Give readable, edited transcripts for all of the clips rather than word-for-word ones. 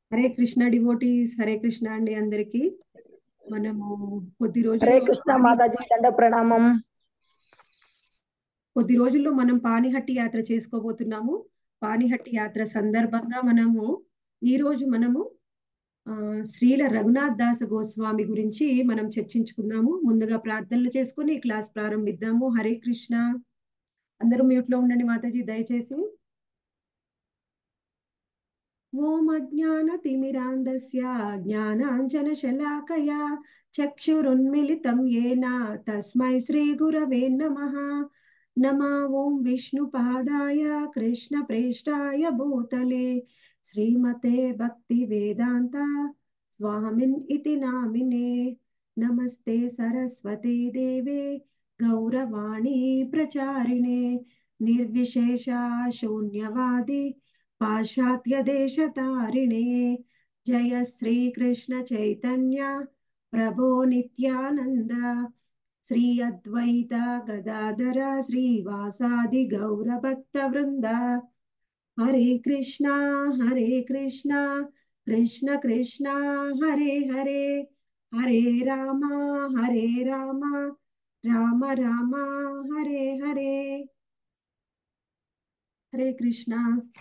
Hare Krishna devotees, Hare Krishna అండి అందరికి. మనము కొద్ది హరే రోజుల్లో కృష్ణ మాతాజీ, దండ ప్రణామం. కొద్ది రోజుల్లో మనం పానిహట్టి యాత్ర చేసుకోబోతున్నాము. పానిహట్టి యాత్ర సందర్భంగా ఈ రోజు మనము శ్రీల రఘునాథ్ దాస గోస్వామి గురించి మనం చర్చించుకుందాము. ముందుగా ప్రార్థనలు చేసుకొని ఈ క్లాస్ ప్రారంభిద్దాము. హరే కృష్ణ. అందరూ మ్యూట్ లో ఉండండి మాతాజీ దయచేసి. ఓం అజ్ఞానతిమిరాంధస్య జ్ఞానాంజనశలాకయా చక్షురున్మిళితం येन తస్మై శ్రీగురవే నమః. నమో ఓం విష్ణుపాదాయ కృష్ణప్రేష్టాయ భూతలే శ్రీమతే భక్తివేదాంత స్వామిన్ ఇతి నామినే. నమస్తే సరస్వతే దేవే గౌరవాణి ప్రచారిణే నిర్విశేష శూన్యవాది పాశ్చాత్య దేశతారిణే. జయ శ్రీ కృష్ణ చైతన్య ప్రభో నిత్యానంద శ్రీ అద్వైత గదాధర శ్రీవాసాది గౌర భక్త వృంద. హరే కృష్ణ కృష్ణ కృష్ణ హరే హరే, హరే రామ రామ రామ రామ హరే హరే. హరే కృష్ణ.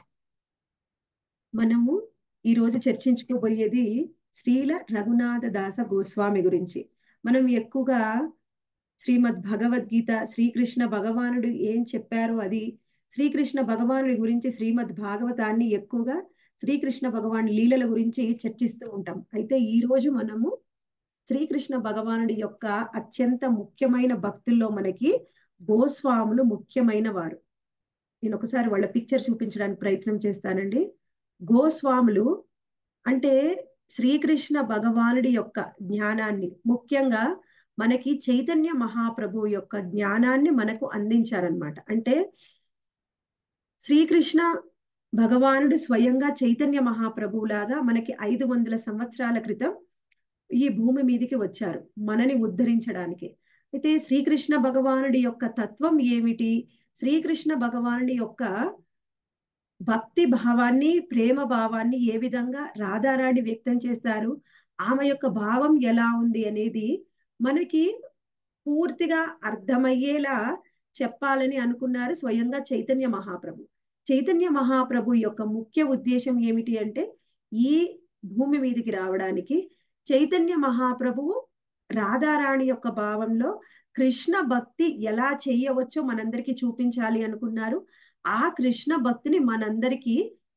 మనము ఈరోజు చర్చించుకోబోయేది శ్రీల రఘునాథ దాస గోస్వామి గురించి. మనం ఎక్కువగా శ్రీమద్ భగవద్గీత, శ్రీకృష్ణ భగవానుడు ఏం చెప్పారో అది, శ్రీకృష్ణ భగవానుడి గురించి శ్రీమద్ భాగవతాన్ని ఎక్కువగా శ్రీకృష్ణ భగవాన్ లీలల గురించి చర్చిస్తూ ఉంటాం. అయితే ఈ రోజు మనము శ్రీకృష్ణ భగవానుడి యొక్క అత్యంత ముఖ్యమైన భక్తుల్లో మనకి గోస్వాములు ముఖ్యమైన వారు. నేను ఒకసారి వాళ్ళ పిక్చర్ చూపించడానికి ప్రయత్నం చేస్తానండి. గోస్వాములు అంటే శ్రీకృష్ణ భగవానుడి యొక్క జ్ఞానాన్ని, ముఖ్యంగా మనకి చైతన్య మహాప్రభు యొక్క జ్ఞానాన్ని మనకు అందించారనమాట. అంటే శ్రీకృష్ణ భగవానుడు స్వయంగా చైతన్య మహాప్రభువులాగా మనకి 500 సంవత్సరాల క్రితం ఈ భూమి మీదికి వచ్చారు మనని ఉద్ధరించడానికి. అయితే శ్రీకృష్ణ భగవానుడి యొక్క తత్వం ఏమిటి, శ్రీకృష్ణ భగవానుడి యొక్క భక్తి భావాన్ని, ప్రేమ భావాన్ని ఏ విధంగా రాధారాణి వ్యక్తం చేస్తారు, ఆమె యొక్క భావం ఎలా ఉంది అనేది మనకి పూర్తిగా అర్థమయ్యేలా చెప్పాలని అనుకున్నారు స్వయంగా చైతన్య మహాప్రభు. చైతన్య మహాప్రభు యొక్క ముఖ్య ఉద్దేశం ఏమిటి అంటే, ఈ భూమి మీదికి రావడానికి చైతన్య మహాప్రభువు రాధారాణి యొక్క భావంలో కృష్ణ భక్తి ఎలా చేయవచ్చో మనందరికీ చూపించాలి అనుకున్నారు. ఆ కృష్ణ భక్తిని మనందరికీ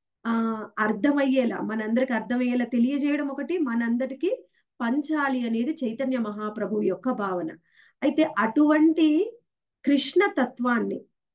మనందరికి అర్థమయ్యేలా తెలియజేయడం ఒకటి, మనందరికీ పంచాలి అనేది చైతన్య మహాప్రభు యొక్క భావన. అయితే అటువంటి కృష్ణ తత్వాన్ని,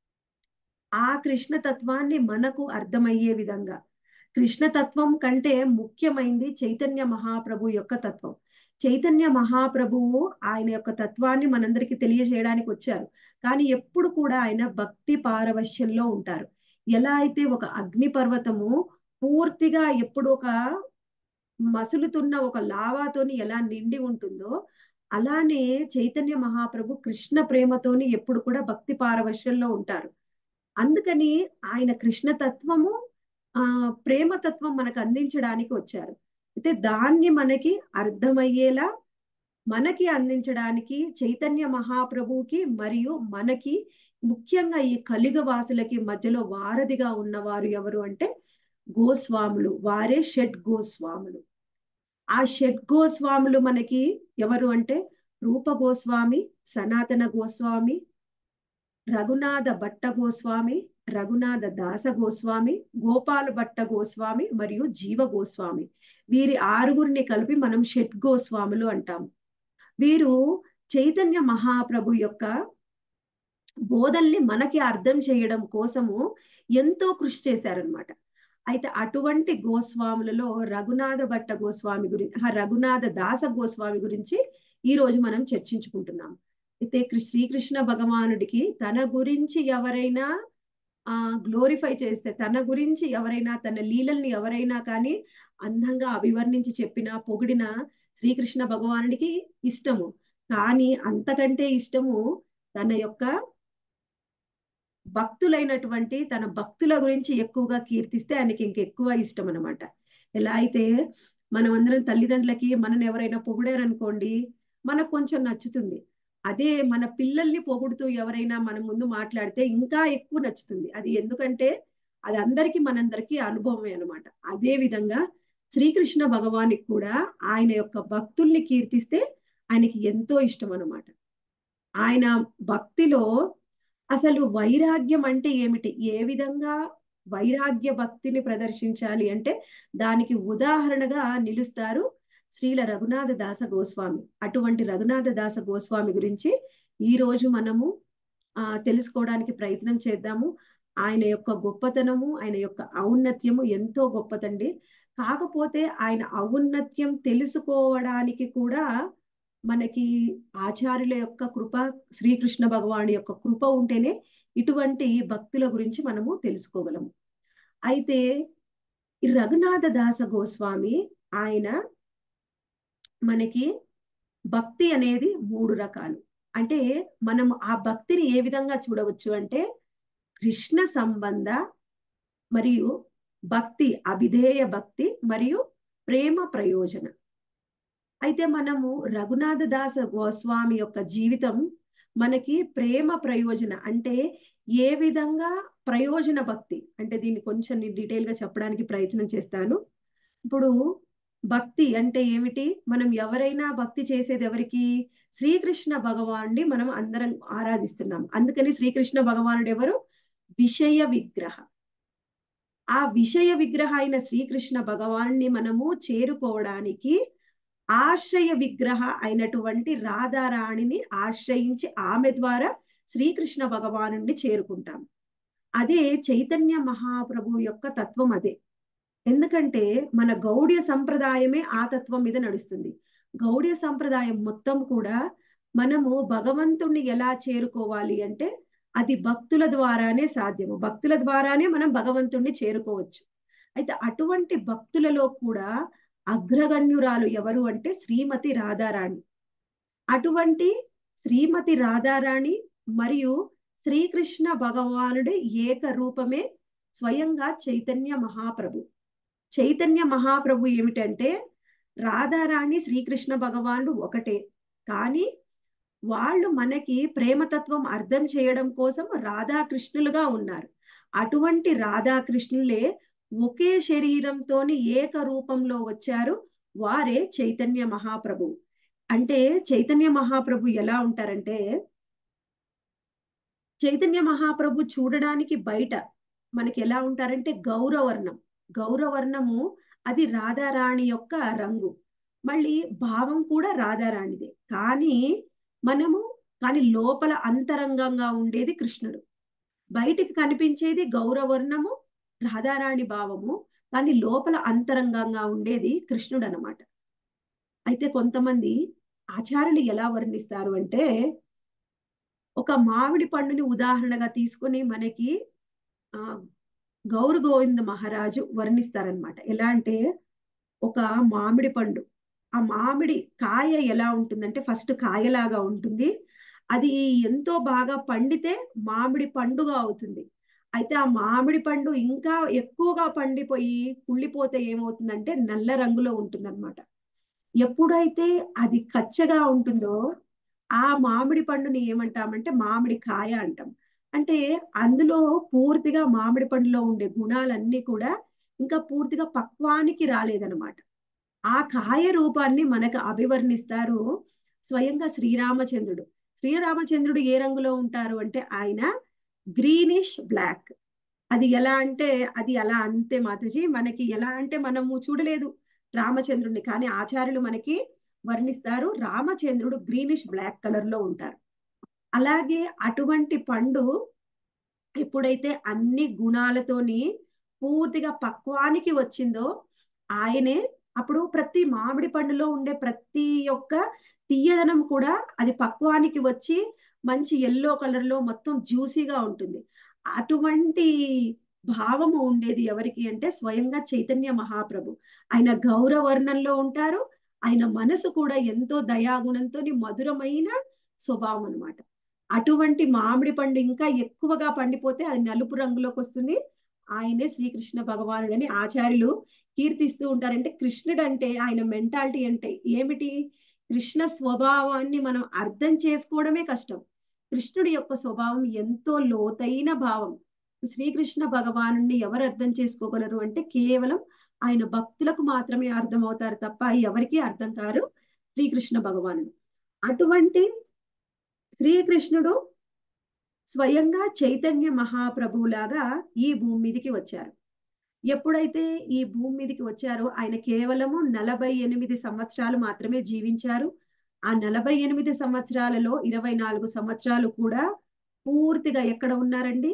ఆ కృష్ణ తత్వాన్ని మనకు అర్థమయ్యే విధంగా, కృష్ణతత్వం కంటే ముఖ్యమైనది చైతన్య మహాప్రభు యొక్క తత్వం. చైతన్య మహాప్రభువు ఆయన యొక్క తత్వాన్ని మనందరికీ తెలియజేయడానికి వచ్చారు. కానీ ఎప్పుడు కూడా ఆయన భక్తి పారవశ్యంలో ఉంటారు. ఎలా అయితే ఒక అగ్ని పర్వతము పూర్తిగా ఎప్పుడు ఒక మసులుతున్న ఒక లావాతోని ఎలా నిండి ఉంటుందో, అలానే చైతన్య మహాప్రభు కృష్ణ ప్రేమతోని ఎప్పుడు కూడా భక్తి పారవశ్యంలో ఉంటారు. అందుకని ఆయన కృష్ణతత్వము ప్రేమతత్వం మనకు అందించడానికి వచ్చారు. అయితే దాన్ని మనకి అర్థమయ్యేలా మనకి అందించడానికి చైతన్య మహాప్రభువుకి మరియు మనకి, ముఖ్యంగా ఈ కలియుగ వాసులకి మధ్యలో వారధిగా ఉన్నవారు ఎవరు అంటే గోస్వాములు. వారే షడ్ గోస్వాములు. ఆ షడ్ గోస్వాములు మనకి ఎవరు అంటే రూప గోస్వామి, సనాతన గోస్వామి, రఘునాథ భట్ట గోస్వామి, రఘునాథ దాస గోస్వామి, గోపాల భట్ట గోస్వామి మరియు జీవ గోస్వామి. వీరి ఆరుగురిని కలిపి మనం షట్ గోస్వాములు అంటాము. వీరు చైతన్య మహాప్రభు యొక్క బోధల్ని మనకి అర్థం చేయడం కోసము ఎంతో కృషి చేశారనమాట. అయితే అటువంటి గోస్వాములలో రఘునాథ భట్ట గోస్వామి రఘునాథ దాస గోస్వామి గురించి ఈ రోజు మనం చర్చించుకుంటున్నాం. అయితే శ్రీకృష్ణ భగవానుడికి తన గురించి ఎవరైనా గ్లోరిఫై చేస్తే, తన గురించి ఎవరైనా, తన లీలల్ని ఎవరైనా కానీ అందంగా అభివర్ణించి చెప్పినా, పొగిడినా శ్రీకృష్ణ భగవానుడికి ఇష్టము. కానీ అంతకంటే ఇష్టము తన యొక్క భక్తులైనటువంటి తన భక్తుల గురించి ఎక్కువగా కీర్తిస్తే ఆయనకి ఇంకెక్కువ ఇష్టం అనమాట. ఎలా అయితే మనం అందరం తల్లిదండ్రులకి మనని ఎవరైనా పొగిడారనుకోండి, మనకు కొంచెం నచ్చుతుంది. అదే మన పిల్లల్ని పొగుడుతూ ఎవరైనా మన ముందు మాట్లాడితే ఇంకా ఎక్కువ నచ్చుతుంది. అది ఎందుకంటే అది అందరికీ మనందరికీ అనుభవమే అనమాట. అదే విధంగా శ్రీకృష్ణ భగవానికి కూడా ఆయన యొక్క భక్తుల్ని కీర్తిస్తే ఆయనకి ఎంతో ఇష్టం అనమాట. ఆయన భక్తిలో అసలు వైరాగ్యం అంటే ఏమిటి? ఏ విధంగా వైరాగ్య భక్తిని ప్రదర్శించాలి అంటే దానికి ఉదాహరణగా నిలుస్తారు శ్రీల రఘునాథ దాస గోస్వామి. అటువంటి రఘునాథ దాస గోస్వామి గురించి ఈ రోజు మనము తెలుసుకోవడానికి ప్రయత్నం చేద్దాము. ఆయన యొక్క గొప్పతనము, ఆయన యొక్క ఔన్నత్యము ఎంతో గొప్పదండి. కాకపోతే ఆయన ఔన్నత్యం తెలుసుకోవడానికి కూడా మనకి ఆచార్యుల యొక్క కృప, శ్రీకృష్ణ భగవానుడి యొక్క కృప ఉంటేనే ఇటువంటి భక్తుల గురించి మనము తెలుసుకోగలము. అయితే ఈ రఘునాథ దాస గోస్వామి ఆయన మనకి భక్తి అనేది 3 రకాలు. అంటే మనం ఆ భక్తిని ఏ విధంగా చూడవచ్చు అంటే కృష్ణ సంబంధ మరియు భక్తి, అభిధేయ భక్తి మరియు ప్రేమ ప్రయోజన. అయితే మనము రఘునాథ దాస గోస్వామి యొక్క జీవితం మనకి ప్రేమ ప్రయోజన అంటే ఏ విధంగా ప్రయోజన భక్తి అంటే దీన్ని కొంచెం డీటెయిల్ గా చెప్పడానికి ప్రయత్నం చేస్తాను. ఇప్పుడు భక్తి అంటే ఏమిటి? మనం ఎవరైనా భక్తి చేసేది ఎవరికి? శ్రీకృష్ణ భగవానుడి మనం అందరం ఆరాధిస్తున్నాం. అందుకని శ్రీకృష్ణ భగవానుడు ఎవరు? విషయ విగ్రహ. ఆ విషయ విగ్రహ అయిన శ్రీకృష్ణ భగవాన్ని మనము చేరుకోవడానికి ఆశ్రయ విగ్రహ అయినటువంటి రాధారాణిని ఆశ్రయించి ఆమె ద్వారా శ్రీకృష్ణ భగవానుడిని చేరుకుంటాం. అదే చైతన్య మహాప్రభు యొక్క తత్వం అదే. ఎందుకంటే మన గౌడ్య సంప్రదాయమే ఆ తత్వం మీద నడుస్తుంది. గౌడ్య సంప్రదాయం మొత్తం కూడా మనము భగవంతుణ్ణి ఎలా చేరుకోవాలి అంటే అది భక్తుల ద్వారానే సాధ్యము. భక్తుల ద్వారానే మనం భగవంతుణ్ణి చేరుకోవచ్చు. అయితే అటువంటి భక్తులలో కూడా అగ్రగణ్యురాలు ఎవరు అంటే శ్రీమతి రాధారాణి. అటువంటి శ్రీమతి రాధారాణి మరియు శ్రీకృష్ణ భగవానుడి ఏక రూపమే స్వయంగా చైతన్య మహాప్రభు. చైతన్య మహాప్రభు ఏమిటంటే రాధారాణి శ్రీకృష్ణ భగవానుడు ఒకటే, కానీ వాళ్ళు మనకి ప్రేమతత్వం అర్థం చేయడం కోసం రాధాకృష్ణులుగా ఉన్నారు. అటువంటి రాధాకృష్ణులే ఒకే శరీరంతోని ఏక రూపంలో వచ్చారు. వారే చైతన్య మహాప్రభు. అంటే చైతన్య మహాప్రభు ఎలా ఉంటారంటే చైతన్య మహాప్రభు చూడడానికి బయట మనకి ఎలా ఉంటారంటే గౌరవర్ణం. గౌరవర్ణము అది రాధారాణి యొక్క రంగు. మళ్ళీ భావం కూడా రాధారాణిదే. కానీ లోపల అంతరంగంగా ఉండేది కృష్ణుడు. బయటికి కనిపించేది గౌరవర్ణము, రాధారాణి భావము, కానీ లోపల అంతరంగంగా ఉండేది కృష్ణుడు అన్నమాట. అయితే కొంతమంది ఆచార్యులు ఎలా వర్ణిస్తారు అంటే ఒక మామిడి పండుని ఉదాహరణగా తీసుకొని మనకి ఆ గౌర గోవింద మహారాజు వర్ణిస్తారనమాట. ఎలా అంటే ఒక మామిడి పండు, ఆ మామిడి కాయ ఎలా ఉంటుందంటే ఫస్ట్ కాయలాగా ఉంటుంది. అది ఎంతో బాగా పండితే మామిడి పండుగా అవుతుంది. అయితే ఆ మామిడి పండు ఇంకా ఎక్కువగా పండిపోయి కుళ్ళిపోతే ఏమవుతుందంటే నల్ల రంగులో ఉంటుందన్నమాట. ఎప్పుడైతే అది కచ్చగా ఉంటుందో ఆ మామిడి పండుని ఏమంటామంటే మామిడి కాయ అంటాం. అంటే అందులో పూర్తిగా మామిడి పండులో ఉండే గుణాలన్నీ కూడా ఇంకా పూర్తిగా పక్వానికి రాలేదన్నమాట. ఆ కాయ రూపాన్ని మనకు అభివర్ణిస్తారు స్వయంగా శ్రీరామచంద్రుడు. శ్రీరామచంద్రుడు ఏ రంగులో ఉంటారు అంటే ఆయన గ్రీనిష్ బ్లాక్. అది ఎలా అంటే అది అలా అంతే మాతాజీ. మనకి ఎలా అంటే మనము చూడలేదు రామచంద్రుడిని, కానీ ఆచార్యులు మనకి వర్ణిస్తారు రామచంద్రుడు గ్రీనిష్ బ్లాక్ కలర్ లో ఉంటారు. అలాగే అటువంటి పండు ఎప్పుడైతే అన్ని గుణాలతోని పూర్తిగా పక్వానికి వచ్చిందో ఆయనే అప్పుడు ప్రతి మామిడి పండులో ఉండే ప్రతి ఒక్క తీయదనం కూడా అది పక్వానికి వచ్చి మంచి ఎల్లో కలర్ లో మొత్తం జ్యూసీగా ఉంటుంది. అటువంటి భావము ఉండేది ఎవరికి అంటే స్వయంగా చైతన్య మహాప్రభు. ఆయన గౌరవర్ణంలో ఉంటారు. ఆయన మనసు కూడా ఎంతో దయాగుణంతో మధురమైన స్వభావం అన్నమాట. అటువంటి మామిడి పండు ఇంకా ఎక్కువగా పండిపోతే అది నలుపు రంగులోకి వస్తుంది. ఆయనే శ్రీకృష్ణ భగవానుడని ఆచార్యులు కీర్తిస్తూ ఉంటారంటే కృష్ణుడు అంటే ఆయన మెంటాలిటీ అంటే ఏమిటి? కృష్ణ స్వభావాన్ని మనం అర్థం చేసుకోవడమే కష్టం. కృష్ణుడి యొక్క స్వభావం ఎంతో లోతైన భావం. శ్రీకృష్ణ భగవానుడిని ఎవరు అర్థం చేసుకోగలరు అంటే కేవలం ఆయన భక్తులకు మాత్రమే అర్థమవుతారు తప్ప ఎవరికీ అర్థం కారు శ్రీకృష్ణ భగవానుడు. అటువంటి శ్రీకృష్ణుడు స్వయంగా చైతన్య మహాప్రభువులాగా ఈ భూమి మీదకి వచ్చారు. ఎప్పుడైతే ఈ భూమి మీదకి వచ్చారో ఆయన కేవలము 48 సంవత్సరాలు మాత్రమే జీవించారు. ఆ 48 సంవత్సరాలలో 24 సంవత్సరాలు కూడా పూర్తిగా ఎక్కడ ఉన్నారండి?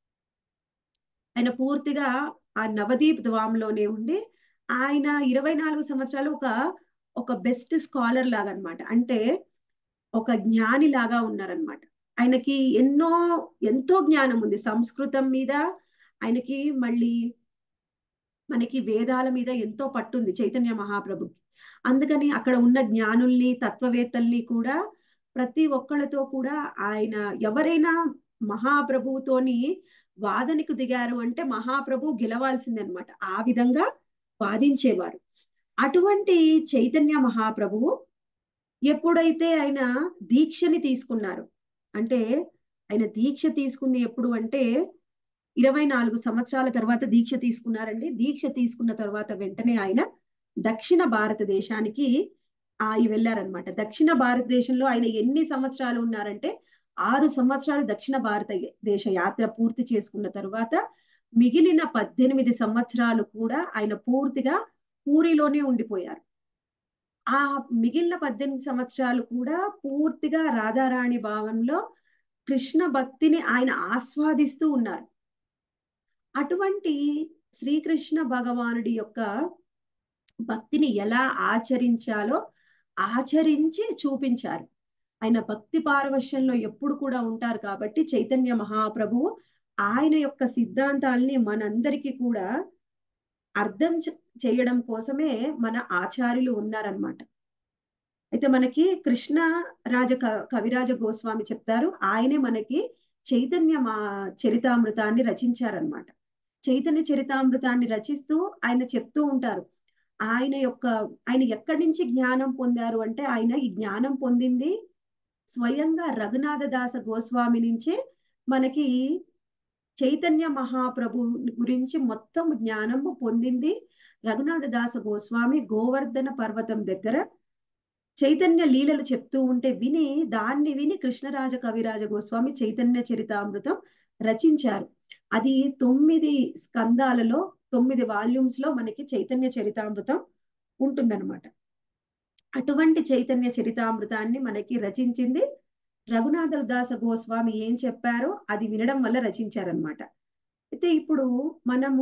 ఆయన పూర్తిగా ఆ నవదీప్ ధామంలోనే ఉండి ఆయన 24 సంవత్సరాలు ఒక బెస్ట్ స్కాలర్ లాగా అన్నమాట. అంటే ఒక జ్ఞాని లాగా ఉన్నారనమాట. ఆయనకి ఎంతో జ్ఞానం ఉంది సంస్కృతం మీద. ఆయనకి మళ్ళీ మనకి వేదాల మీద ఎంతో పట్టుంది చైతన్య మహాప్రభుకి. అందుకని అక్కడ ఉన్న జ్ఞానుల్ని తత్వవేత్తల్ని కూడా ప్రతి ఒక్కళ్ళతో కూడా ఆయన ఎవరైనా మహాప్రభువుతోని వాదనకు దిగారు అంటే మహాప్రభు గెలవాల్సిందే అనమాట. ఆ విధంగా వాదించేవారు. అటువంటి చైతన్య మహాప్రభువు ఎప్పుడైతే ఆయన దీక్షని తీసుకున్నారు అంటే ఆయన దీక్ష తీసుకుంది ఎప్పుడు అంటే 24 సంవత్సరాల తర్వాత దీక్ష తీసుకున్నారండి. దీక్ష తీసుకున్న తర్వాత వెంటనే ఆయన దక్షిణ భారతదేశానికి వెళ్ళారనమాట. దక్షిణ భారతదేశంలో ఆయన ఎన్ని సంవత్సరాలు ఉన్నారంటే 6 సంవత్సరాలు దక్షిణ భారతదేశ యాత్ర పూర్తి చేసుకున్న తర్వాత మిగిలిన 18 సంవత్సరాలు కూడా ఆయన పూర్తిగా పూరిలోనే ఉండిపోయారు. ఆ మిగిలిన 18 సంవత్సరాలు కూడా పూర్తిగా రాధారాణి భావంలో కృష్ణ భక్తిని ఆయన ఆస్వాదిస్తూ ఉన్నారు. అటువంటి శ్రీకృష్ణ భగవానుడి యొక్క భక్తిని ఎలా ఆచరించాలో ఆచరించి చూపించారు. ఆయన భక్తి పారవశ్యంలో ఎప్పుడు కూడా ఉంటారు కాబట్టి చైతన్య మహాప్రభువు ఆయన యొక్క సిద్ధాంతాల్ని మనందరికీ కూడా అర్థం చేయడం కోసమే మన ఆచార్యులు ఉన్నారనమాట. అయితే మనకి కృష్ణ కవిరాజ గోస్వామి చెప్తారు, ఆయనే మనకి చైతన్య చరితామృతాన్ని రచించారనమాట. చైతన్య చరితామృతాన్ని రచిస్తూ ఆయన చెప్తూ ఉంటారు ఆయన ఎక్కడి నుంచి జ్ఞానం పొందారు అంటే ఆయన ఈ జ్ఞానం పొందింది స్వయంగా రఘునాథ దాస గోస్వామి నుంచే. మనకి చైతన్య మహాప్రభు గురించి మొత్తం జ్ఞానము పొందింది రఘునాథ దాస గోస్వామి గోవర్ధన పర్వతం దగ్గర చైతన్య లీలలు చెప్తూ ఉంటే దాన్ని విని కృష్ణరాజ కవిరాజ గోస్వామి చైతన్య చరితామృతం రచించారు. అది 9 స్కందాలలో 9 వాల్యూమ్స్ లో మనకి చైతన్య చరితామృతం ఉంటుందన్నమాట. అటువంటి చైతన్య చరితామృతాన్ని మనకి రచించింది రఘునాథ దాస గోస్వామి. ఏం చెప్పారో అది వినడం వల్ల రచించారనమాట. అయితే ఇప్పుడు మనము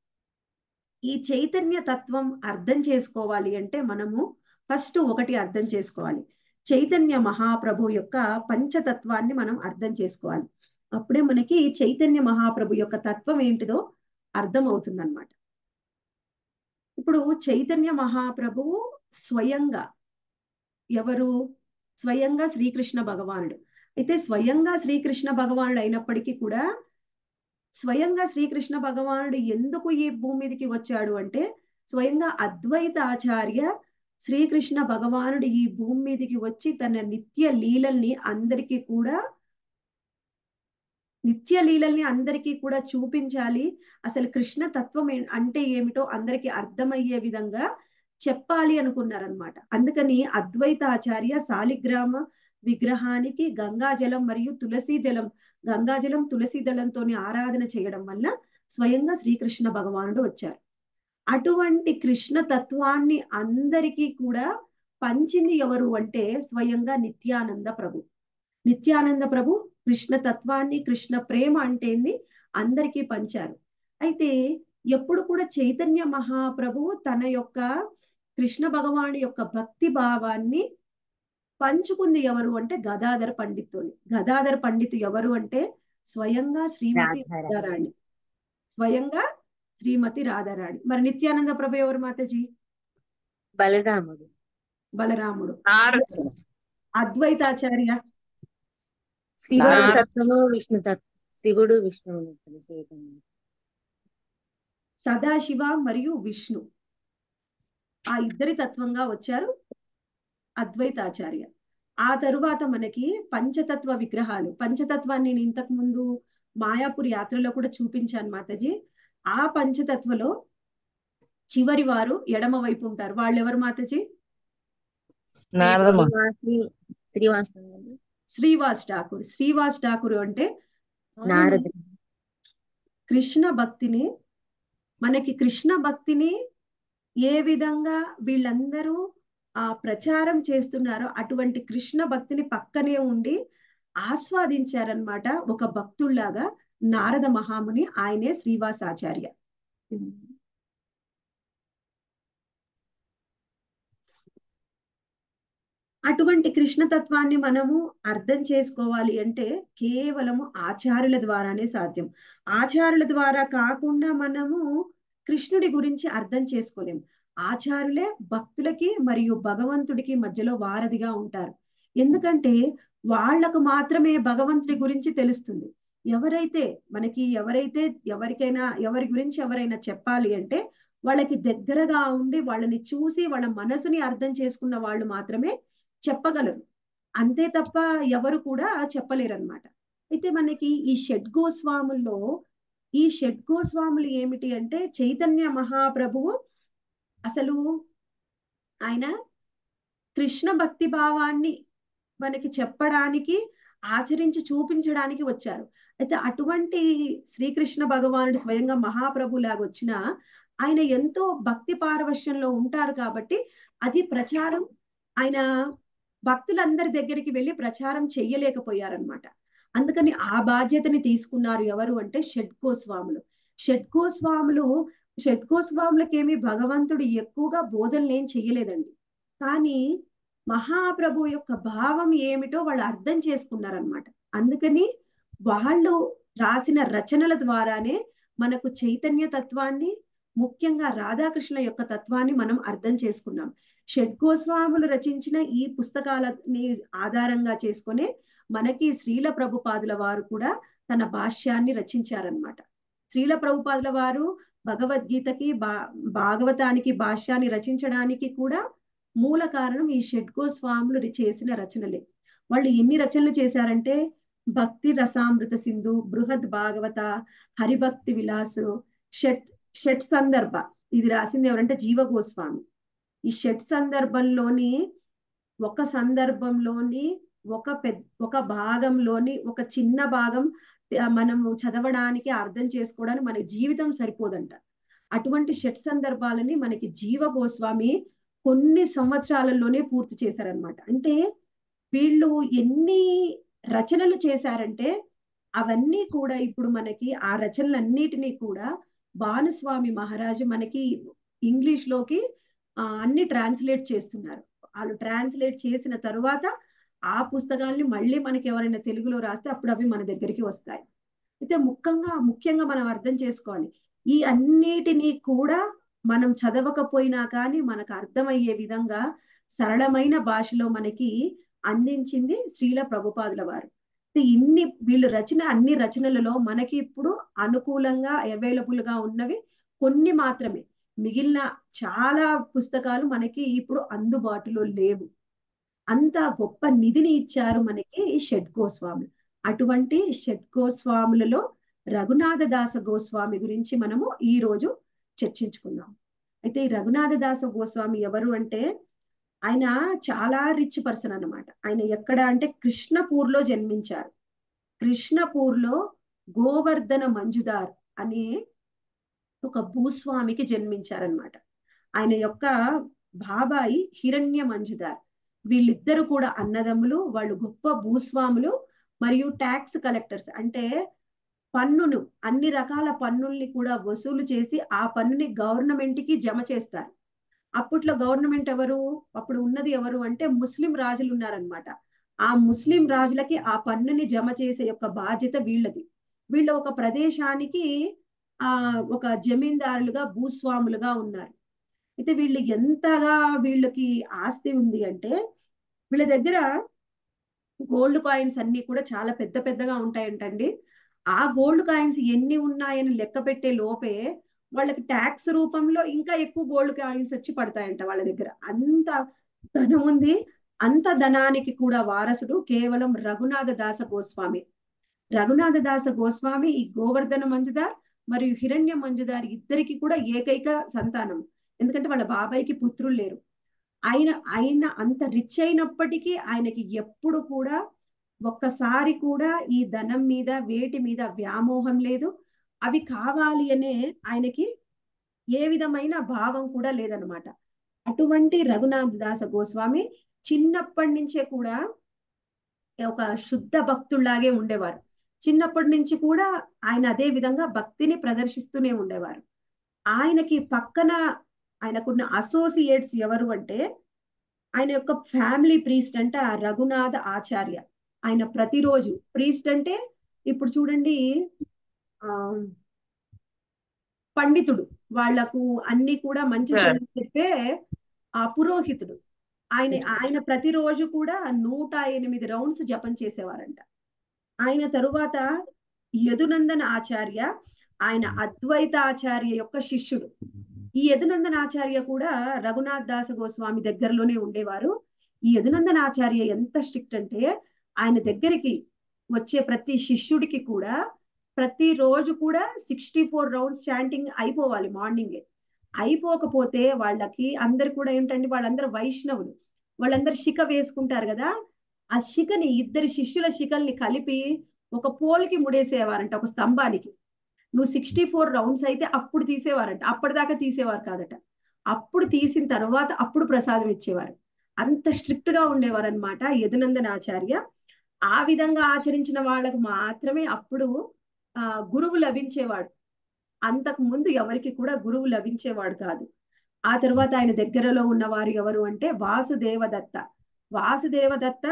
ఈ చైతన్య తత్వం అర్థం చేసుకోవాలి అంటే మనము ఫస్ట్ ఒకటి అర్థం చేసుకోవాలి, చైతన్య మహాప్రభు యొక్క పంచతత్వాన్ని మనం అర్థం చేసుకోవాలి. అప్పుడే మనకి చైతన్య మహాప్రభు యొక్క తత్వం ఏంటిదో అర్థం అవుతుందన్నమాట. ఇప్పుడు చైతన్య మహాప్రభువు స్వయంగా ఎవరు? స్వయంగా శ్రీకృష్ణ భగవానుడు. అయితే స్వయంగా శ్రీకృష్ణ భగవానుడు అయినప్పటికీ కూడా స్వయంగా శ్రీకృష్ణ భగవానుడు ఎందుకు ఈ భూమి మీదకి వచ్చాడు అంటే స్వయంగా అద్వైత ఆచార్య శ్రీకృష్ణ భగవానుడు ఈ భూమి మీదకి వచ్చి తన నిత్య లీలల్ని అందరికీ కూడా చూపించాలి. అసలు కృష్ణ తత్వం అంటే ఏమిటో అందరికీ అర్థమయ్యే విధంగా చెప్పాలి అనుకున్నారనమాట. అందుకని అద్వైతాచార్య శాలిగ్రామ విగ్రహానికి గంగాజలం మరియు తులసి జలం, గంగాజలం తులసి దళంతో ఆరాధన చేయడం వల్ల స్వయంగా శ్రీకృష్ణ భగవానుడు వచ్చారు. అటువంటి కృష్ణ తత్వాన్ని అందరికీ కూడా పంచింది ఎవరు అంటే స్వయంగా నిత్యానంద ప్రభు. నిత్యానంద ప్రభు కృష్ణ తత్వాన్ని, కృష్ణ ప్రేమ అంటేంది అందరికీ పంచారు. అయితే ఎప్పుడు కూడా చైతన్య మహాప్రభు తన యొక్క కృష్ణ భగవాను యొక్క భక్తి భావాన్ని పంచుకుంది ఎవరు అంటే గదాధర పండితుని. గదాధర పండితు ఎవరు అంటే స్వయంగా శ్రీమతి రాధారాణి. స్వయంగా శ్రీమతి రాధారాణి. మరి నిత్యానంద ప్రభు ఎవరు మాతాజీ? బలరాముడు. బలరాముడు. అద్వైతాచార్య శివుడు తత్వము, విష్ణు తత్వం. శివుడు విష్ణువు. సదాశివ మరియు విష్ణు ఆ ఇద్దరి తత్వంగా వచ్చారు అద్వైతాచార్య. ఆ తరువాత మనకి పంచతత్వ విగ్రహాలు, పంచతత్వాన్ని నేను ఇంతకు ముందు మాయాపూర్ యాత్రలో కూడా చూపించాను మాతాజీ. ఆ పంచతత్వలో చివరి వారు ఎడమ వైపు ఉంటారు. వాళ్ళు ఎవరు మాతాజీ? నారదమ్మ. శ్రీవాస్ శ్రీవాస్ ఠాకూర్. శ్రీవాస్ ఠాకూర్ అంటే ఆయన నారదుడు. కృష్ణ భక్తిని, మనకి కృష్ణ భక్తిని ఏ విధంగా వీళ్ళందరూ ప్రచారం చేస్తున్నారో అటువంటి కృష్ణ భక్తిని పక్కనే ఉండి ఆస్వాదించారనమాట ఒక భక్తుల్లాగా నారద మహాముని. ఆయనే శ్రీవాసాచార్య. అటువంటి కృష్ణతత్వాన్ని మనము అర్థం చేసుకోవాలి అంటే కేవలము ఆచార్యుల ద్వారానే సాధ్యం. ఆచార్యుల ద్వారా కాకుండా మనము కృష్ణుడి గురించి అర్థం చేసుకోలేము. ఆచార్యులే భక్తులకి మరియు భగవంతుడికి మధ్యలో వారధిగా ఉంటారు. ఎందుకంటే వాళ్లకు మాత్రమే భగవంతుడి గురించి తెలుస్తుంది. ఎవరికైనా ఎవరి గురించి ఎవరైనా చెప్పాలి అంటే వాళ్ళకి దగ్గరగా ఉండి వాళ్ళని చూసి వాళ్ళ మనసుని అర్థం చేసుకున్న వాళ్ళు మాత్రమే చెప్పగలరు. అంతే తప్ప ఎవరు కూడా చెప్పలేరు అనమాట. అయితే మనకి ఈ షడ్గోస్వాములు ఏమిటి అంటే చైతన్య మహాప్రభువు అసలు ఆయన కృష్ణ భక్తి భావాన్ని మనకి చెప్పడానికి, ఆచరించి చూపించడానికి వచ్చారు. అయితే అటువంటి శ్రీకృష్ణ భగవానుడు స్వయంగా మహాప్రభు లాగా వచ్చిన ఆయన ఎంతో భక్తి పారవశ్యంలో ఉంటారు కాబట్టి అది ప్రచారం ఆయన భక్తులందరి దగ్గరికి వెళ్ళి ప్రచారం చెయ్యలేకపోయారనమాట. అందుకని ఆ బాధ్యతని తీసుకున్నారు ఎవరు అంటే షడ్గోస్వాములు. షడ్గోస్వాములకేమి భగవంతుడు ఎక్కువగా బోధనలు ఏం చెయ్యలేదండి. కానీ మహాప్రభు యొక్క భావం ఏమిటో వాళ్ళు అర్థం చేసుకున్నారనమాట. అందుకని వాళ్ళు రాసిన రచనల ద్వారానే మనకు చైతన్య తత్వాన్ని, ముఖ్యంగా రాధాకృష్ణ యొక్క తత్వాన్ని మనం అర్థం చేసుకున్నాం. షడ్గోస్వాములు రచించిన ఈ పుస్తకాలని ఆధారంగా చేసుకునే మనకి శ్రీల ప్రభుపాదుల వారు కూడా తన భాష్యాన్ని రచించారనమాట. శ్రీల ప్రభుపాదుల వారు భగవద్గీతకి భాగవతానికి భాష్యాన్ని రచించడానికి కూడా మూల కారణం ఈ షడ్గోస్వాములు చేసిన రచనలే. వాళ్ళు ఎన్ని రచనలు చేశారంటే భక్తి రసామృత సింధు, బృహద్ భాగవత, హరిభక్తి విలాసు, షట్ సందర్భ. ఇది రాసింది ఎవరంటే జీవ గోస్వామి. ఈ షట్ సందర్భంలోని ఒక భాగంలోని ఒక చిన్న భాగం మనము చదవడానికి, అర్థం చేసుకోవడానికి మన జీవితం సరిపోదంట. అటువంటి షట్ సందర్భాలని మనకి జీవ గోస్వామి కొన్ని సంవత్సరాలలోనే పూర్తి చేశారనమాట. అంటే వీళ్ళు ఎన్ని రచనలు చేశారంటే అవన్నీ కూడా ఇప్పుడు మనకి ఆ రచనలన్నిటినీ కూడా భానుస్వామి మహారాజు మనకి ఇంగ్లీష్ లోకి అన్ని ట్రాన్స్లేట్ చేస్తున్నారు. వాళ్ళు ట్రాన్స్లేట్ చేసిన తరువాత ఆ పుస్తకాలని మళ్ళీ మనకి ఎవరైనా తెలుగులో రాస్తే అప్పుడు అవి మన దగ్గరికి వస్తాయి. అయితే ముఖ్యంగా మనం అర్థం చేసుకోవాలి, ఈ అన్నిటినీ కూడా మనం చదవకపోయినా కానీ మనకు అర్థమయ్యే విధంగా సరళమైన భాషలో మనకి అందించింది శ్రీల ప్రభుపాదుల వారు. వీళ్ళు అన్ని రచనలలో మనకి ఇప్పుడు అనుకూలంగా అవైలబుల్ గా ఉన్నవి కొన్ని మాత్రమే. మిగిలిన చాలా పుస్తకాలు మనకి ఇప్పుడు అందుబాటులో లేవు. అంత గొప్ప నిధిని ఇచ్చారు మనకి షడ్గోస్వాములు. అటువంటి షడ్గోస్వాములలో రఘునాథ దాస గోస్వామి గురించి మనము ఈ రోజు చర్చించుకుందాం. అయితే ఈ రఘునాథ దాస గోస్వామి ఎవరు అంటే ఆయన చాలా రిచ్ పర్సన్ అన్నమాట. ఆయన ఎక్కడ అంటే కృష్ణపూర్లో జన్మించారు. కృష్ణపూర్లో గోవర్ధన మంజుదార్ అనే ఒక భూస్వామికి జన్మించారనమాట. ఆయన యొక్క బాబాయి హిరణ్య మంజుదార్. వీళ్ళిద్దరు కూడా అన్నదమ్ములు. వాళ్ళు గొప్ప భూస్వాములు మరియు ట్యాక్స్ కలెక్టర్స్. అంటే అన్ని రకాల పన్నుల్ని కూడా వసూలు చేసి ఆ పన్నుని గవర్నమెంట్ కి జమ చేస్తారు. అప్పట్లో గవర్నమెంట్ అప్పుడు ఉన్నది ఎవరు అంటే ముస్లిం రాజులు ఉన్నారనమాట. ఆ ముస్లిం రాజులకి ఆ పన్నుని జమ చేసే యొక్క బాధ్యత వీళ్ళది. వీళ్ళు ఒక ప్రదేశానికి ఒక జమీందారులుగా, భూస్వాములుగా ఉన్నారు. అయితే వీళ్ళు ఎంతగా వీళ్ళకి ఆస్తి ఉంది అంటే వీళ్ళ దగ్గర గోల్డ్ కాయిన్స్ అన్ని కూడా చాలా పెద్దగా ఉంటాయంటండి. ఆ గోల్డ్ కాయిన్స్ ఎన్ని ఉన్నాయని లెక్క పెట్టే లోపే వాళ్ళకి ట్యాక్స్ రూపంలో ఇంకా ఎక్కువ గోల్డ్ కాయిన్స్ వచ్చి పడతాయంట వాళ్ళ దగ్గర. అంత ధనం ఉంది. అంత ధనానికి కూడా వారసుడు కేవలం రఘునాథ దాస గోస్వామి. రఘునాథ దాస గోస్వామి ఈ గోవర్ధన మంజుదార్ మరియు హిరణ్య మంజుదార్ ఇద్దరికి కూడా ఏకైక సంతానం. ఎందుకంటే వాళ్ళ బాబాయికి పుత్రులు లేరు. ఆయన ఆయన అంత రిచ్ అయినప్పటికీ ఆయనకి ఎప్పుడు కూడా ఒక్కసారి కూడా ఈ ధనం మీద వేటి మీద వ్యామోహం లేదు. అవి కావాలి అనే ఆయనకి ఏ విధమైన భావం కూడా లేదనమాట. అటువంటి రఘునాథ దాస గోస్వామి చిన్నప్పటి నుంచే కూడా ఒక శుద్ధ భక్తుల్లాగే ఉండేవారు. చిన్నప్పటి నుంచి కూడా ఆయన అదే విధంగా భక్తిని ప్రదర్శిస్తూనే ఉండేవారు. ఆయనకి పక్కన ఆయనకున్న అసోసియేట్స్ ఎవరు అంటే ఆయన యొక్క ఫ్యామిలీ ప్రీస్ట్ అంటే ఆ రఘునాథ ఆచార్య. ఆయన ప్రతిరోజు ప్రీస్ట్ అంటే ఇప్పుడు చూడండి ఆ పండితుడు, వాళ్లకు అన్ని కూడా మంచి చెడు చెప్పే ఆ పురోహితుడు. ఆయన ప్రతిరోజు కూడా 108 రౌండ్స్ జపం చేసేవారంట. ఆయన తరువాత యదునందన ఆచార్య, ఆయన అద్వైత ఆచార్య యొక్క శిష్యుడు. ఈ యదునందన ఆచార్య కూడా రఘునాథ్ దాస గోస్వామి దగ్గరలోనే ఉండేవారు. ఈ యదునందన ఆచార్య ఎంత స్ట్రిక్ట్ అంటే ఆయన దగ్గరికి వచ్చే ప్రతి శిష్యుడికి కూడా ప్రతిరోజు కూడా 64 రౌండ్స్ చాంటింగ్ అయిపోవాలి మార్నింగే. అయిపోకపోతే వాళ్ళకి అందరు కూడా ఏంటంటే వాళ్ళందరూ వైష్ణవులు, వాళ్ళందరూ శిఖ వేసుకుంటారు కదా, ఆ శిఖని ఇద్దరి శిష్యుల శిఖల్ని కలిపి ఒక పోల్కి ముడేసేవారంట, ఒక స్తంభానికి. నువ్వు 64 రౌండ్స్ అయితే అప్పుడు తీసేవారంట, అప్పటిదాకా తీసేవారు కాదట. అప్పుడు తీసిన తర్వాత అప్పుడు ప్రసాదం ఇచ్చేవారు. అంత స్ట్రిక్ట్ గా ఉండేవారు అనమాట యదునందన ఆచార్య. ఆ విధంగా ఆచరించిన వాళ్ళకు మాత్రమే అప్పుడు గురువు లభించేవాడు. అంతకు ముందు ఎవరికి కూడా గురువు లభించేవాడు కాదు. ఆ తర్వాత ఆయన దగ్గరలో ఉన్నవారు ఎవరు అంటే వాసుదేవదత్త. వాసుదేవదత్త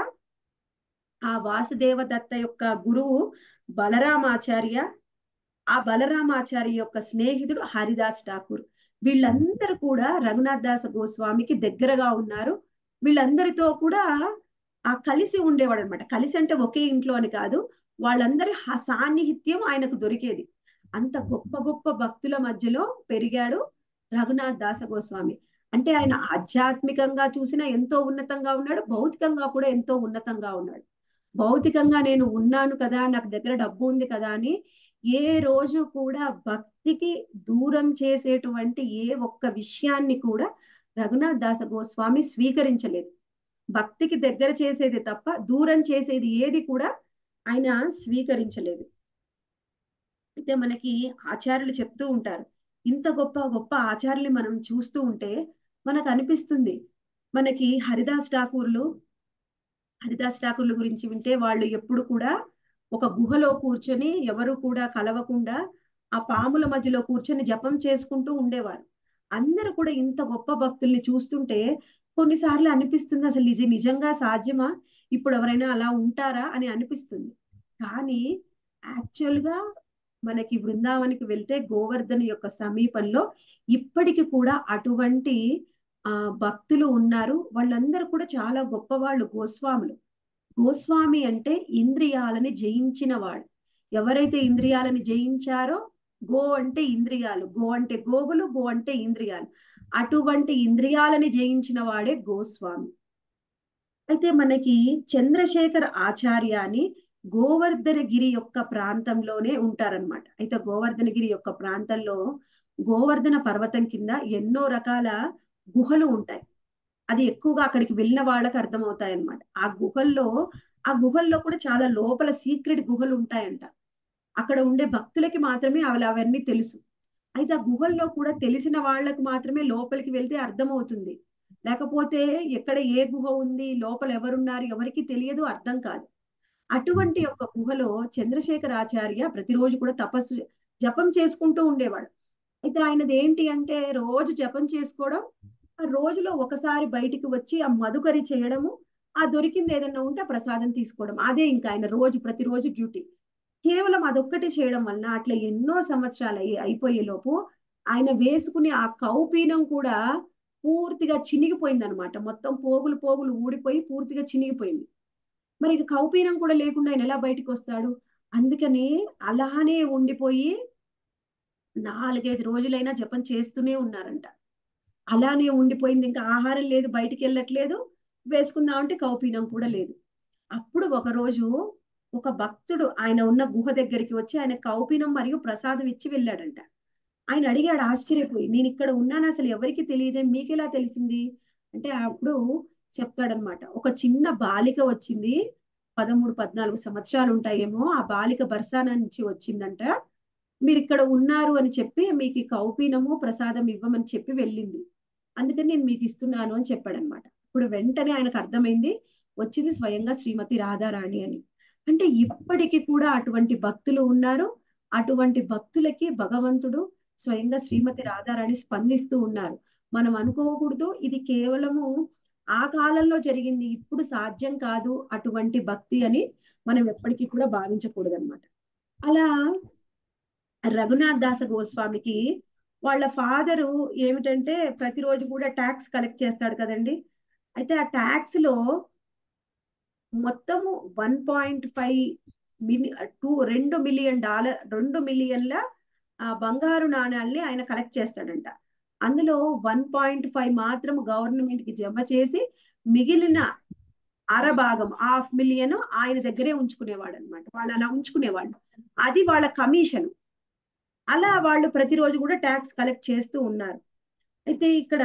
ఆ వాసుదేవదత్త యొక్క గురువు బలరామాచార్య. ఆ బలరామాచార్య యొక్క స్నేహితుడు హరిదాస్ ఠాకూర్. వీళ్ళందరూ కూడా రఘునాథ్ దాస గోస్వామికి దగ్గరగా ఉన్నారు. వీళ్ళందరితో కూడా కలిసి ఉండేవాడు అనమాట. కలిసి అంటే ఒకే ఇంట్లో అని కాదు, వాళ్ళందరి సాన్నిహిత్యం ఆయనకు దొరికేది. అంత గొప్ప గొప్ప భక్తుల మధ్యలో పెరిగాడు రఘునాథ్ దాస గోస్వామి. అంటే ఆయన ఆధ్యాత్మికంగా చూసినా ఎంతో ఉన్నతంగా ఉన్నాడు, భౌతికంగా కూడా ఎంతో ఉన్నతంగా ఉన్నాడు. భౌతికంగా నేను ఉన్నాను కదా, నాకు దగ్గర డబ్బు ఉంది కదా అని ఏ రోజు కూడా భక్తికి దూరం చేసేటువంటి ఏ ఒక్క విషయాన్ని కూడా రఘునాథ్ దాస గోస్వామి స్వీకరించలేదు. భక్తికి దగ్గర చేసేది తప్ప దూరం చేసేది ఏది కూడా ఆయన స్వీకరించలేదు. అయితే మనకి ఆచార్యులు చెప్తూ ఉంటారు, ఇంత గొప్ప గొప్ప ఆచార్యులు మనం చూస్తూ ఉంటే మనకు అనిపిస్తుంది, మనకి హరిదాస్ ఠాకూర్ల గురించి వింటే వాళ్ళు ఎప్పుడు కూడా ఒక గుహలో కూర్చొని ఎవరు కూడా కలవకుండా ఆ పాముల మధ్యలో కూర్చొని జపం చేసుకుంటూ ఉండేవారు. అందరూ కూడా ఇంత గొప్ప భక్తుల్ని చూస్తుంటే కొన్నిసార్లు అనిపిస్తుంది, అసలు ఇది నిజంగా సాధ్యమా, ఇప్పుడు ఎవరైనా అలా ఉంటారా అని అనిపిస్తుంది. కానీ యాక్చువల్ గా మనకి బృందావనికి వెళ్తే గోవర్ధన్ యొక్క సమీపంలో ఇప్పటికి కూడా అటువంటి భక్తులు ఉన్నారు. వాళ్ళందరూ కూడా చాలా గొప్పవాళ్ళు, గోస్వాములు. గోస్వామి అంటే ఇంద్రియాలని జయించిన వాడు. ఎవరైతే ఇంద్రియాలని జయించారో, గో అంటే ఇంద్రియాలు, గో అంటే గోవులు, గో అంటే ఇంద్రియాలు, అటువంటి ఇంద్రియాలని జయించిన వాడే గోస్వామి. అయితే మనకి చంద్రశేఖర్ ఆచార్య అని గోవర్ధనగిరి యొక్క ప్రాంతంలోనే ఉంటారనమాట. అయితే గోవర్ధనగిరి యొక్క ప్రాంతంలో గోవర్ధన పర్వతం కింద ఎన్నో రకాల గుహలు ఉంటాయి. అది ఎక్కువగా అక్కడికి వెళ్ళిన వాళ్ళకి అర్థమవుతాయి అనమాట. ఆ గుహల్లో కూడా చాలా లోపల సీక్రెట్ గుహలు ఉంటాయంట. అక్కడ ఉండే భక్తులకి మాత్రమే అవన్నీ తెలుసు. అయితే ఆ గుహల్లో కూడా తెలిసిన వాళ్ళకు మాత్రమే లోపలికి వెళ్తే అర్థమవుతుంది. లేకపోతే ఎక్కడ ఏ గుహ ఉంది, లోపల ఎవరున్నారు, ఎవరికి తెలియదు, అర్థం కాదు. అటువంటి ఒక గుహలో చంద్రశేఖర్ ఆచార్య ప్రతిరోజు కూడా తపస్సు జపం చేసుకుంటూ ఉండేవాడు. అయితే ఆయనది ఏంటి అంటే రోజు జపం చేసుకోవడం, రోజులో ఒకసారి బయటికి వచ్చి ఆ మధుకరి చేయడము, ఆ దొరికింది ఏదన్నా ఉంటే ఆ ప్రసాదం తీసుకోవడం, అదే ఇంకా ఆయన ప్రతిరోజు డ్యూటీ. కేవలం అదొక్కటి చేయడం వలన అట్లా ఎన్నో సంవత్సరాలు అయిపోయే లోపు ఆయన వేసుకునే ఆ కౌపీనం కూడా పూర్తిగా చినిగిపోయింది అనమాట. మొత్తం పోగులు పోగులు ఊడిపోయి పూర్తిగా చినిగిపోయింది. మరి ఇక కౌపీనం కూడా లేకుండా ఆయన ఎలా బయటికి వస్తాడు? అందుకని అలానే ఉండిపోయి 4-5 రోజులైనా జపం చేస్తూనే ఉన్నారంట. అలానే ఉండిపోయింది. ఇంకా ఆహారం లేదు, బయటికి వెళ్ళట్లేదు. వేసుకుందామంటే కౌపీనం కూడా లేదు. అప్పుడు ఒకరోజు ఒక భక్తుడు ఆయన ఉన్న గుహ దగ్గరికి వచ్చి ఆయన కౌపీనం మరియు ప్రసాదం ఇచ్చి వెళ్ళాడంట. ఆయన అడిగాడు ఆశ్చర్యపోయి, నేను ఇక్కడ ఉన్నాను అసలు ఎవరికి తెలియదే, మీకెలా తెలిసింది అంటే అప్పుడు చెప్తాడనమాట. ఒక చిన్న బాలిక వచ్చింది, 13-14 సంవత్సరాలు ఉంటాయేమో. ఆ బాలిక బర్సానా నుంచి వచ్చిందంట. మీరు ఇక్కడ ఉన్నారు అని చెప్పి మీకు ఈ కౌపీనము ప్రసాదం ఇవ్వమని చెప్పి వెళ్ళింది. అందుకని నేను మీకు ఇస్తున్నాను అని చెప్పాడనమాట. ఇప్పుడు వెంటనే ఆయనకు అర్థమైంది, వచ్చింది స్వయంగా శ్రీమతి రాధారాణి అని. అంటే ఇప్పటికి కూడా అటువంటి భక్తులు ఉన్నారు. అటువంటి భక్తులకి భగవంతుడు స్వయంగా శ్రీమతి రాధారాణి స్పందిస్తూ ఉన్నారు. మనం అనుకోకూడదు ఇది కేవలము ఆ కాలంలో జరిగింది, ఇప్పుడు సాధ్యం కాదు అటువంటి భక్తి అని మనం ఎప్పటికీ కూడా భావించకూడదు అనమాట. అలా రఘునాథ్ దాస గోస్వామికి వాళ్ళ ఫాదరు ఏమిటంటే ప్రతిరోజు కూడా ట్యాక్స్ కలెక్ట్ చేస్తాడు కదండి. అయితే ఆ ట్యాక్స్ లో మొత్తము 1.5 $2 మిలియన్, 2 మిలియన్ల బంగారు నాణాల్ని ఆయన కలెక్ట్ చేస్తాడంట. అందులో 1.5 మాత్రం గవర్నమెంట్ కి జమ చేసి మిగిలిన అరభాగం $500,000 ఆయన దగ్గరే ఉంచుకునేవాడు అనమాట. వాళ్ళు అలా ఉంచుకునేవాళ్ళు, అది వాళ్ళ కమిషన్. అలా వాళ్ళు ప్రతిరోజు కూడా ట్యాక్స్ కలెక్ట్ చేస్తూ ఉన్నారు. అయితే ఇక్కడ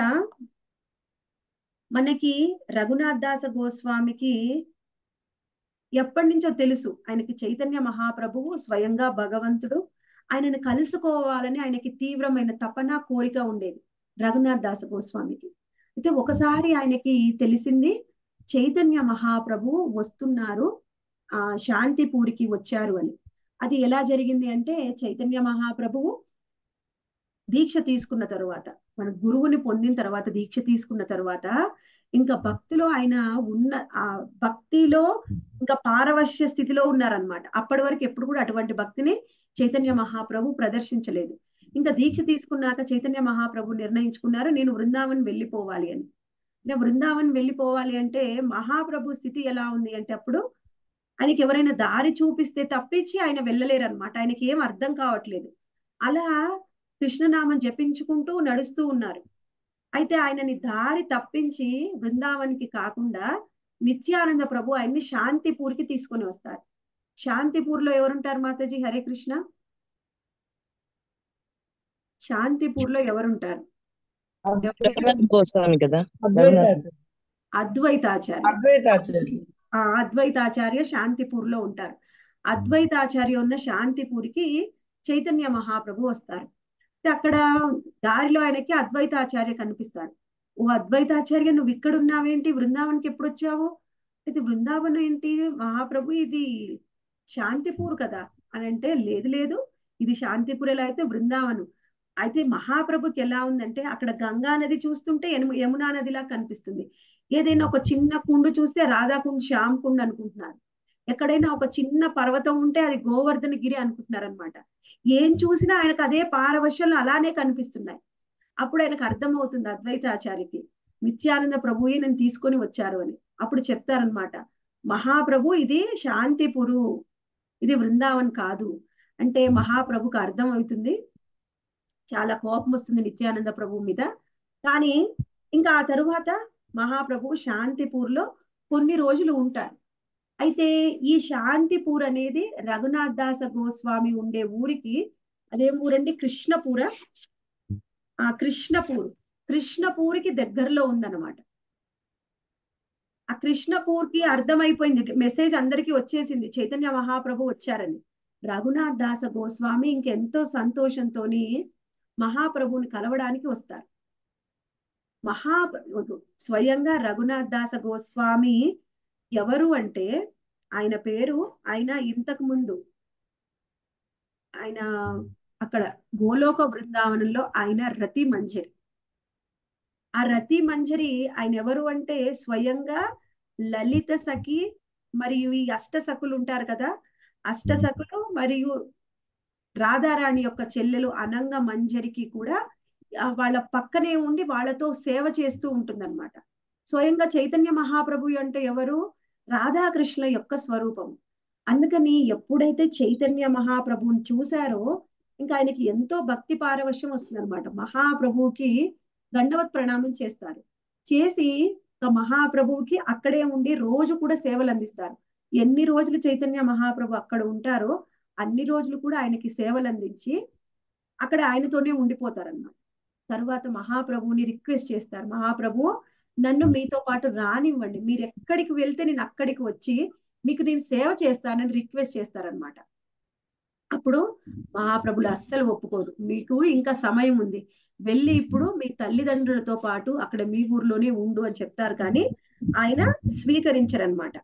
మనకి రఘునాథ్ దాస గోస్వామికి ఎప్పటి నుంచో తెలుసు, ఆయనకి చైతన్య మహాప్రభువు స్వయంగా భగవంతుడు, ఆయనను కలుసుకోవాలని ఆయనకి తీవ్రమైన తపన కోరిక ఉండేది రఘునాథ్ దాస గోస్వామికి. అయితే ఒకసారి ఆయనకి తెలిసింది చైతన్య మహాప్రభువు వస్తున్నారు, శాంతిపూరికి వచ్చారు అని. అది ఎలా జరిగింది అంటే చైతన్య మహాప్రభువు దీక్ష తీసుకున్న తరువాత, మన గురువుని పొందిన తర్వాత, దీక్ష తీసుకున్న తర్వాత ఇంకా భక్తిలో ఆయన ఉన్న ఆ భక్తిలో ఇంకా పారవశ్య స్థితిలో ఉన్నారనమాట. అప్పటి వరకు ఎప్పుడు కూడా అటువంటి భక్తిని చైతన్య మహాప్రభు ప్రదర్శించలేదు. ఇంకా దీక్ష తీసుకున్నాక చైతన్య మహాప్రభు నిర్ణయించుకున్నారు, నేను వృందావన్ వెళ్ళిపోవాలి అని. నేను వృందావన్ వెళ్ళిపోవాలి అంటే మహాప్రభు స్థితి ఎలా ఉంది అంటే అప్పుడు ఆయనకి ఎవరైనా దారి చూపిస్తే తప్పించి ఆయన వెళ్ళలేరు అనమాట. ఆయనకి ఏం అర్థం కావట్లేదు. అలా కృష్ణనామం జపించుకుంటూ నడుస్తూ ఉన్నారు. అయితే ఆయనని దారి తప్పించి బృందావనికి కాకుండా నిత్యానంద ప్రభు ఆయన్ని శాంతిపూర్కి తీసుకొని వస్తారు. శాంతిపూర్లో ఎవరుంటారు మాతాజీ? హరే కృష్ణ. శాంతిపూర్లో ఎవరుంటారు? గోస్వామి కదా, అద్వైతాచార్య. అద్వైతాచార్య శాంతిపూర్లో ఉంటారు. అద్వైతాచార్య ఉన్న శాంతిపూరికి చైతన్య మహాప్రభు వస్తారు. అక్కడ దారిలో ఆయనకి అద్వైతాచార్య కనిపిస్తారు. ఓ అద్వైతాచార్య, నువ్వు ఇక్కడ ఉన్నావేంటి, బృందావన్కి ఎప్పుడు వచ్చావు? అయితే బృందావనం ఏంటి మహాప్రభు, ఇది శాంతిపూర్ కదా అని అంటే, లేదు లేదు, ఇది శాంతిపూర్ ఎలా అయితే బృందావనం. అయితే మహాప్రభుకి ఎలా ఉందంటే అక్కడ గంగా నది చూస్తుంటే యమునా నదిలా కనిపిస్తుంది. ఏదైనా ఒక చిన్న కుండు చూస్తే రాధాకుండ్, శ్యామ్ కుండ్ అనుకుంటున్నారు. ఎక్కడైనా ఒక చిన్న పర్వతం ఉంటే అది గోవర్ధన గిరి అనుకుంటున్నారు అనమాట. ఏం చూసినా ఆయనకు అదే పారవశ్యాలు అలానే కనిపిస్తున్నాయి. అప్పుడు ఆయనకు అర్థమవుతుంది అద్వైతాచార్యకి, నిత్యానంద ప్రభుయే నేను తీసుకొని వచ్చారు అని. అప్పుడు చెప్తారనమాట, మహాప్రభు ఇది శాంతిపురు, ఇది బృందావన్ కాదు అంటే మహాప్రభుకి అర్థం అవుతుంది. చాలా కోపం వస్తుంది నిత్యానంద ప్రభు మీద. కానీ ఇంకా ఆ తరువాత మహాప్రభు శాంతిపూర్లో కొన్ని రోజులు ఉంటారు. అయితే ఈ శాంతిపూర్ అనేది రఘునాథ్ దాస గోస్వామి ఉండే ఊరికి, అదేం ఊరండి, కృష్ణపూర. కృష్ణపూర్కి దగ్గరలో ఉందన్నమాట. ఆ కృష్ణపూర్కి అర్థమైపోయింది, మెసేజ్ అందరికీ వచ్చేసింది, చైతన్య మహాప్రభు వచ్చారని. రఘునాథ్ దాస గోస్వామి ఇంకెంతో సంతోషంతోని మహాప్రభుని కలవడానికి వస్తారు. స్వయంగా రఘునాథ్ దాస గోస్వామి ఎవరు అంటే ఆయన పేరు, ఆయన ఇంతకు ముందు ఆయన అక్కడ గోలోక బృందావనంలో ఆయన రతి మంజరి. ఆ రతి మంజరి ఆయన ఎవరు అంటే స్వయంగా లలిత సఖి మరియు ఈ అష్టసఖులు ఉంటారు కదా, అష్టసఖులు మరియు రాధారాణి యొక్క చెల్లెలు అనంగ మంజరికి కూడా వాళ్ళ పక్కనే ఉండి వాళ్ళతో సేవ చేస్తూ ఉంటుందన్నమాట. స్వయంగా చైతన్య మహాప్రభు అంటే ఎవరు? రాధాకృష్ణ యొక్క స్వరూపం. అందుకని ఎప్పుడైతే చైతన్య మహాప్రభుని చూశారో ఇంకా ఆయనకి ఎంతో భక్తి పారవశ్యం వస్తుంది అనమాట. మహాప్రభువుకి దండవత్ ప్రణామం చేస్తారు. చేసి ఒక మహాప్రభువుకి అక్కడే ఉండి రోజు కూడా సేవలు అందిస్తారు. ఎన్ని రోజులు చైతన్య మహాప్రభు అక్కడ ఉంటారో అన్ని రోజులు కూడా ఆయనకి సేవలు అందించి అక్కడ ఆయనతోనే ఉండిపోతారన్నమాట. తర్వాత మహాప్రభువుని రిక్వెస్ట్ చేస్తారు, మహాప్రభు నన్ను మీతో పాటు రానివ్వండి, మీరు ఎక్కడికి వెళ్తే నేను అక్కడికి వచ్చి మీకు నేను సేవ చేస్తానని రిక్వెస్ట్ చేస్తారనమాట. అప్పుడు మహాప్రభులు అస్సలు ఒప్పుకోరు, మీకు ఇంకా సమయం ఉంది, వెళ్ళి ఇప్పుడు మీ తల్లిదండ్రులతో పాటు అక్కడ మీ ఊర్లోనే ఉండు అని చెప్తారు. కానీ ఆయన స్వీకరించరనమాట.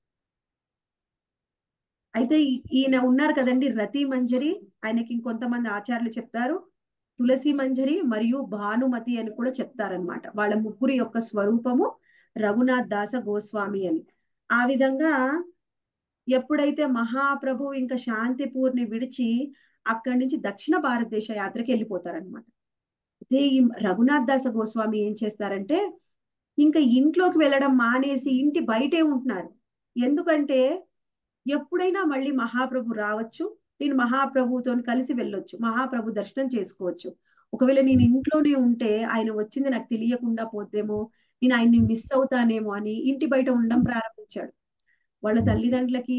అయితే ఈయన ఉన్నారు కదండి రతి మంజరి, ఆయనకి ఇంకొంతమంది ఆచార్యులు చెప్తారు తులసి మంజరి మరియు భానుమతి అని కూడా చెప్తారనమాట. వాళ్ళ ముగ్గురి యొక్క స్వరూపము రఘునాథ్ దాస గోస్వామి అని. ఆ విధంగా ఎప్పుడైతే మహాప్రభు ఇంకా శాంతిపూర్ని విడిచి అక్కడి నుంచి దక్షిణ భారతదేశ యాత్రకి వెళ్ళిపోతారనమాట. అయితే ఈ రఘునాథ్ దాస గోస్వామి ఏం చేస్తారంటే ఇంకా ఇంట్లోకి వెళ్ళడం మానేసి ఇంటి బయటే ఉంటున్నారు. ఎందుకంటే ఎప్పుడైనా మళ్ళీ మహాప్రభు రావచ్చు, నేను మహాప్రభుతో కలిసి వెళ్ళొచ్చు, మహాప్రభు దర్శనం చేసుకోవచ్చు. ఒకవేళ నేను ఇంట్లోనే ఉంటే ఆయన వచ్చింది నాకు తెలియకుండా పోతేమో, నేను ఆయన్ని మిస్ అవుతానేమో అని ఇంటి బయట ఉండడం ప్రారంభించాడు. వాళ్ళ తల్లిదండ్రులకి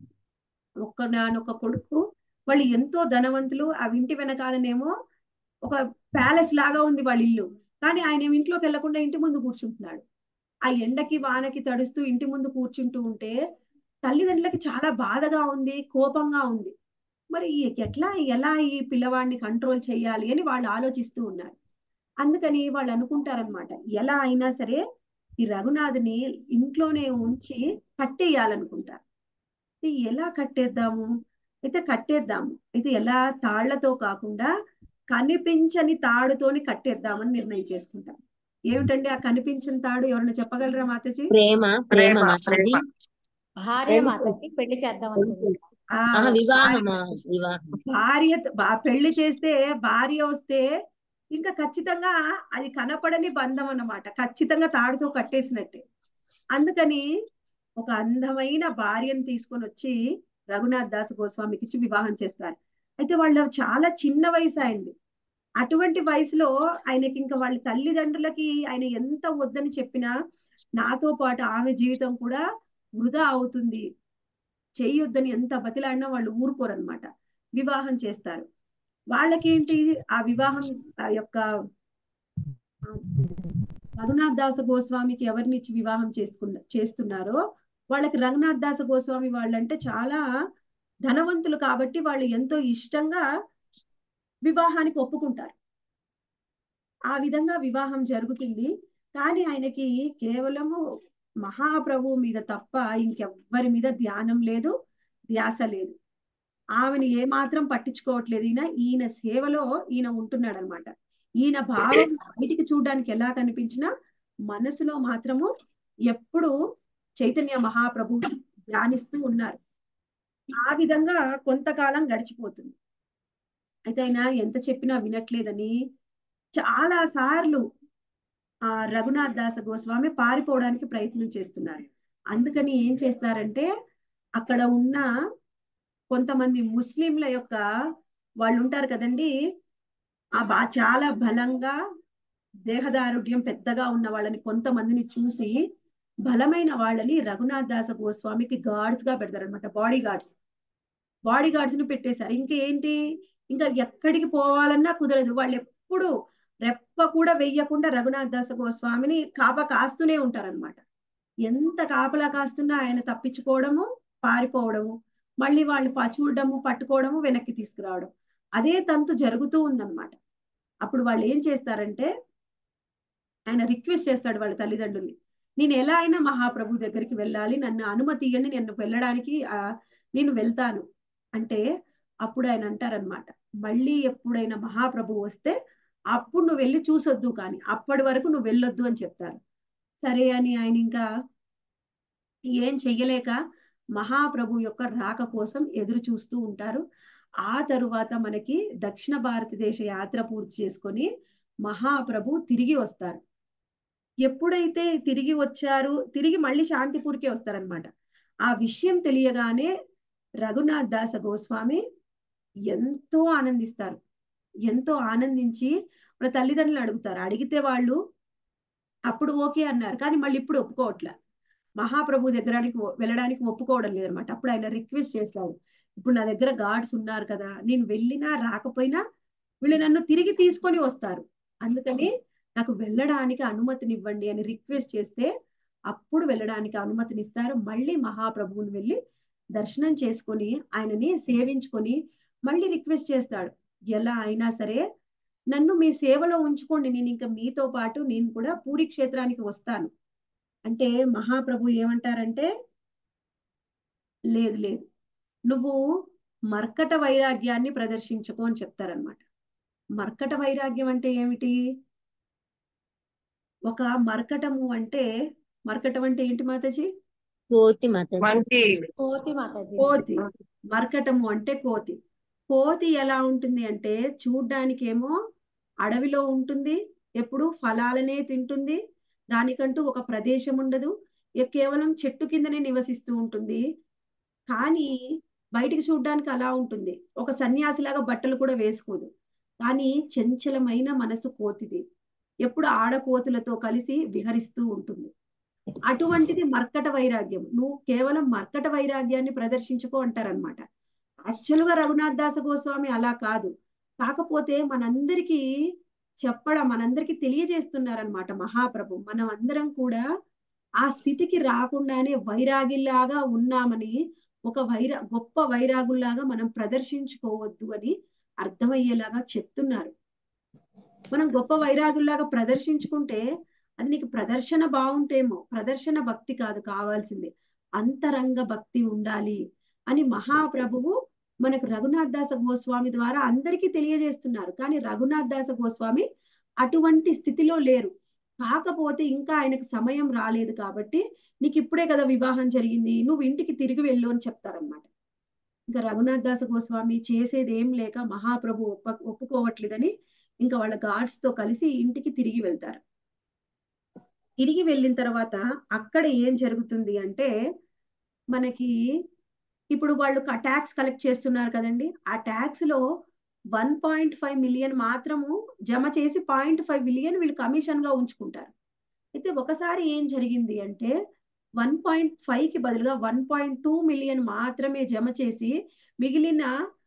ఒక్క కొడుకు, వాళ్ళు ఎంతో ధనవంతులు. ఆ ఇంటి వెనకాలనేమో ఒక ప్యాలెస్ లాగా ఉంది వాళ్ళ ఇల్లు. కానీ ఆయన ఇంట్లోకి వెళ్లకుండా ఇంటి ముందు కూర్చుంటున్నాడు. ఆ ఎండకి వానకి తడుస్తూ ఇంటి ముందు కూర్చుంటూ ఉంటే తల్లిదండ్రులకి చాలా బాధగా ఉంది, కోపంగా ఉంది. మరి ఎలా ఈ పిల్లవాడిని కంట్రోల్ చేయాలి అని వాళ్ళు ఆలోచిస్తూ ఉన్నారు. అందుకని వాళ్ళు అనుకుంటారనమాట, ఎలా అయినా సరే ఈ రఘునాథ్ని ఇంట్లోనే ఉంచి కట్టేయాలనుకుంటారు. ఎలా కట్టేద్దాము, అయితే కట్టేద్దాము, అయితే ఎలా తాళ్లతో కాకుండా కనిపించని తాడుతోని కట్టేద్దామని నిర్ణయం చేసుకుంటాం. ఏమిటండి ఆ కనిపించని తాడు, ఎవరైనా చెప్పగలరా మాతాజీ? ప్రేమ ప్రేమ మాతాజీ. భార్య మాతాజీ పెళ్లి చేద్దాం అనుకుంటున్నాను. వివాహమా? వివాహం. భార్య పెళ్లి చేస్తే భార్య వస్తే ఇంకా ఖచ్చితంగా అది కనపడని బంధం అన్నమాట, ఖచ్చితంగా తాడుతో కట్టేసినట్టే. అందుకని ఒక అందమైన భార్యను తీసుకొని వచ్చి రఘునాథ్ దాస్ గోస్వామికి ఇచ్చి వివాహం చేస్తారు. అయితే వాళ్ళు చాలా చిన్న వయసు అయింది. అటువంటి వయసులో ఆయనకి ఇంకా వాళ్ళ తల్లిదండ్రులకి ఆయన ఎంత వద్దని చెప్పినా నాతో పాటు ఆమె జీవితం కూడా వృధా అవుతుంది, చేయొద్దని ఎంత బతిలాడినా వాళ్ళు ఊరుకోరనమాట, వివాహం చేస్తారు. వాళ్ళకేంటి ఆ వివాహం యొక్క రఘునాథ్ దాస గోస్వామికి ఎవరిని ఇచ్చి వివాహం చేస్తున్నారో వాళ్ళకి రఘునాథ్ దాస గోస్వామి వాళ్ళంటే చాలా ధనవంతులు కాబట్టి వాళ్ళు ఎంతో ఇష్టంగా వివాహానికి ఒప్పుకుంటారు. ఆ విధంగా వివాహం జరుగుతుంది. కానీ ఆయనకి కేవలము మహాప్రభు మీద తప్ప ఇంకెవ్వరి మీద ధ్యానం లేదు, ధ్యాస లేదు. ఆమెను ఏమాత్రం పట్టించుకోవట్లేదు. ఈయన సేవలో ఈయన ఉంటున్నాడు అనమాట. ఈయన భావం బయటికి చూడడానికి ఎలా కనిపించినా మనసులో మాత్రము ఎప్పుడు చైతన్య మహాప్రభు ధ్యానిస్తూ ఉన్నారు. ఆ విధంగా కొంతకాలం గడిచిపోతుంది. అయితే ఆయన ఎంత చెప్పినా వినట్లేదని చాలా సార్లు ఆ రఘునాథ్ దాస గోస్వామి పారిపోవడానికి ప్రయత్నం చేస్తున్నారు. అందుకని ఏం చేస్తారంటే అక్కడ ఉన్న కొంతమంది ముస్లింల యొక్క వాళ్ళు ఉంటారు కదండి, చాలా బలంగా దేహదారుఢ్యం పెద్దగా ఉన్న వాళ్ళని కొంతమందిని చూసి బలమైన వాళ్ళని రఘునాథ్ దాస గోస్వామికి గార్డ్స్ గా పెడతారనమాట. బాడీ గార్డ్స్ ని పెట్టేశారు. ఇంకేంటి, ఇంకా ఎక్కడికి పోవాలన్నా కుదరదు. వాళ్ళు ఎప్పుడు రెప్ప కూడా వెయ్యకుండా రఘునాథ్ దాస గోస్వామిని కాస్తూనే ఉంటారనమాట. ఎంత కాపలా కాస్తున్నా ఆయన తప్పించుకోవడము, పారిపోవడము, మళ్ళీ వాళ్ళు చూడడము, పట్టుకోవడము, వెనక్కి తీసుకురావడం, అదే తంతు జరుగుతూ ఉందన్నమాట. అప్పుడు వాళ్ళు ఏం చేస్తారంటే ఆయన రిక్వెస్ట్ చేస్తాడు వాళ్ళ తల్లిదండ్రుల్ని, నేను ఎలా అయినా మహాప్రభు దగ్గరికి వెళ్ళాలి, నన్ను అనుమతి ఇవ్వండి, నేను వెళ్ళడానికి నేను వెళ్తాను అంటే అప్పుడు ఆయన అంటారనమాట, మళ్ళీ ఎప్పుడైనా మహాప్రభు వస్తే అప్పుడు నువ్వు వెళ్ళి చూసొద్దు, కానీ అప్పటి వరకు నువ్వు వెళ్ళొద్దు అని చెప్తారు. సరే అని ఆయన ఇంకా ఏం చెయ్యలేక మహాప్రభు యొక్క రాక కోసం ఎదురు చూస్తూ ఉంటారు. ఆ తరువాత మనకి దక్షిణ భారతదేశ యాత్ర పూర్తి చేసుకొని మహాప్రభు తిరిగి వస్తారు. ఎప్పుడైతే తిరిగి వచ్చారు, తిరిగి మళ్ళీ శాంతిపూర్కే వస్తారనమాట. ఆ విషయం తెలియగానే రఘునాథ్ దాస గోస్వామి ఎంతో ఆనందిస్తారు. ఎంతో ఆనందించి వాళ్ళ తల్లిదండ్రులు అడుగుతారు. అడిగితే వాళ్ళు అప్పుడు ఓకే అన్నారు. కానీ మళ్ళీ ఇప్పుడు ఒప్పుకోవట్లే. మహాప్రభు దగ్గరానికి వెళ్ళడానికి ఒప్పుకోవడం లేదనమాట. అప్పుడు ఆయన రిక్వెస్ట్ చేస్తాడు. ఇప్పుడు నా దగ్గర గార్డ్స్ ఉన్నారు కదా! నేను వెళ్ళినా రాకపోయినా వీళ్ళు నన్ను తిరిగి తీసుకొని వస్తారు. అందుకని నాకు వెళ్ళడానికి అనుమతినివ్వండి అని రిక్వెస్ట్ చేస్తే అప్పుడు వెళ్ళడానికి అనుమతినిస్తారు. మళ్ళీ మహాప్రభువుని వెళ్ళి దర్శనం చేసుకొని ఆయనని సేవించుకొని మళ్ళీ రిక్వెస్ట్ చేస్తాడు. ఎలా అయినా సరే నన్ను మీ సేవలో ఉంచుకోండి. నేనింక మీతో పాటు నేను కూడా పూరీ క్షేత్రానికి వస్తాను. అంటే మహాప్రభు ఏమంటారంటే, లేదు లేదు. నువ్వు మర్కట వైరాగ్యాన్ని ప్రదర్శించకు అని చెప్తారనమాట. మర్కట వైరాగ్యం అంటే ఏమిటి? ఒక మర్కటము అంటే మర్కటం అంటే ఏంటి మాతాజీ? కోతి మాతాజీ. మంకీ. కోతి మాతాజీ. కోతి. మర్కటము అంటే కోతి. కోతి ఎలా ఉంటుంది అంటే చూడ్డానికేమో అడవిలో ఉంటుంది. ఎప్పుడు ఫలాలనే తింటుంది. దానికంటూ ఒక ప్రదేశం ఉండదు. కేవలం చెట్టు కిందనే నివసిస్తూ ఉంటుంది. కానీ బయటికి చూడ్డానికి అలా ఉంటుంది. ఒక సన్యాసిలాగా బట్టలు కూడా వేసుకోదు. కానీ చంచలమైన మనసు కోతిది. ఎప్పుడు ఆడకోతులతో కలిసి విహరిస్తూ ఉంటుంది. అటువంటిది మర్కట వైరాగ్యం. నువ్వు కేవలం మర్కట వైరాగ్యాన్ని ప్రదర్శించుకో అంటారనమాట. యాక్చువల్‌గా రఘునాథ్ దాస గోస్వామి అలా కాదు. కాకపోతే మనందరికీ తెలియజేస్తున్నారనమాట మహాప్రభు. మనం అందరం కూడా ఆ స్థితికి రాకుండానే వైరాగిల్లాగా ఉన్నామని, ఒక గొప్ప వైరాగుల్లాగా మనం ప్రదర్శించుకోవద్దు అని అర్థమయ్యేలాగా చెప్తున్నారు. మనం గొప్ప వైరాగుల్లాగా ప్రదర్శించుకుంటే అది నీకు ప్రదర్శన బావుంటేమో, ప్రదర్శన భక్తి కాదు కావాల్సింది. అంతరంగ భక్తి ఉండాలి అని మహాప్రభువు మనకు రఘునాథ్ దాస గోస్వామి ద్వారా అందరికీ తెలియజేస్తున్నారు. కానీ రఘునాథ్ దాస గోస్వామి అటువంటి స్థితిలో లేరు. కాకపోతే ఇంకా ఆయనకు సమయం రాలేదు కాబట్టి, నీకు ఇప్పుడే కదా వివాహం జరిగింది. నువ్వు ఇంటికి తిరిగి వెళ్ళు అని చెప్తారనమాట. ఇంకా రఘునాథ్ దాస గోస్వామి చేసేది ఏం లేక మహాప్రభు ఒప్పుకోవట్లేదని ఇంకా వాళ్ళ గార్డ్స్ తో కలిసి ఇంటికి తిరిగి వెళ్తారు. తిరిగి వెళ్ళిన తర్వాత అక్కడ ఏం జరుగుతుంది అంటే మనకి ఇప్పుడు వాళ్ళు ట్యాక్స్ కలెక్ట్ చేస్తున్నారు కదండి. ఆ ట్యాక్స్ లో 1.5 మిలియన్ మాత్రము జమ చేసి 0.5 మిలియన్ వీళ్ళు కమిషన్ గా ఉంచుకుంటారు. అయితే ఒకసారి ఏం జరిగింది అంటే 1.5 కి బదులుగా 1.2 మిలియన్ మాత్రమే జమ చేసి మిగిలిన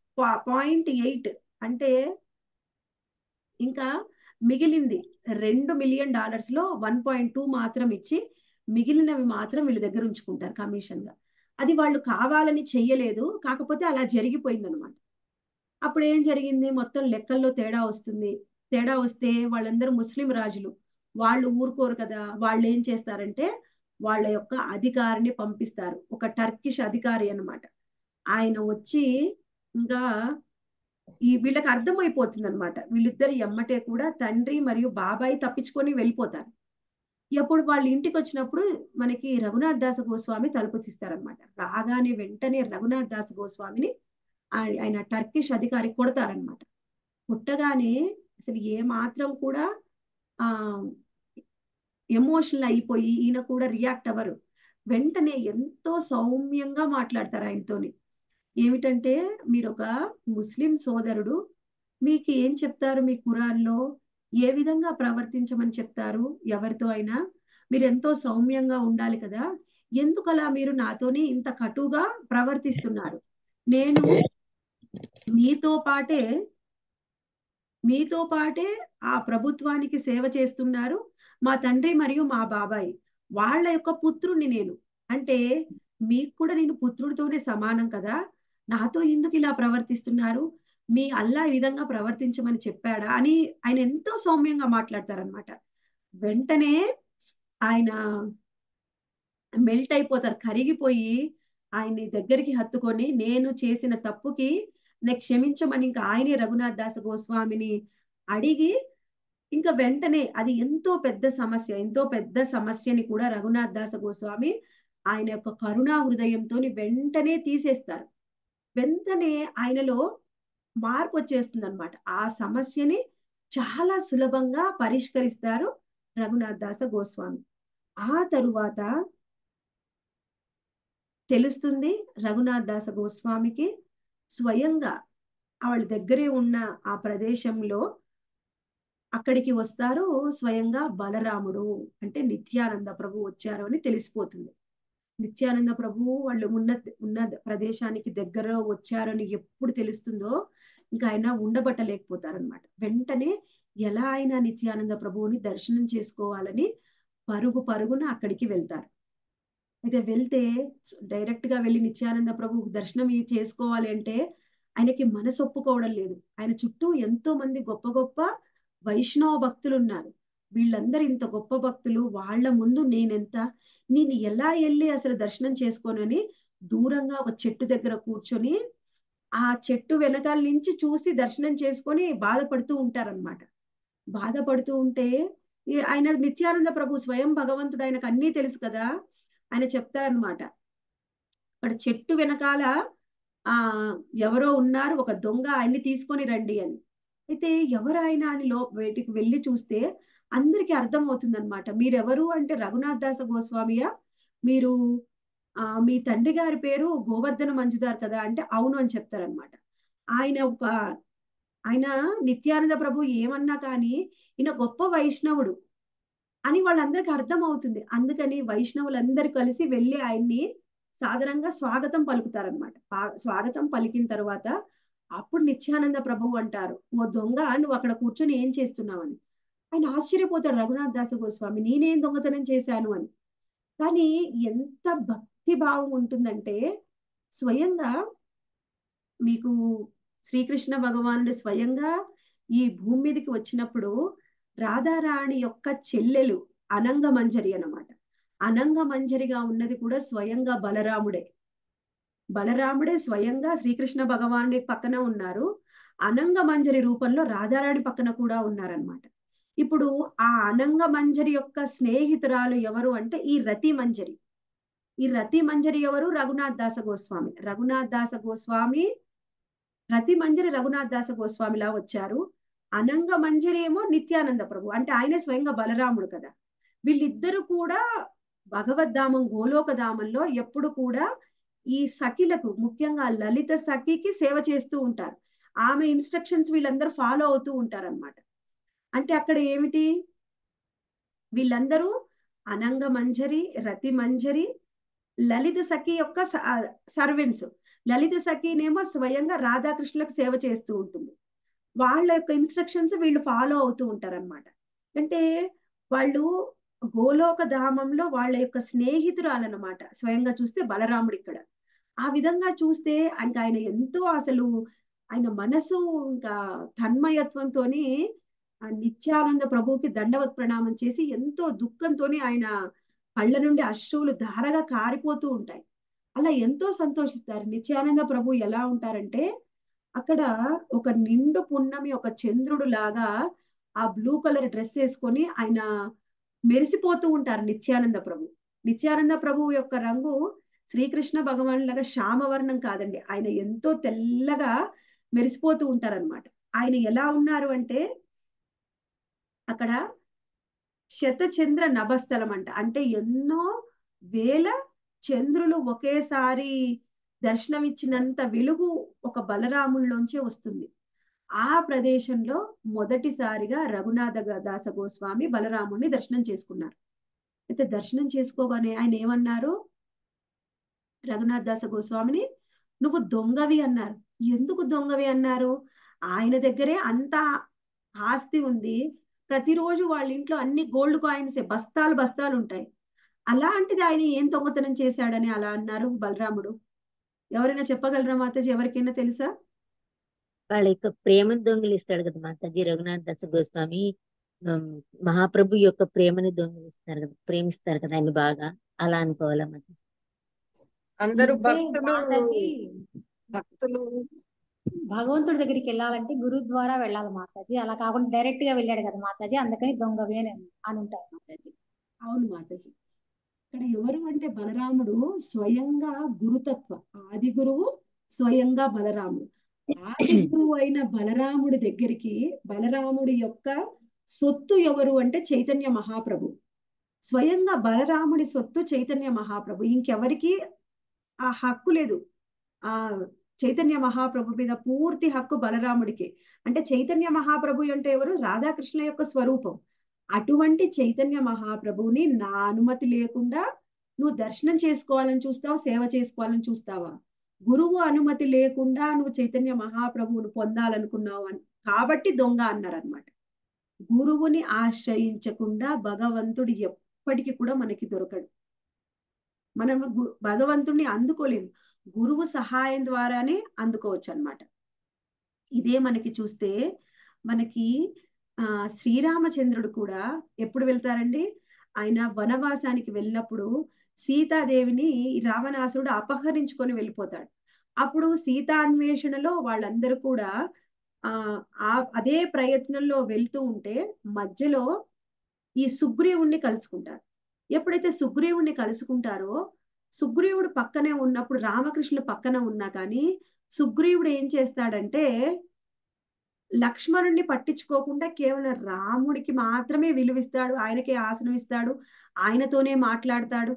0.8 అంటే ఇంకా మిగిలింది $2 మిలియన్ లో 1.2 మాత్రం ఇచ్చి మిగిలినవి మాత్రం వీళ్ళ దగ్గర ఉంచుకుంటారు కమిషన్ గా. అది వాళ్ళు కావాలని చెయ్యలేదు. కాకపోతే అలా జరిగిపోయిందనమాట. అప్పుడు ఏం జరిగింది? మొత్తం లెక్కల్లో తేడా వస్తుంది. తేడా వస్తే వాళ్ళందరూ ముస్లిం రాజులు. వాళ్ళు ఊరుకోరు కదా! వాళ్ళేం చేస్తారంటే వాళ్ళ యొక్క అధికారిని పంపిస్తారు. ఒక టర్కిష్ అధికారి అన్నమాట. ఆయన వచ్చి ఇంకా వీళ్ళకి అర్థమైపోతుందన్నమాట. వీళ్ళిద్దరు ఎమ్మటే కూడా తండ్రి మరియు బాబాయి తప్పించుకొని వెళ్ళిపోతారు. ఎప్పుడు వాళ్ళ ఇంటికొచ్చినప్పుడు మనకి రఘునాథ్ దాస గోస్వామి తలుపు తీస్తారనమాట. రాగానే వెంటనే రఘునాథ్ దాస గోస్వామిని ఆయన టర్కిష్ అధికారి కొడతారనమాట. కొట్టగానే అసలు ఏ మాత్రం కూడా ఆ ఎమోషనల్ అయిపోయి ఈయన కూడా రియాక్ట్ అవ్వరు. వెంటనే ఎంతో సౌమ్యంగా మాట్లాడతారు ఆయనతోని. ఏమిటంటే మీరొక ముస్లిం సోదరుడు, మీకు ఏం చెప్తారు మీ ఖురాన్‌లో? ఏ విధంగా ప్రవర్తించమని చెప్తారు ఎవరితో అయినా? మీరెంతో సౌమ్యంగా ఉండాలి కదా! ఎందుకలా మీరు నాతోని ఇంత కటువుగా ప్రవర్తిస్తున్నారు? నేను మీతో పాటే మీతో పాటే ఆ ప్రభుత్వానికి సేవ చేస్తున్నారు. మా తండ్రి మరియు మా బాబాయి. వాళ్ళ యొక్క పుత్రుడిని నేను. అంటే మీకు కూడా నేను పుత్రుడితోనే సమానం కదా! నాతో ఎందుకు ఇలా ప్రవర్తిస్తున్నారు? మీ అల్లా ఈ విధంగా ప్రవర్తించమని చెప్పాడా? అని ఆయన ఎంతో సౌమ్యంగా మాట్లాడతారనమాట. వెంటనే ఆయన మెల్ట్ అయిపోతారు. కరిగిపోయి ఆయన్ని దగ్గరికి హత్తుకొని నేను చేసిన తప్పుకి క్షమించమని ఇంకా ఆయనే రఘునాథ్ దాస గోస్వామిని అడిగి ఇంకా వెంటనే అది ఎంతో పెద్ద సమస్య. ఎంతో పెద్ద సమస్యని కూడా రఘునాథ్ దాస గోస్వామి ఆయన యొక్క కరుణా హృదయంతోని వెంటనే తీసేస్తారు. వెంటనే ఆయనలో మార్పొచ్చేస్తుందన్నమాట. ఆ సమస్యని చాలా సులభంగా పరిష్కరిస్తారు రఘునాథ్ దాస గోస్వామి. ఆ తరువాత తెలుస్తుంది రఘునాథ్ దాస గోస్వామికి స్వయంగా వాళ్ళ దగ్గరే ఉన్న ఆ ప్రదేశంలో అక్కడికి వస్తారు. స్వయంగా బలరాముడు అంటే నిత్యానంద ప్రభు వచ్చారు అని తెలిసిపోతుంది. నిత్యానంద ప్రభువు వాళ్ళు ఉన్న ప్రదేశానికి దగ్గర వచ్చారని ఎప్పుడు తెలుస్తుందో ఇంకా ఆయన ఉండబట్టలేకపోతారనమాట. వెంటనే ఎలా అయినా నిత్యానంద ప్రభువుని దర్శనం చేసుకోవాలని పరుగు పరుగున అక్కడికి వెళ్తారు. అయితే వెళ్తే డైరెక్ట్ గా వెళ్ళి నిత్యానంద ప్రభు దర్శనం చేసుకోవాలి అంటే ఆయనకి మనసు ఒప్పుకోవడం లేదు. ఆయన చుట్టూ ఎంతో మంది గొప్ప గొప్ప వైష్ణవ భక్తులు ఉన్నారు. వీళ్ళందరూ ఇంత గొప్ప భక్తులు వాళ్ళ ముందు నేను ఎలా వెళ్ళి అసలు దర్శనం చేసుకోను అని దూరంగా ఒక చెట్టు దగ్గర కూర్చొని ఆ చెట్టు వెనకాల నుంచి చూసి దర్శనం చేసుకొని బాధపడుతూ ఉంటారన్నమాట. బాధపడుతూ ఉంటే ఆయన నిత్యానంద ప్రభు స్వయం భగవంతుడు, ఆయనకు అన్నీ తెలుసు కదా. ఆయన చెప్తారనమాట, అక్కడ చెట్టు వెనకాల ఆ ఎవరో ఉన్నారు, ఒక దొంగ, ఆయన్ని తీసుకొని రండి అని. అయితే ఎవరు ఆయన అని బయటికి వెళ్ళి చూస్తే అందరికీ అర్థం అవుతుందన్నమాట. మీరెవరు అంటే రఘునాథ్ దాస గోస్వామియా, మీరు మీ తండ్రి గారి పేరు గోవర్ధన మంజుదార్ కదా అంటే అవును అని చెప్తారనమాట. ఆయన ఒక ఆయన నిత్యానంద ప్రభు ఏమన్నా కానీ ఈయన గొప్ప వైష్ణవుడు అని వాళ్ళందరికీ అర్థం అవుతుంది. అందుకని వైష్ణవులందరూ కలిసి వెళ్ళి ఆయన్ని సాదరంగా స్వాగతం పలుకుతారనమాట. స్వాగతం పలికిన తర్వాత అప్పుడు నిత్యానంద ప్రభువు అంటారు, ఓ దొంగ నువ్వు అక్కడ కూర్చొని ఏం చేస్తున్నావని. ఆయన ఆశ్చర్యపోతాడు, రఘునాథ్ దాస గోస్వామి నేనేం దొంగతనం చేశాను అని. కానీ ఎంత భక్తి భావం ఉంటుందంటే స్వయంగా మీకు శ్రీకృష్ణ భగవానుడు స్వయంగా ఈ భూమి మీదకి వచ్చినప్పుడు రాధారాణి యొక్క చెల్లెలు అనంగమంజరి అన్నమాట. అనంగమంజరిగా ఉన్నది కూడా స్వయంగా బలరాముడే. బలరాముడే స్వయంగా శ్రీకృష్ణ భగవానుడి పక్కన ఉన్నారు. అనంగమంజరి రూపంలో రాధారాణి పక్కన కూడా ఉన్నారనమాట. ఇప్పుడు ఆ అనంగమంజరి యొక్క స్నేహితురాలు ఎవరు అంటే ఈ రతి మంజరి. ఈ రతి మంజరి ఎవరు? రఘునాథ్ దాస గోస్వామి. రఘునాథ్ దాస గోస్వామి రతి మంజరి రఘునాథ్ దాస గోస్వామిలా వచ్చారు. అనంగ మంజరి ఏమో నిత్యానంద ప్రభు, అంటే ఆయనే స్వయంగా బలరాముడు కదా. వీళ్ళిద్దరూ కూడా భగవద్ధామం గోలోక ధామంలో ఎప్పుడు కూడా ఈ సఖిలకు, ముఖ్యంగా లలిత సఖికి సేవ చేస్తూ ఉంటారు. ఆమె ఇన్స్ట్రక్షన్స్ వీళ్ళందరూ ఫాలో అవుతూ ఉంటారన్నమాట. అంటే అక్కడ ఏమిటి, వీళ్ళందరూ అనంగ మంజరి, రతి మంజరి, లలిత సఖి యొక్క సర్వెంట్స్. లలిత సఖినేమో స్వయంగా రాధాకృష్ణులకు సేవ చేస్తూ ఉంటుంది. వాళ్ళ యొక్క ఇన్స్ట్రక్షన్స్ వీళ్ళు ఫాలో అవుతూ ఉంటారన్నమాట. అంటే వాళ్ళు గోలోక ధామంలో వాళ్ళ యొక్క స్నేహితురాలన్నమాట. స్వయంగా చూస్తే బలరాముడు ఇక్కడ. ఆ విధంగా చూస్తే ఇంకా ఆయన ఎంతో అసలు ఆయన మనసు ఇంకా తన్మయత్వంతోని నిత్యానంద ప్రభువుకి దండవత్ ప్రణామం చేసి ఎంతో దుఃఖంతోని ఆయన కళ్ళ నుండి అశ్రువులు ధారగా కారిపోతూ ఉంటాయి. అలా ఎంతో సంతోషిస్తారు. నిత్యానంద ప్రభు ఎలా ఉంటారంటే అక్కడ ఒక నిండు పున్నమి, ఒక చంద్రుడు లాగా ఆ బ్లూ కలర్ డ్రెస్ వేసుకొని ఆయన మెరిసిపోతూ ఉంటారు నిత్యానంద ప్రభు. నిత్యానంద ప్రభు యొక్క రంగు శ్రీకృష్ణ భగవాన్ లాగా శ్యామవర్ణం కాదండి, ఆయన ఎంతో తెల్లగా మెరిసిపోతూ ఉంటారన్నమాట. ఆయన ఎలా ఉన్నారు అంటే అక్కడ శతచంద్ర నభస్థలం అంటే ఎన్నో వేల చంద్రులు ఒకేసారి దర్శనమిచ్చినంత వెలుగు ఒక బలరాముల్లోంచే వస్తుంది. ఆ ప్రదేశంలో మొదటిసారిగా రఘునాథ దాస గోస్వామి బలరాముడిని దర్శనం చేసుకున్నారు. అయితే దర్శనం చేసుకోగానే ఆయన ఏమన్నారు, రఘునాథ దాస గోస్వామిని నువ్వు దొంగవి అన్నారు. ఎందుకు దొంగవి అన్నారు? ఆయన దగ్గరే అంత ఆస్తి ఉంది, ప్రతిరోజు వాళ్ళ ఇంట్లో అన్ని గోల్డ్ కాయిన్స్ బస్తాలు బస్తాలు ఉంటాయి. అలాంటిది ఆయన ఏం దొంగతనం చేశాడని అలా అన్నారు బలరాముడు? ఎవరైనా చెప్పగలరా మాతాజీ? ఎవరికైనా తెలుసా? వాళ్ళ యొక్క ప్రేమను దొంగిలిస్తాడు కదా మాతాజీ రఘునాథ్ దాస గోస్వామి. ఉమ్, మహాప్రభు యొక్క ప్రేమని దొంగిలిస్తారు కదా, ప్రేమిస్తారు కదా ఆయన బాగా. అలా అనుకోవాలా మాతాజీ? అందరూ అంటే భక్తులు మాతాజీ భక్తులు భగవంతుడి దగ్గరికి వెళ్ళాలంటే గురు ద్వారా వెళ్ళాలి మాతాజీ. అలా కాకుండా డైరెక్ట్ గా వెళ్ళాడు కదా మాతాజీ, అందుకని దొంగవి అని ఉంటారు మాతాజీ. అవును మాతాజీ. ఇక్కడ ఎవరు అంటే బలరాముడు స్వయంగా గురుతత్వ, ఆది గురువు స్వయంగా బలరాముడు. ఆది గురువు అయిన బలరాముడి దగ్గరికి బలరాముడి యొక్క సొత్తు ఎవరు అంటే చైతన్య మహాప్రభు. స్వయంగా బలరాముడి సొత్తు చైతన్య మహాప్రభు. ఇంకెవరికి ఆ హక్కు లేదు. ఆ చైతన్య మహాప్రభు మీద పూర్తి హక్కు బలరాముడికి. అంటే చైతన్య మహాప్రభు అంటే ఎవరు? రాధాకృష్ణ యొక్క స్వరూపం. అటువంటి చైతన్య మహాప్రభువుని నా అనుమతి లేకుండా నువ్వు దర్శనం చేసుకోవాలని చూస్తావా, సేవ చేసుకోవాలని చూస్తావా? గురువు అనుమతి లేకుండా నువ్వు చైతన్య మహాప్రభువును పొందాలనుకున్నావు కాబట్టి దొంగ అన్నారనమాట. గురువుని ఆశ్రయించకుండా భగవంతుడు ఎప్పటికీ కూడా మనకి దొరకడు. మనం భగవంతుడిని అందుకోలేము, గురువు సహాయం ద్వారానే అందుకోవచ్చు అన్నమాట. ఇదే మనకి చూస్తే మనకి శ్రీరామచంద్రుడు కూడా ఎప్పుడు వెళ్తారండి? ఆయన వనవాసానికి వెళ్ళినప్పుడు సీతాదేవిని రావణాసురుడు అపహరించుకొని వెళ్ళిపోతాడు. అప్పుడు సీతాన్వేషణలో వాళ్ళందరూ కూడా అదే ప్రయత్నంలో వెళ్తూ ఉంటే మధ్యలో ఈ సుగ్రీవుణ్ణి కలుసుకుంటారు. ఎప్పుడైతే సుగ్రీవుణ్ణి కలుసుకుంటారో సుగ్రీవుడు పక్కనే ఉన్నప్పుడు రామకృష్ణులు పక్కన ఉన్నా కానీ సుగ్రీవుడు ఏం చేస్తాడంటే లక్ష్మణుణ్ణి పట్టించుకోకుండా కేవలం రాముడికి మాత్రమే విలువిస్తాడు, ఆయనకే ఆసనం ఇస్తాడు, ఆయనతోనే మాట్లాడతాడు.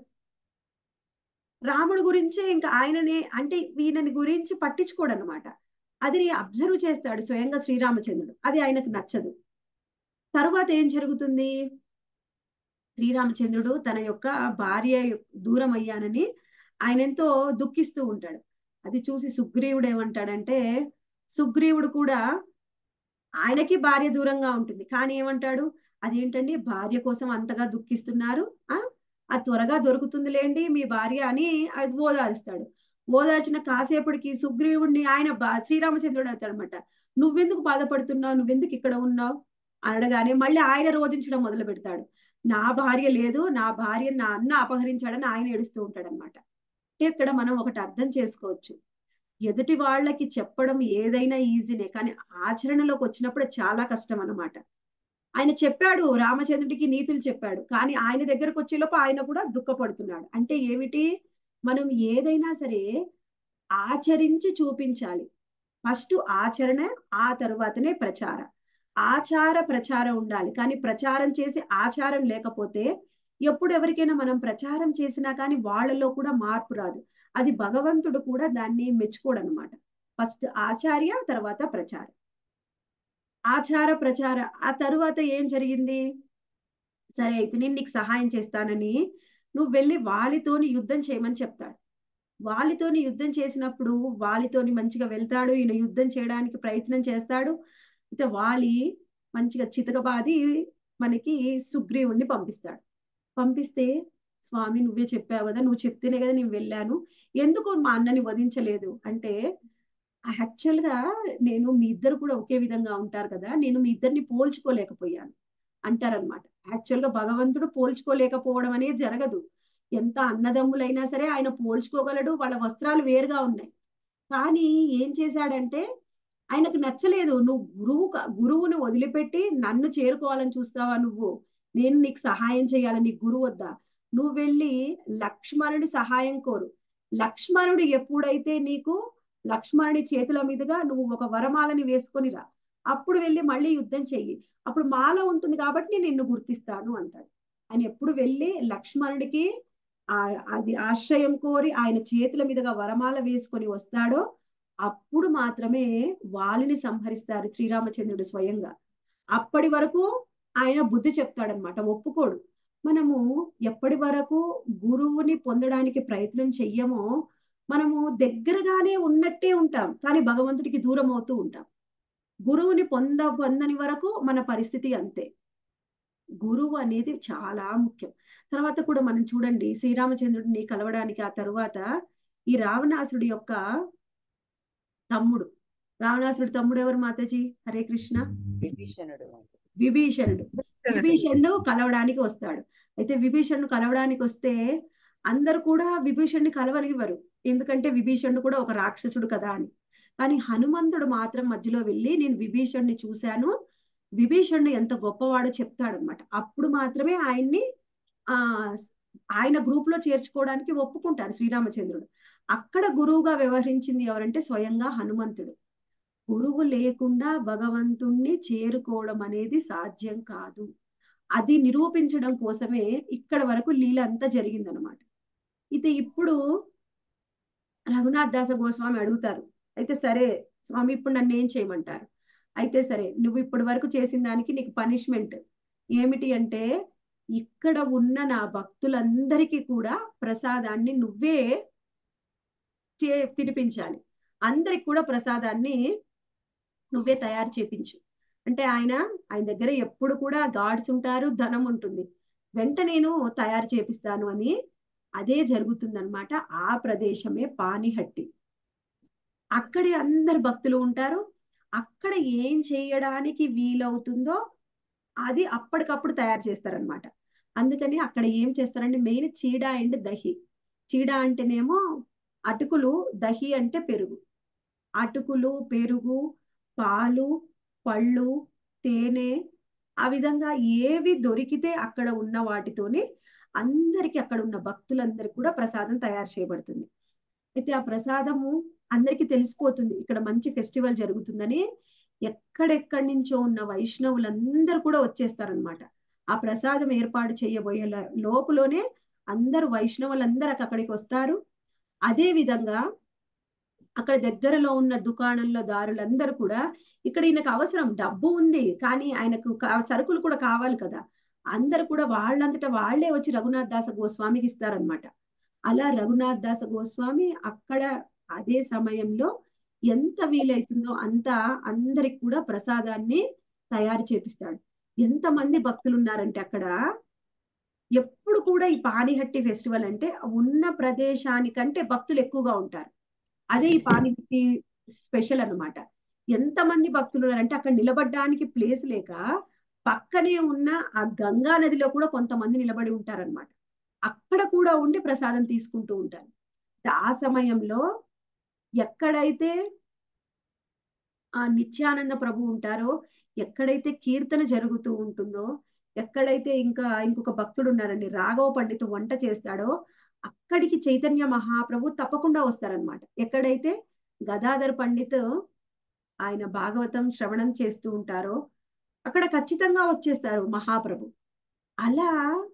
రాముడి గురించే ఇంకా ఆయననే, అంటే ఈయనని గురించి పట్టించుకోడు అనమాట. అది అబ్జర్వ్ చేస్తాడు స్వయంగా శ్రీరామచంద్రుడు. అది ఆయనకు నచ్చదు. తరువాత ఏం జరుగుతుంది? శ్రీరామచంద్రుడు తన యొక్క భార్య దూరం అయ్యానని ఆయన ఎంతో దుఃఖిస్తూ ఉంటాడు. అది చూసి సుగ్రీవుడు ఏమంటాడంటే, సుగ్రీవుడు కూడా ఆయనకి భార్య దూరంగా ఉంటుంది కానీ ఏమంటాడు, అదేంటండి భార్య కోసం అంతగా దుఃఖిస్తున్నారు, అది త్వరగా దొరుకుతుందిలేండి మీ భార్య అని అది ఓదారుస్తాడు. ఓదార్చిన కాసేపటికి సుగ్రీవుడిని ఆయన శ్రీరామచంద్రుడు అవుతాడనమాట. నువ్వెందుకు బాధపడుతున్నావు, నువ్వెందుకు ఇక్కడ ఉన్నావు అనగానే మళ్ళీ ఆయన రోధించడం మొదలు పెడతాడు. నా భార్య లేదు, నా భార్య నా అన్న అపహరించాడని ఆయన ఏడుస్తూ ఉంటాడనమాట. ఇక్కడ మనం ఒకటి అర్థం చేసుకోవచ్చు, ఎదుటి వాళ్ళకి చెప్పడం ఏదైనా ఈజీనే కానీ ఆచరణలోకి వచ్చినప్పుడు చాలా కష్టం అన్నమాట. ఆయన చెప్పాడు, రామచంద్రుడికి నీతులు చెప్పాడు, కానీ ఆయన దగ్గరకు వచ్చేలోపు ఆయన కూడా దుఃఖపడుతున్నాడు. అంటే ఏమిటి? మనం ఏదైనా సరే ఆచరించి చూపించాలి. ఫస్ట్ ఆచరణ, ఆ తరువాతనే ప్రచార. ఆచార ప్రచారం ఉండాలి, కానీ ప్రచారం చేసి ఆచారం లేకపోతే ఎప్పుడు ఎవరికైనా మనం ప్రచారం చేసినా కానీ వాళ్ళలో కూడా మార్పు రాదు. అది భగవంతుడు కూడా దాన్ని మెచ్చుకోడనమాట. ఫస్ట్ ఆచార్య, తర్వాత ప్రచార. ఆచార ప్రచార ఆ తరువాత ఏం జరిగింది? సరే అయితే నేను నీకు సహాయం చేస్తానని నువ్వు వెళ్ళి వాలితోని యుద్ధం చేయమని చెప్తాడు. వాలితోని యుద్ధం చేసినప్పుడు వాలితోని మంచిగా వెళ్తాడు, ఈయన యుద్ధం చేయడానికి ప్రయత్నం చేస్తాడు. అయితే వాలి మంచిగా చితకబాది మనకి సుగ్రీవుణ్ణి పంపిస్తాడు. పంపిస్తే, స్వామి నువ్వే చెప్పావు కదా, నువ్వు చెప్తేనే కదా నేను వెళ్ళాను, ఎందుకు మా అన్నని వధించలేదు అంటే, యాక్చువల్ గా నేను మీ ఇద్దరు కూడా ఒకే విధంగా ఉంటారు కదా, నేను మీ ఇద్దరిని పోల్చుకోలేకపోయాను అంటారనమాట. యాక్చువల్ గా భగవంతుడు పోల్చుకోలేకపోవడం అనేది జరగదు. ఎంత అన్నదమ్ములైనా సరే ఆయన పోల్చుకోగలడు, వాళ్ళ వస్త్రాలు వేరుగా ఉన్నాయి. కానీ ఏం చేశాడంటే ఆయనకు నచ్చలేదు. నువ్వు గురువుని వదిలిపెట్టి నన్ను చేరుకోవాలని చూస్తావా? నేను నీకు సహాయం చేయాలని నీకు గురువు వద్దా? నువ్వు వెళ్ళి లక్ష్మణుడి సహాయం కోరు. లక్ష్మణుడు ఎప్పుడైతే నీకు లక్ష్మణుడి చేతుల మీదుగా నువ్వు ఒక వరమాలని వేసుకొని రా, అప్పుడు వెళ్ళి మళ్ళీ యుద్ధం చెయ్యి, అప్పుడు మాల ఉంటుంది కాబట్టి నేను నిన్ను గుర్తిస్తాను అంటాడు. ఆయన ఎప్పుడు వెళ్ళి లక్ష్మణుడికి అది ఆశ్రయం కోరి ఆయన చేతుల మీదుగా వరమాల వేసుకొని వస్తాడో అప్పుడు మాత్రమే వాలిని సంహరిస్తారు శ్రీరామచంద్రుడు స్వయంగా. అప్పటి వరకు ఆయన బుద్ధి చెప్తాడనమాట, ఒప్పుకోడు. మనము ఎప్పటి వరకు గురువుని పొందడానికి ప్రయత్నం చెయ్యమో మనము దగ్గరగానే ఉన్నట్టే ఉంటాం, కానీ భగవంతుడికి దూరం అవుతూ ఉంటాం. గురువుని పొందని వరకు మన పరిస్థితి అంతే. గురువు అనేది చాలా ముఖ్యం. తర్వాత కూడా మనం చూడండి, శ్రీరామచంద్రుడిని కలవడానికి ఆ తరువాత ఈ రావణాసురుడి యొక్క తమ్ముడు, రావణాసురుడి తమ్ముడు ఎవరు మాతాజీ? హరే కృష్ణ. విభీషణుడు కలవడానికి వస్తాడు. అయితే విభీషణుడు కలవడానికి వస్తే అందరు కూడా విభీషణుని కలవనివ్వరు, ఎందుకంటే విభీషణుడు కూడా ఒక రాక్షసుడు కదా అని. కానీ హనుమంతుడు మాత్రం మధ్యలో వెళ్ళి నేను విభీషణుని చూశాను, విభీషణుడు ఎంత గొప్పవాడో చెప్తాడనమాట. అప్పుడు మాత్రమే ఆయన్ని ఆయన గ్రూప్ లో చేర్చుకోవడానికి ఒప్పుకుంటారు శ్రీరామచంద్రుడు. అక్కడ గురువుగా వ్యవహరించింది ఎవరంటే స్వయంగా హనుమంతుడు. గురువు లేకుండా భగవంతుణ్ణి చేరుకోవడం అనేది సాధ్యం కాదు. అది నిరూపించడం కోసమే ఇక్కడ వరకు లీల అంతా జరిగిందనమాట. ఇది ఇప్పుడు రఘునాథ్ దాస గోస్వామి అడుగుతారు, అయితే సరే స్వామి ఇప్పుడు నన్ను ఏం చేయమంటారు? అయితే సరే నువ్వు ఇప్పటి వరకు చేసిన దానికి నీకు పనిష్మెంట్ ఏమిటి అంటే, ఇక్కడ ఉన్న నా భక్తులందరికీ కూడా ప్రసాదాన్ని నువ్వే తినిపించాలి. అందరికి కూడా ప్రసాదాన్ని నువ్వే తయారు చేపించు. అంటే ఆయన దగ్గర ఎప్పుడు కూడా గార్డ్స్ ఉంటారు, ధనం ఉంటుంది. వెంట నేను తయారు చేపిస్తాను అని అదే జరుగుతుందన్నమాట. ఆ ప్రదేశమే పానిహట్టి. అక్కడే అందరు భక్తులు ఉంటారు. అక్కడ ఏం చేయడానికి వీలవుతుందో అది అప్పటికప్పుడు తయారు చేస్తారనమాట. అందుకని అక్కడ ఏం చేస్తారంటే మెయిన్ చీడ అండ్ దహి. చీడ అంటేనేమో అటుకులు, దహి అంటే పెరుగు. అటుకులు, పెరుగు, పాలు, పళ్ళు, తేనె, ఆ విధంగా ఏవి దొరికితే అక్కడ ఉన్న వాటితోనే అందరికి అక్కడ ఉన్న భక్తులందరికీ కూడా ప్రసాదం తయారు చేయబడుతుంది. అయితే ఆ ప్రసాదము అందరికీ తెలిసిపోతుంది ఇక్కడ మంచి ఫెస్టివల్ జరుగుతుందని. ఎక్కడెక్కడి నుంచో ఉన్న వైష్ణవులందరూ కూడా వచ్చేస్తారనమాట. ఆ ప్రసాదం ఏర్పాటు చేయబోయే లోపులోనే అందరూ వైష్ణవులందరూ అక్కడికి వస్తారు. అదే విధంగా అక్కడ దగ్గరలో ఉన్న దుకాణంలో దారులందరూ కూడా ఇక్కడ ఈయనకు అవసరం డబ్బు ఉంది కానీ ఆయనకు సరుకులు కూడా కావాలి కదా. అందరు కూడా వాళ్ళంతటా వాళ్లే వచ్చి రఘునాథ్ దాస గోస్వామికి ఇస్తారనమాట. అలా రఘునాథ్ దాస గోస్వామి అక్కడ అదే సమయంలో ఎంత వీలైతుందో అంత అందరికి కూడా ప్రసాదాన్ని తయారు చేపిస్తాడు. ఎంతమంది భక్తులు ఉన్నారంటే అక్కడ ఎప్పుడు కూడా ఈ పానిహట్టి ఫెస్టివల్ అంటే ఉన్న ప్రదేశానికంటే భక్తులు ఎక్కువగా ఉంటారు. అదే ఈ పానిహట్టి స్పెషల్ అన్నమాట. ఎంతమంది భక్తులు ఉన్నారంటే అక్కడ నిలబడడానికి ప్లేస్ లేక పక్కనే ఉన్న ఆ గంగా నదిలో కూడా కొంతమంది నిలబడి ఉంటారన్నమాట. అక్కడ కూడా ఉండి ప్రసాదం తీసుకుంటూ ఉంటారు. ఆ సమయంలో ఎక్కడైతే ఆ నిత్యానంద ప్రభు ఉంటారో, ఎక్కడైతే కీర్తన జరుగుతూ ఉంటుందో, ఎక్కడైతే ఇంకొక భక్తుడు ఉన్నారండి రాఘవ పండితు వంట చేస్తాడో అక్కడికి చైతన్య మహాప్రభు తప్పకుండా వస్తారనమాట. ఎక్కడైతే గదాధర్ పండిత్ ఆయన భాగవతం శ్రవణం చేస్తూ ఉంటారో అక్కడ ఖచ్చితంగా వచ్చేస్తారు మహాప్రభు. అలా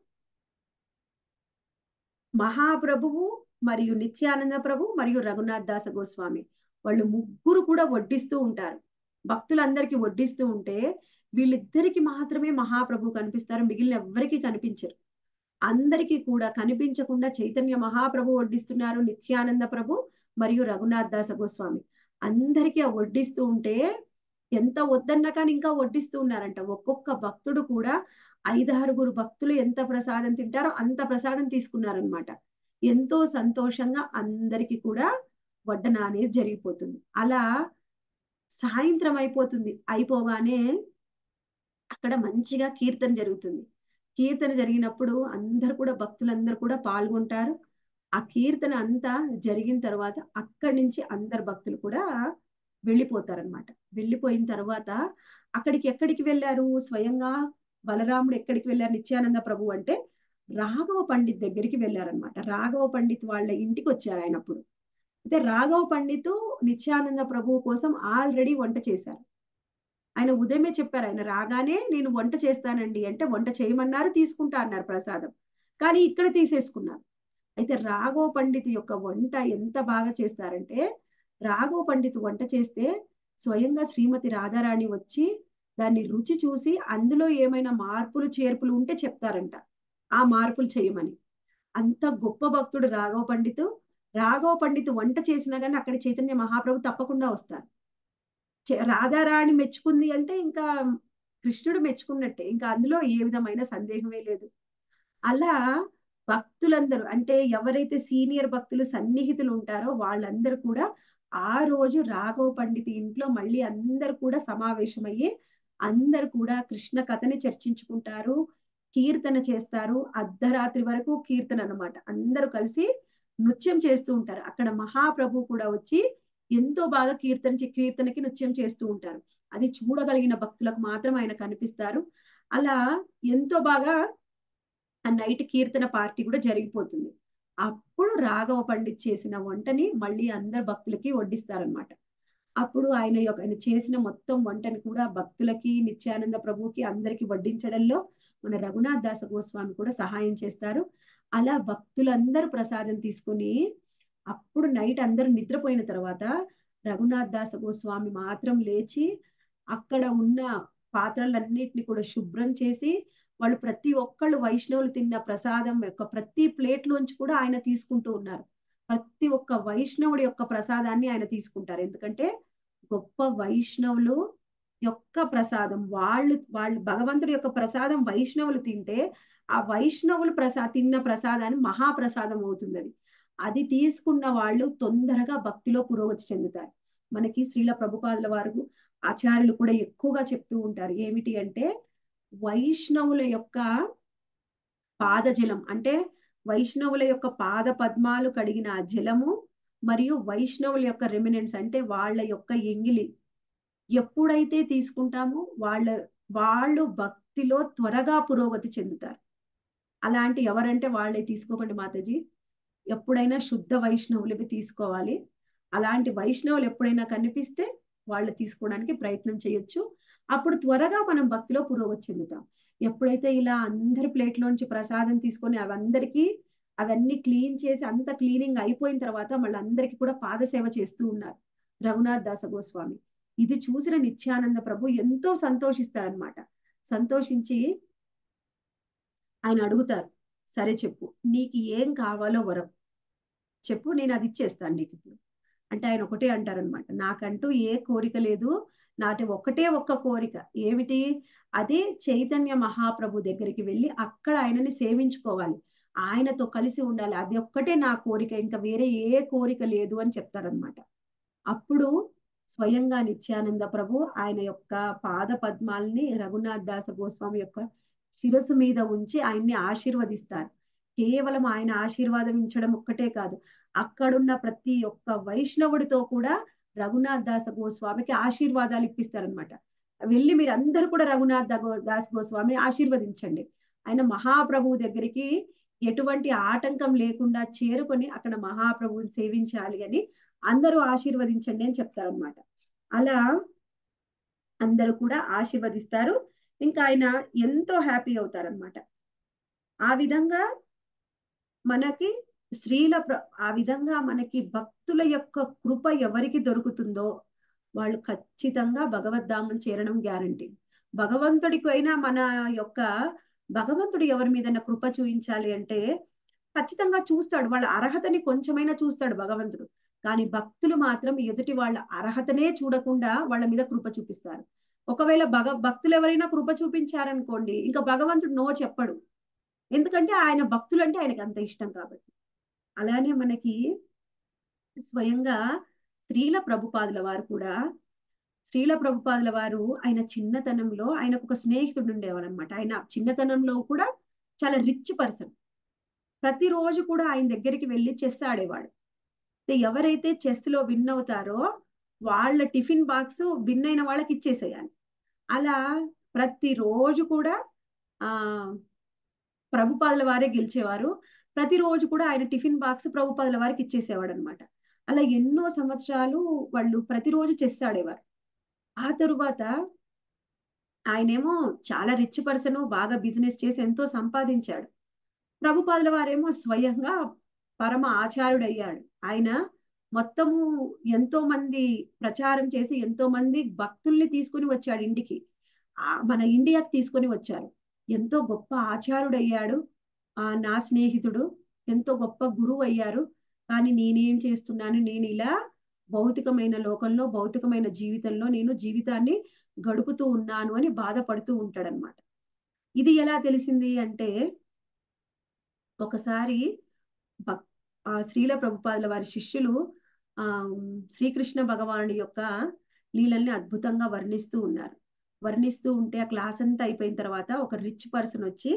మహాప్రభువు మరియు నిత్యానంద ప్రభు మరియు రఘునాథ్ దాస గోస్వామి వాళ్ళు ముగ్గురు కూడా వడ్డిస్తూ ఉంటారు. భక్తులందరికీ వడ్డిస్తూ ఉంటే వీళ్ళిద్దరికి మాత్రమే మహాప్రభు కనిపిస్తారు, మిగిలిన ఎవ్వరికి కనిపించరు. అందరికీ కూడా కనిపించకుండా చైతన్య మహాప్రభు వడ్డిస్తున్నారు, నిత్యానంద ప్రభు మరియు రఘునాథ్ దాస గోస్వామి అందరికీ వడ్డిస్తూ ఉంటే ఎంత వద్దన్నా కానీ ఇంకా వడ్డిస్తూ ఉన్నారంట. ఒక్కొక్క భక్తుడు కూడా 5-6 భక్తులు ఎంత ప్రసాదం తింటారో అంత ప్రసాదం తీసుకున్నారనమాట. ఎంతో సంతోషంగా అందరికి కూడా వడ్డన అనేది జరిగిపోతుంది. అలా సాయంత్రం అయిపోతుంది. అయిపోగానే అక్కడ మంచిగా కీర్తన జరుగుతుంది. కీర్తన జరిగినప్పుడు అందరు కూడా భక్తులందరూ కూడా పాల్గొంటారు. ఆ కీర్తన అంతా జరిగిన తర్వాత అక్కడి నుంచి అందరు భక్తులు కూడా వెళ్ళిపోతారనమాట. వెళ్ళిపోయిన తర్వాత ఎక్కడికి వెళ్ళారు? స్వయంగా బలరాముడు ఎక్కడికి వెళ్ళారు? నిత్యానంద ప్రభు అంటే రాఘవ పండిత్ దగ్గరికి వెళ్ళారనమాట. రాఘవ పండిత్ వాళ్ళ ఇంటికి వచ్చారు ఆయన అప్పుడు. అయితే రాఘవ పండితు నిత్యానంద ప్రభు కోసం ఆల్రెడీ వంట చేశారు. ఆయన ఉదయమే చెప్పారు, ఆయన రాగానే నేను వంట చేస్తానండి అంటే వంట చేయమన్నారు, తీసుకుంటా అన్నారు ప్రసాదం. కానీ ఇక్కడ తీసేసుకున్నారు. అయితే రాఘవ పండిత్ యొక్క వంట ఎంత బాగా చేస్తారంటే రాఘవ పండిత్ వంట చేస్తే స్వయంగా శ్రీమతి రాధారాణి వచ్చి దాన్ని రుచి చూసి అందులో ఏమైనా మార్పులు చేర్పులు ఉంటే చెప్తారంట, ఆ మార్పులు చేయమని. అంత గొప్ప భక్తుడు రాఘవ పండితు. రాఘవ పండితు వంట చేసినా కానీ అక్కడ చైతన్య మహాప్రభు తప్పకుండా వస్తారు. రాధారాణి మెచ్చుకుంది అంటే ఇంకా కృష్ణుడు మెచ్చుకున్నట్టే, ఇంకా అందులో ఏ విధమైన సందేహమే లేదు. అలా భక్తులందరూ అంటే ఎవరైతే సీనియర్ భక్తులు సన్నిహితులు ఉంటారో వాళ్ళందరూ కూడా ఆ రోజు రాఘవ పండిత్ ఇంట్లో మళ్ళీ అందరు కూడా సమావేశమయ్యి అందరు కూడా కృష్ణ కథని చర్చించుకుంటారు, కీర్తన చేస్తారు. అర్ధరాత్రి వరకు కీర్తన అన్నమాట. అందరూ కలిసి నృత్యం చేస్తూ ఉంటారు. అక్కడ మహాప్రభు కూడా వచ్చి ఎంతో బాగా కీర్తనకి నృత్యం చేస్తూ ఉంటారు. అది చూడగలిగిన భక్తులకు మాత్రం ఆయన కనిపిస్తారు. అలా ఎంతో బాగా ఆ నైట్ కీర్తన పార్టీ కూడా జరిగిపోతుంది. అప్పుడు రాఘవ పండిత్ చేసిన వంటని మళ్ళీ అందరు భక్తులకి వడ్డిస్తారనమాట. అప్పుడు ఆయన చేసిన మొత్తం వంటని కూడా భక్తులకి నిత్యానంద ప్రభుకి అందరికి వడ్డించడంలో మన రఘునాథ్ దాస గోస్వామి కూడా సహాయం చేస్తారు. అలా భక్తులందరూ ప్రసాదం తీసుకుని అప్పుడు నైట్ అందరూ నిద్రపోయిన తర్వాత రఘునాథ్ దాస గోస్వామి మాత్రం లేచి అక్కడ ఉన్న పాత్రలన్నిటిని కూడా శుభ్రం చేసి వాళ్ళు ప్రతి ఒక్కళ్ళు వైష్ణవులు తిన్న ప్రసాదం యొక్క ప్రతి ప్లేట్ లోంచి కూడా ఆయన తీసుకుంటూ ఉన్నారు. ప్రతి ఒక్క వైష్ణవుడి యొక్క ప్రసాదాన్ని ఆయన తీసుకుంటారు. ఎందుకంటే గొప్ప వైష్ణవులు యొక్క ప్రసాదం వాళ్ళు భగవంతుడి యొక్క ప్రసాదం వైష్ణవులు తింటే ఆ వైష్ణవులు తిన్న ప్రసాదాన్ని మహాప్రసాదం అవుతుంది. అది తీసుకున్న వాళ్ళు తొందరగా భక్తిలో పురోగతి చెందుతారు. మనకి శ్రీల ప్రభుపాదుల వారు ఆచార్యులు కూడా ఎక్కువగా చెప్తూ ఉంటారు. ఏమిటి అంటే వైష్ణవుల యొక్క పాదజలం అంటే వైష్ణవుల యొక్క పాద పద్మాలు కడిగిన ఆ జలము మరియు వైష్ణవుల యొక్క రెమినెంట్స్ అంటే వాళ్ళ యొక్క ఎంగిలి ఎప్పుడైతే తీసుకుంటామో వాళ్ళు భక్తిలో త్వరగా పురోగతి చెందుతారు. అలాంటి ఎవరంటే వాళ్ళే తీసుకోకండి మాతాజీ. ఎప్పుడైనా శుద్ధ వైష్ణవులవి తీసుకోవాలి. అలాంటి వైష్ణవులు ఎప్పుడైనా కనిపిస్తే వాళ్ళు తీసుకోవడానికి ప్రయత్నం చేయొచ్చు. అప్పుడు త్వరగా మనం భక్తిలో పురోగతి చెందుతాం. ఎప్పుడైతే ఇలా అందరి ప్లేట్లోంచి ప్రసాదం తీసుకొని అవన్నీ క్లీన్ చేసి అంత క్లీనింగ్ అయిపోయిన తర్వాత మళ్ళీ అందరికీ కూడా పాదసేవ చేస్తూ ఉన్నారు రఘునాథ్ దాస గోస్వామి. ఇది చూసిన నిత్యానంద ప్రభు ఎంతో సంతోషిస్తారనమాట. సంతోషించి ఆయన అడుగుతారు, సరే చెప్పు నీకు ఏం కావాలో వరం చెప్పు, నేను అది ఇచ్చేస్తాను నీకు ఇప్పుడు అంటే ఆయన ఒకటే అంటారనమాట, నాకంటూ ఏ కోరిక లేదు, నాటి ఒక్కటే ఒక్క కోరిక ఏమిటి, అదే చైతన్య మహాప్రభు దగ్గరికి వెళ్ళి అక్కడ ఆయనని సేవించుకోవాలి, ఆయనతో కలిసి ఉండాలి, అది ఒక్కటే నా కోరిక, ఇంకా వేరే ఏ కోరిక లేదు అని చెప్తారనమాట. అప్పుడు స్వయంగా నిత్యానంద ప్రభు ఆయన యొక్క పాద పద్మాల్ని రఘునాథ్ దాస గోస్వామి యొక్క శిరస్సు మీద ఉంచి ఆయన్ని ఆశీర్వదిస్తారు. కేవలం ఆయన ఆశీర్వాదించడం ఒక్కటే కాదు, అక్కడున్న ప్రతి ఒక్క వైష్ణవుడితో కూడా రఘునాథ్ దాస గోస్వామికి ఆశీర్వాదాలు ఇప్పిస్తారనమాట. వెళ్ళి మీరు అందరూ కూడా రఘునాథ్ దాస్ గోస్వామిని ఆశీర్వదించండి, ఆయన మహాప్రభువు దగ్గరికి ఎటువంటి ఆటంకం లేకుండా చేరుకొని అక్కడ మహాప్రభువుని సేవించాలి అని అందరూ ఆశీర్వదించండి అని చెప్తారనమాట. అలా అందరూ కూడా ఆశీర్వదిస్తారు. ఇంకా ఆయన ఎంతో హ్యాపీ అవుతారనమాట. ఆ విధంగా మనకి ఆ విధంగా మనకి భక్తుల యొక్క కృప ఎవరికి దొరుకుతుందో వాళ్ళు ఖచ్చితంగా భగవద్ధామం చేరడం గ్యారంటీ. భగవంతుడికైనా భగవంతుడు ఎవరి మీదైనా కృప చూపించాలి అంటే ఖచ్చితంగా చూస్తాడు, వాళ్ళ అర్హతని కొంచెమైనా చూస్తాడు భగవంతుడు. కానీ భక్తులు మాత్రం ఎదుటి వాళ్ళ అర్హతనే చూడకుండా వాళ్ళ మీద కృప చూపిస్తారు. ఒకవేళ భక్తులు ఎవరైనా కృప చూపించారనుకోండి, ఇంకా భగవంతుడు నో చెప్పడు, ఎందుకంటే ఆయన భక్తులు అంటే ఆయనకి అంత ఇష్టం కాబట్టి. అలానే మనకి స్వయంగా శ్రీల ప్రభుపాదుల వారు ఆయన చిన్నతనంలో ఆయనకు ఒక స్నేహితుడు ఉండేవాడు అనమాట. ఆయన చిన్నతనంలో కూడా చాలా రిచ్ పర్సన్. ప్రతిరోజు కూడా ఆయన దగ్గరికి వెళ్ళి చెస్ ఆడేవాడు. ఎవరైతే చెస్ లో విన్ అవుతారో వాళ్ళ టిఫిన్ బాక్స్ విన్ అయిన వాళ్ళకి ఇచ్చేసేయాలి. అలా ప్రతిరోజు కూడా ప్రభుపాదుల వారే గెలిచేవారు. ప్రతిరోజు కూడా ఆయన టిఫిన్ బాక్స్ ప్రభుపాదుల వారికి ఇచ్చేసేవాడు అనమాట. అలా ఎన్నో సంవత్సరాలు వాళ్ళు ప్రతిరోజు చెస్ ఆడేవారు. ఆ తరువాత ఆయనేమో చాలా రిచ్ పర్సన్, బాగా బిజినెస్ చేసి ఎంతో సంపాదించాడు. ప్రభుపాదుల వారేమో స్వయంగా పరమ ఆచార్యుడయ్యాడు. ఆయన మొత్తము ఎంతో మంది ప్రచారం చేసి ఎంతో మంది భక్తుల్ని తీసుకొని వచ్చాడు ఇంటికి, మన ఇండియాకి తీసుకొని వచ్చారు. ఎంతో గొప్ప ఆచార్యుడయ్యాడు నా స్నేహితుడు, ఎంతో గొప్ప గురువు అయ్యారు. కానీ నేనేం చేస్తున్నాను, నేను ఇలా భౌతికమైన లోకంలో భౌతికమైన జీవితంలో నేను జీవితాన్ని గడుపుతూ ఉన్నాను అని బాధపడుతూ ఉంటాడనమాట. ఇది ఎలా తెలిసింది అంటే ఒకసారి శ్రీల ప్రభుపాదుల వారి శిష్యులు శ్రీకృష్ణ భగవానుడి యొక్క లీలల్ని అద్భుతంగా వర్ణిస్తూ ఉంటే ఆ క్లాస్ అంతా అయిపోయిన తర్వాత ఒక రిచ్ పర్సన్ వచ్చి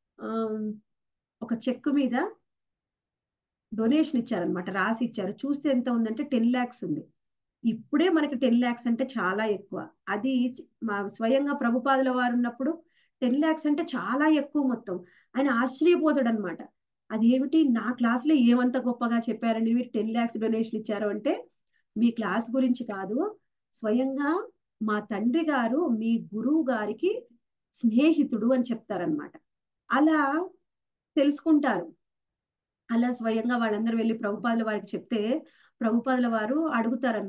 ఒక చెక్ మీద డొనేషన్ ఇచ్చారనమాట, రాసి ఇచ్చారు. చూస్తే ఎంత ఉందంటే 10 lakhs ఉంది. ఇప్పుడే మనకి 10 lakhs అంటే చాలా ఎక్కువ. అది స్వయంగా ప్రభుపాదుల వారు ఉన్నప్పుడు 10 lakhs అంటే చాలా ఎక్కువ మొత్తం. ఆయన ఆశ్చర్యపోతాడు అనమాట. అదేమిటి, నా క్లాసులో ఏమంత గొప్పగా చెప్పారండి మీరు 10 lakhs డొనేషన్ ఇచ్చారు అంటే, మీ క్లాస్ గురించి కాదు, స్వయంగా మా తండ్రి గారు మీ గురువు గారికి స్నేహితుడు అని చెప్తారనమాట. అలా తెలుసుకుంటారు. అలా స్వయంగా వాళ్ళందరూ వెళ్ళి ప్రభుపాదుల వారికి చెప్తే ప్రభుపాదుల వారు అడుగుతారనమాట,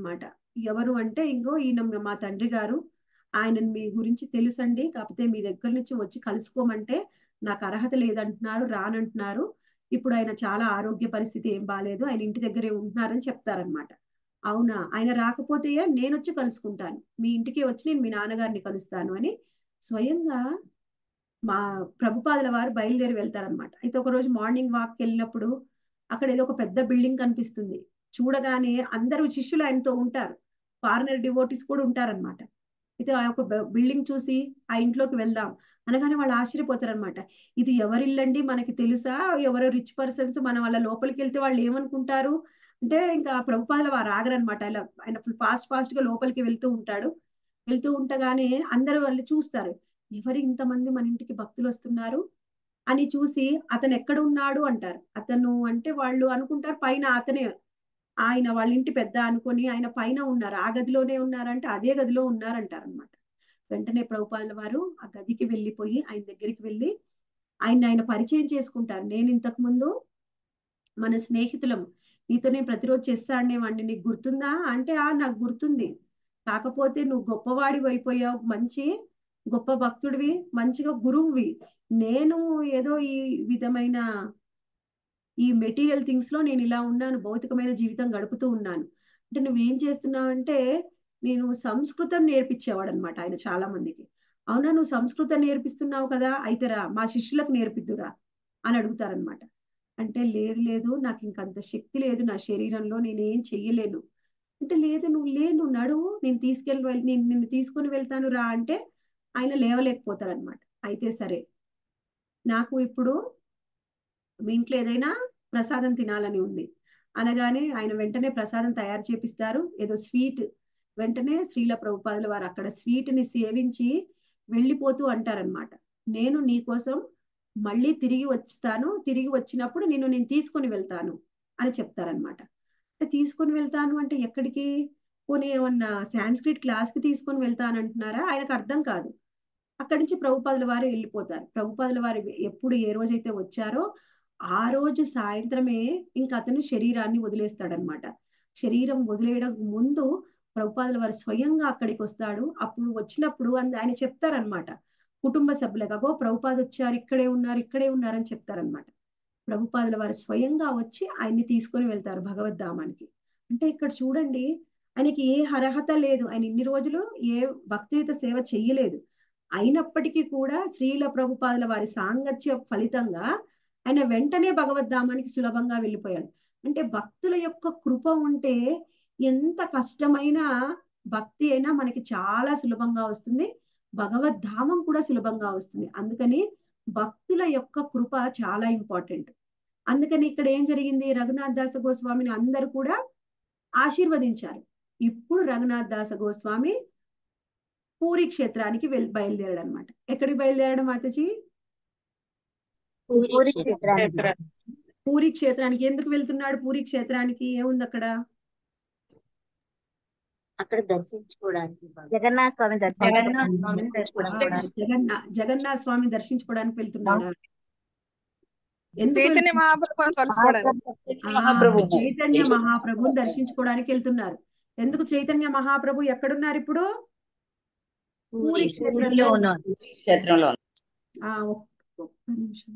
ఎవరు అంటే, ఇంకో ఈయన మా తండ్రి గారు, ఆయనను మీ గురించి తెలుసండి, కాకపోతే మీ దగ్గర నుంచి వచ్చి కలుసుకోమంటే నాకు అర్హత లేదంటున్నారు, రానంటున్నారు. ఇప్పుడు ఆయన చాలా ఆరోగ్య పరిస్థితి ఏం బాలేదు, ఆయన ఇంటి దగ్గరే ఉంటున్నారని చెప్తారనమాట. అవునా, ఆయన రాకపోతే నేనొచ్చి కలుసుకుంటాను, మీ ఇంటికి వచ్చి నేను మీ నాన్నగారిని కలుస్తాను అని స్వయంగా మా ప్రభుపాదుల వారు బయలుదేరి వెళ్తారనమాట. అయితే ఒకరోజు మార్నింగ్ వాక్కి వెళ్ళినప్పుడు అక్కడ ఏదో ఒక పెద్ద బిల్డింగ్ కనిపిస్తుంది. చూడగానే అందరూ శిష్యులు ఆయనతో ఉంటారు, ఫారినర్ డివోటీస్ కూడా ఉంటారనమాట. అయితే ఆ యొక్క బిల్డింగ్ చూసి ఆ ఇంట్లోకి వెళ్దాం అనగానే వాళ్ళు ఆశ్చర్యపోతారనమాట. ఇది ఎవరిల్లండి, మనకి తెలుసా, ఎవరో రిచ్ పర్సన్స్, మనం వాళ్ళ లోపలికి వెళ్తే వాళ్ళు ఏమనుకుంటారు అంటే, ఇంకా ప్రభుపాదుల వారు ఆగరనమాట. ఆయన ఫాస్ట్ గా లోపలికి వెళ్తూ ఉంటాడు. వెళ్తూ ఉంటగానే అందరూ వాళ్ళు చూస్తారు, ఎవరు ఇంతమంది మన ఇంటికి భక్తులు వస్తున్నారు అని చూసి, అతను ఎక్కడ ఉన్నాడు అంటారు. అతను అంటే వాళ్ళు అనుకుంటారు పైన అతనే, ఆయన వాళ్ళ ఇంటి పెద్ద అనుకొని ఆయన పైన ఉన్నారు, ఆ గదిలోనే ఉన్నారంటే అదే గదిలో ఉన్నారంటారు అనమాట. వెంటనే ప్రభుపాదుల వారు ఆ గదికి వెళ్ళిపోయి ఆయన దగ్గరికి వెళ్ళి ఆయన పరిచయం చేసుకుంటారు. నేను ఇంతకు ముందు మన స్నేహితులం, నీతో నేను ప్రతిరోజు చేస్తా అనేవాడిని, నీకు గుర్తుందా అంటే, ఆ నాకు గుర్తుంది, కాకపోతే నువ్వు గొప్పవాడివి అయిపోయావు, మంచి గొప్ప భక్తుడివి, మంచిగా గురువువి, నేను ఏదో ఈ విధమైన ఈ మెటీరియల్ థింగ్స్ లో నేను ఇలా ఉన్నాను, భౌతికమైన జీవితం గడుపుతూ ఉన్నాను. అంటే నువ్వేం చేస్తున్నావు అంటే, నేను సంస్కృతం నేర్పించేవాడు అనమాట ఆయన చాలా మందికి. అవునా, నువ్వు సంస్కృతం నేర్పిస్తున్నావు కదా, అయితే రా మా శిష్యులకు నేర్పిద్దురా అని అడుగుతారనమాట. అంటే లేదు లేదు, నాకు ఇంకంత శక్తి లేదు నా శరీరంలో, నేనేం చెయ్యలేను అంటే, లేదు నువ్వు నడువు, నేను నిన్ను తీసుకొని వెళ్తాను రా అంటే ఆయన లేవలేకపోతారనమాట. అయితే సరే, నాకు ఇప్పుడు మీ ఇంట్లో ఏదైనా ప్రసాదం తినాలని ఉంది అనగానే ఆయన వెంటనే ప్రసాదం తయారు చేపిస్తారు, ఏదో స్వీట్. వెంటనే శ్రీల ప్రభుపాదుల వారు అక్కడ స్వీట్ ని సేవించి వెళ్ళిపోతూ అంటారనమాట, నేను నీకోసం మళ్ళీ తిరిగి వస్తాను, తిరిగి వచ్చినప్పుడు నేను తీసుకొని వెళ్తాను అని చెప్తారనమాట. తీసుకొని వెళ్తాను అంటే ఎక్కడికి, పోనీ ఏమన్నా సాంస్క్రిట్ క్లాస్ కి తీసుకొని వెళ్తానంటున్నారా, ఆయనకు అర్థం కాదు. అక్కడి నుంచి ప్రభుపాదుల వారు వెళ్ళిపోతారు. ప్రభుపాదుల వారు ఎప్పుడు ఏ రోజైతే వచ్చారో ఆ రోజు సాయంత్రమే ఇంకా అతను శరీరాన్ని వదిలేస్తాడనమాట. శరీరం వదిలేయడం ముందు ప్రభుపాదుల వారు స్వయంగా అక్కడికి వస్తాడు. అప్పుడు వచ్చినప్పుడు ఆయన చెప్తారనమాట, కుటుంబ సభ్యులకు, అగో ప్రభుపాద వచ్చారు, ఇక్కడే ఉన్నారని చెప్తారనమాట. ప్రభుపాదుల వారు స్వయంగా వచ్చి ఆయన్ని తీసుకొని వెళ్తారు భగవద్ధామానికి. అంటే ఇక్కడ చూడండి, ఆయనకి ఏ అర్హత లేదు, ఆయన ఇన్ని రోజులు ఏ భక్తియుత సేవ చెయ్యలేదు, అయినప్పటికీ కూడా శ్రీల ప్రభుపాదుల వారి సాంగత్య ఫలితంగా ఆయన వెంటనే భగవద్ధామానికి సులభంగా వెళ్ళిపోయాడు. అంటే భక్తుల యొక్క కృప ఉంటే ఎంత కష్టమైన భక్తి అయినా మనకి చాలా సులభంగా వస్తుంది, భగవద్ధామం కూడా సులభంగా వస్తుంది. అందుకని భక్తుల యొక్క కృప చాలా ఇంపార్టెంట్. అందుకని ఇక్కడ ఏం జరిగింది, రఘునాథ్ దాస గోస్వామిని అందరూ కూడా ఆశీర్వదించారు. ఇప్పుడు రఘునాథ్ దాస గోస్వామి పూరి క్షేత్రానికి బయలుదేరాడు అనమాట. ఎక్కడికి బయలుదేరడం మాతాజీ? పూరి క్షేత్రానికి. పూరి క్షేత్రానికి ఎందుకు వెళ్తున్నాడు? పూరి క్షేత్రానికి ఏముంది అక్కడ? అక్కడ దర్శించుకోవడానికి జగన్నాథ స్వామి జగన్నాథ స్వామి దర్శించుకోవడానికి వెళ్తున్నాడా? ఎందుకు చైతన్య మహాప్రభుని కలుసుకోవడానికి. చైతన్య మహాప్రభుని దర్శించుకోవడానికి వెళ్తున్నారు. ఎందుకు చైతన్య మహాప్రభు ఎక్కడున్నారు ఇప్పుడు? పూరి క్షేత్రంలో క్షేత్రంలో. ఒక్క నిమిషం.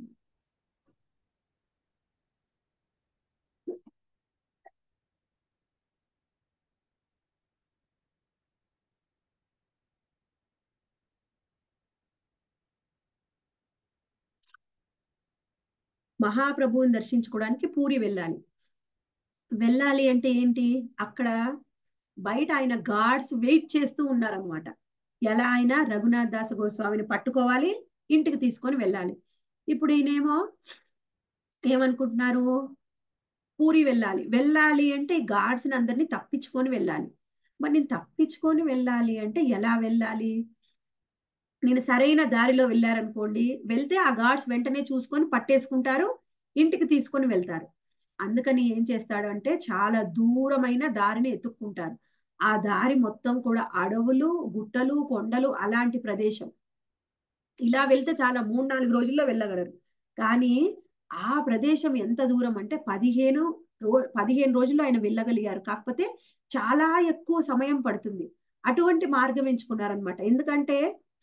మహాప్రభువుని దర్శించుకోవడానికి పూరి వెళ్ళాలి అంటే ఏంటి, అక్కడ బయట ఆయన గార్డ్స్ వెయిట్ చేస్తూ ఉన్నారనమాట. ఎలా అయినా రఘునాథ్ దాస గోస్వామిని పట్టుకోవాలి, ఇంటికి తీసుకొని వెళ్ళాలి. ఇప్పుడు ఈయనేమో ఏమనుకుంటున్నారు, పూరి వెళ్ళాలి అంటే గార్డ్స్ ని అందరినీ తప్పించుకొని వెళ్ళాలి. మరి నేను తప్పించుకొని వెళ్ళాలి అంటే ఎలా వెళ్ళాలి? నేను సరైన దారిలో వెళ్ళారనుకోండి, వెళ్తే ఆ గార్డ్స్ వెంటనే చూసుకొని పట్టేసుకుంటారు, ఇంటికి తీసుకొని వెళ్తారు. అందుకని ఏం చేస్తాడు అంటే, చాలా దూరమైన దారిని ఎత్తుక్కుంటారు. ఆ దారి మొత్తం కూడా అడవులు, గుట్టలు, కొండలు, అలాంటి ప్రదేశం. ఇలా వెళ్తే చాలా 3-4 రోజుల్లో వెళ్ళగలరు. కానీ ఆ ప్రదేశం ఎంత దూరం అంటే 15 15 రోజుల్లో ఆయన వెళ్ళగలిగారు. కాకపోతే చాలా ఎక్కువ సమయం పడుతుంది. అటువంటి మార్గం ఎంచుకున్నారనమాట. ఎందుకంటే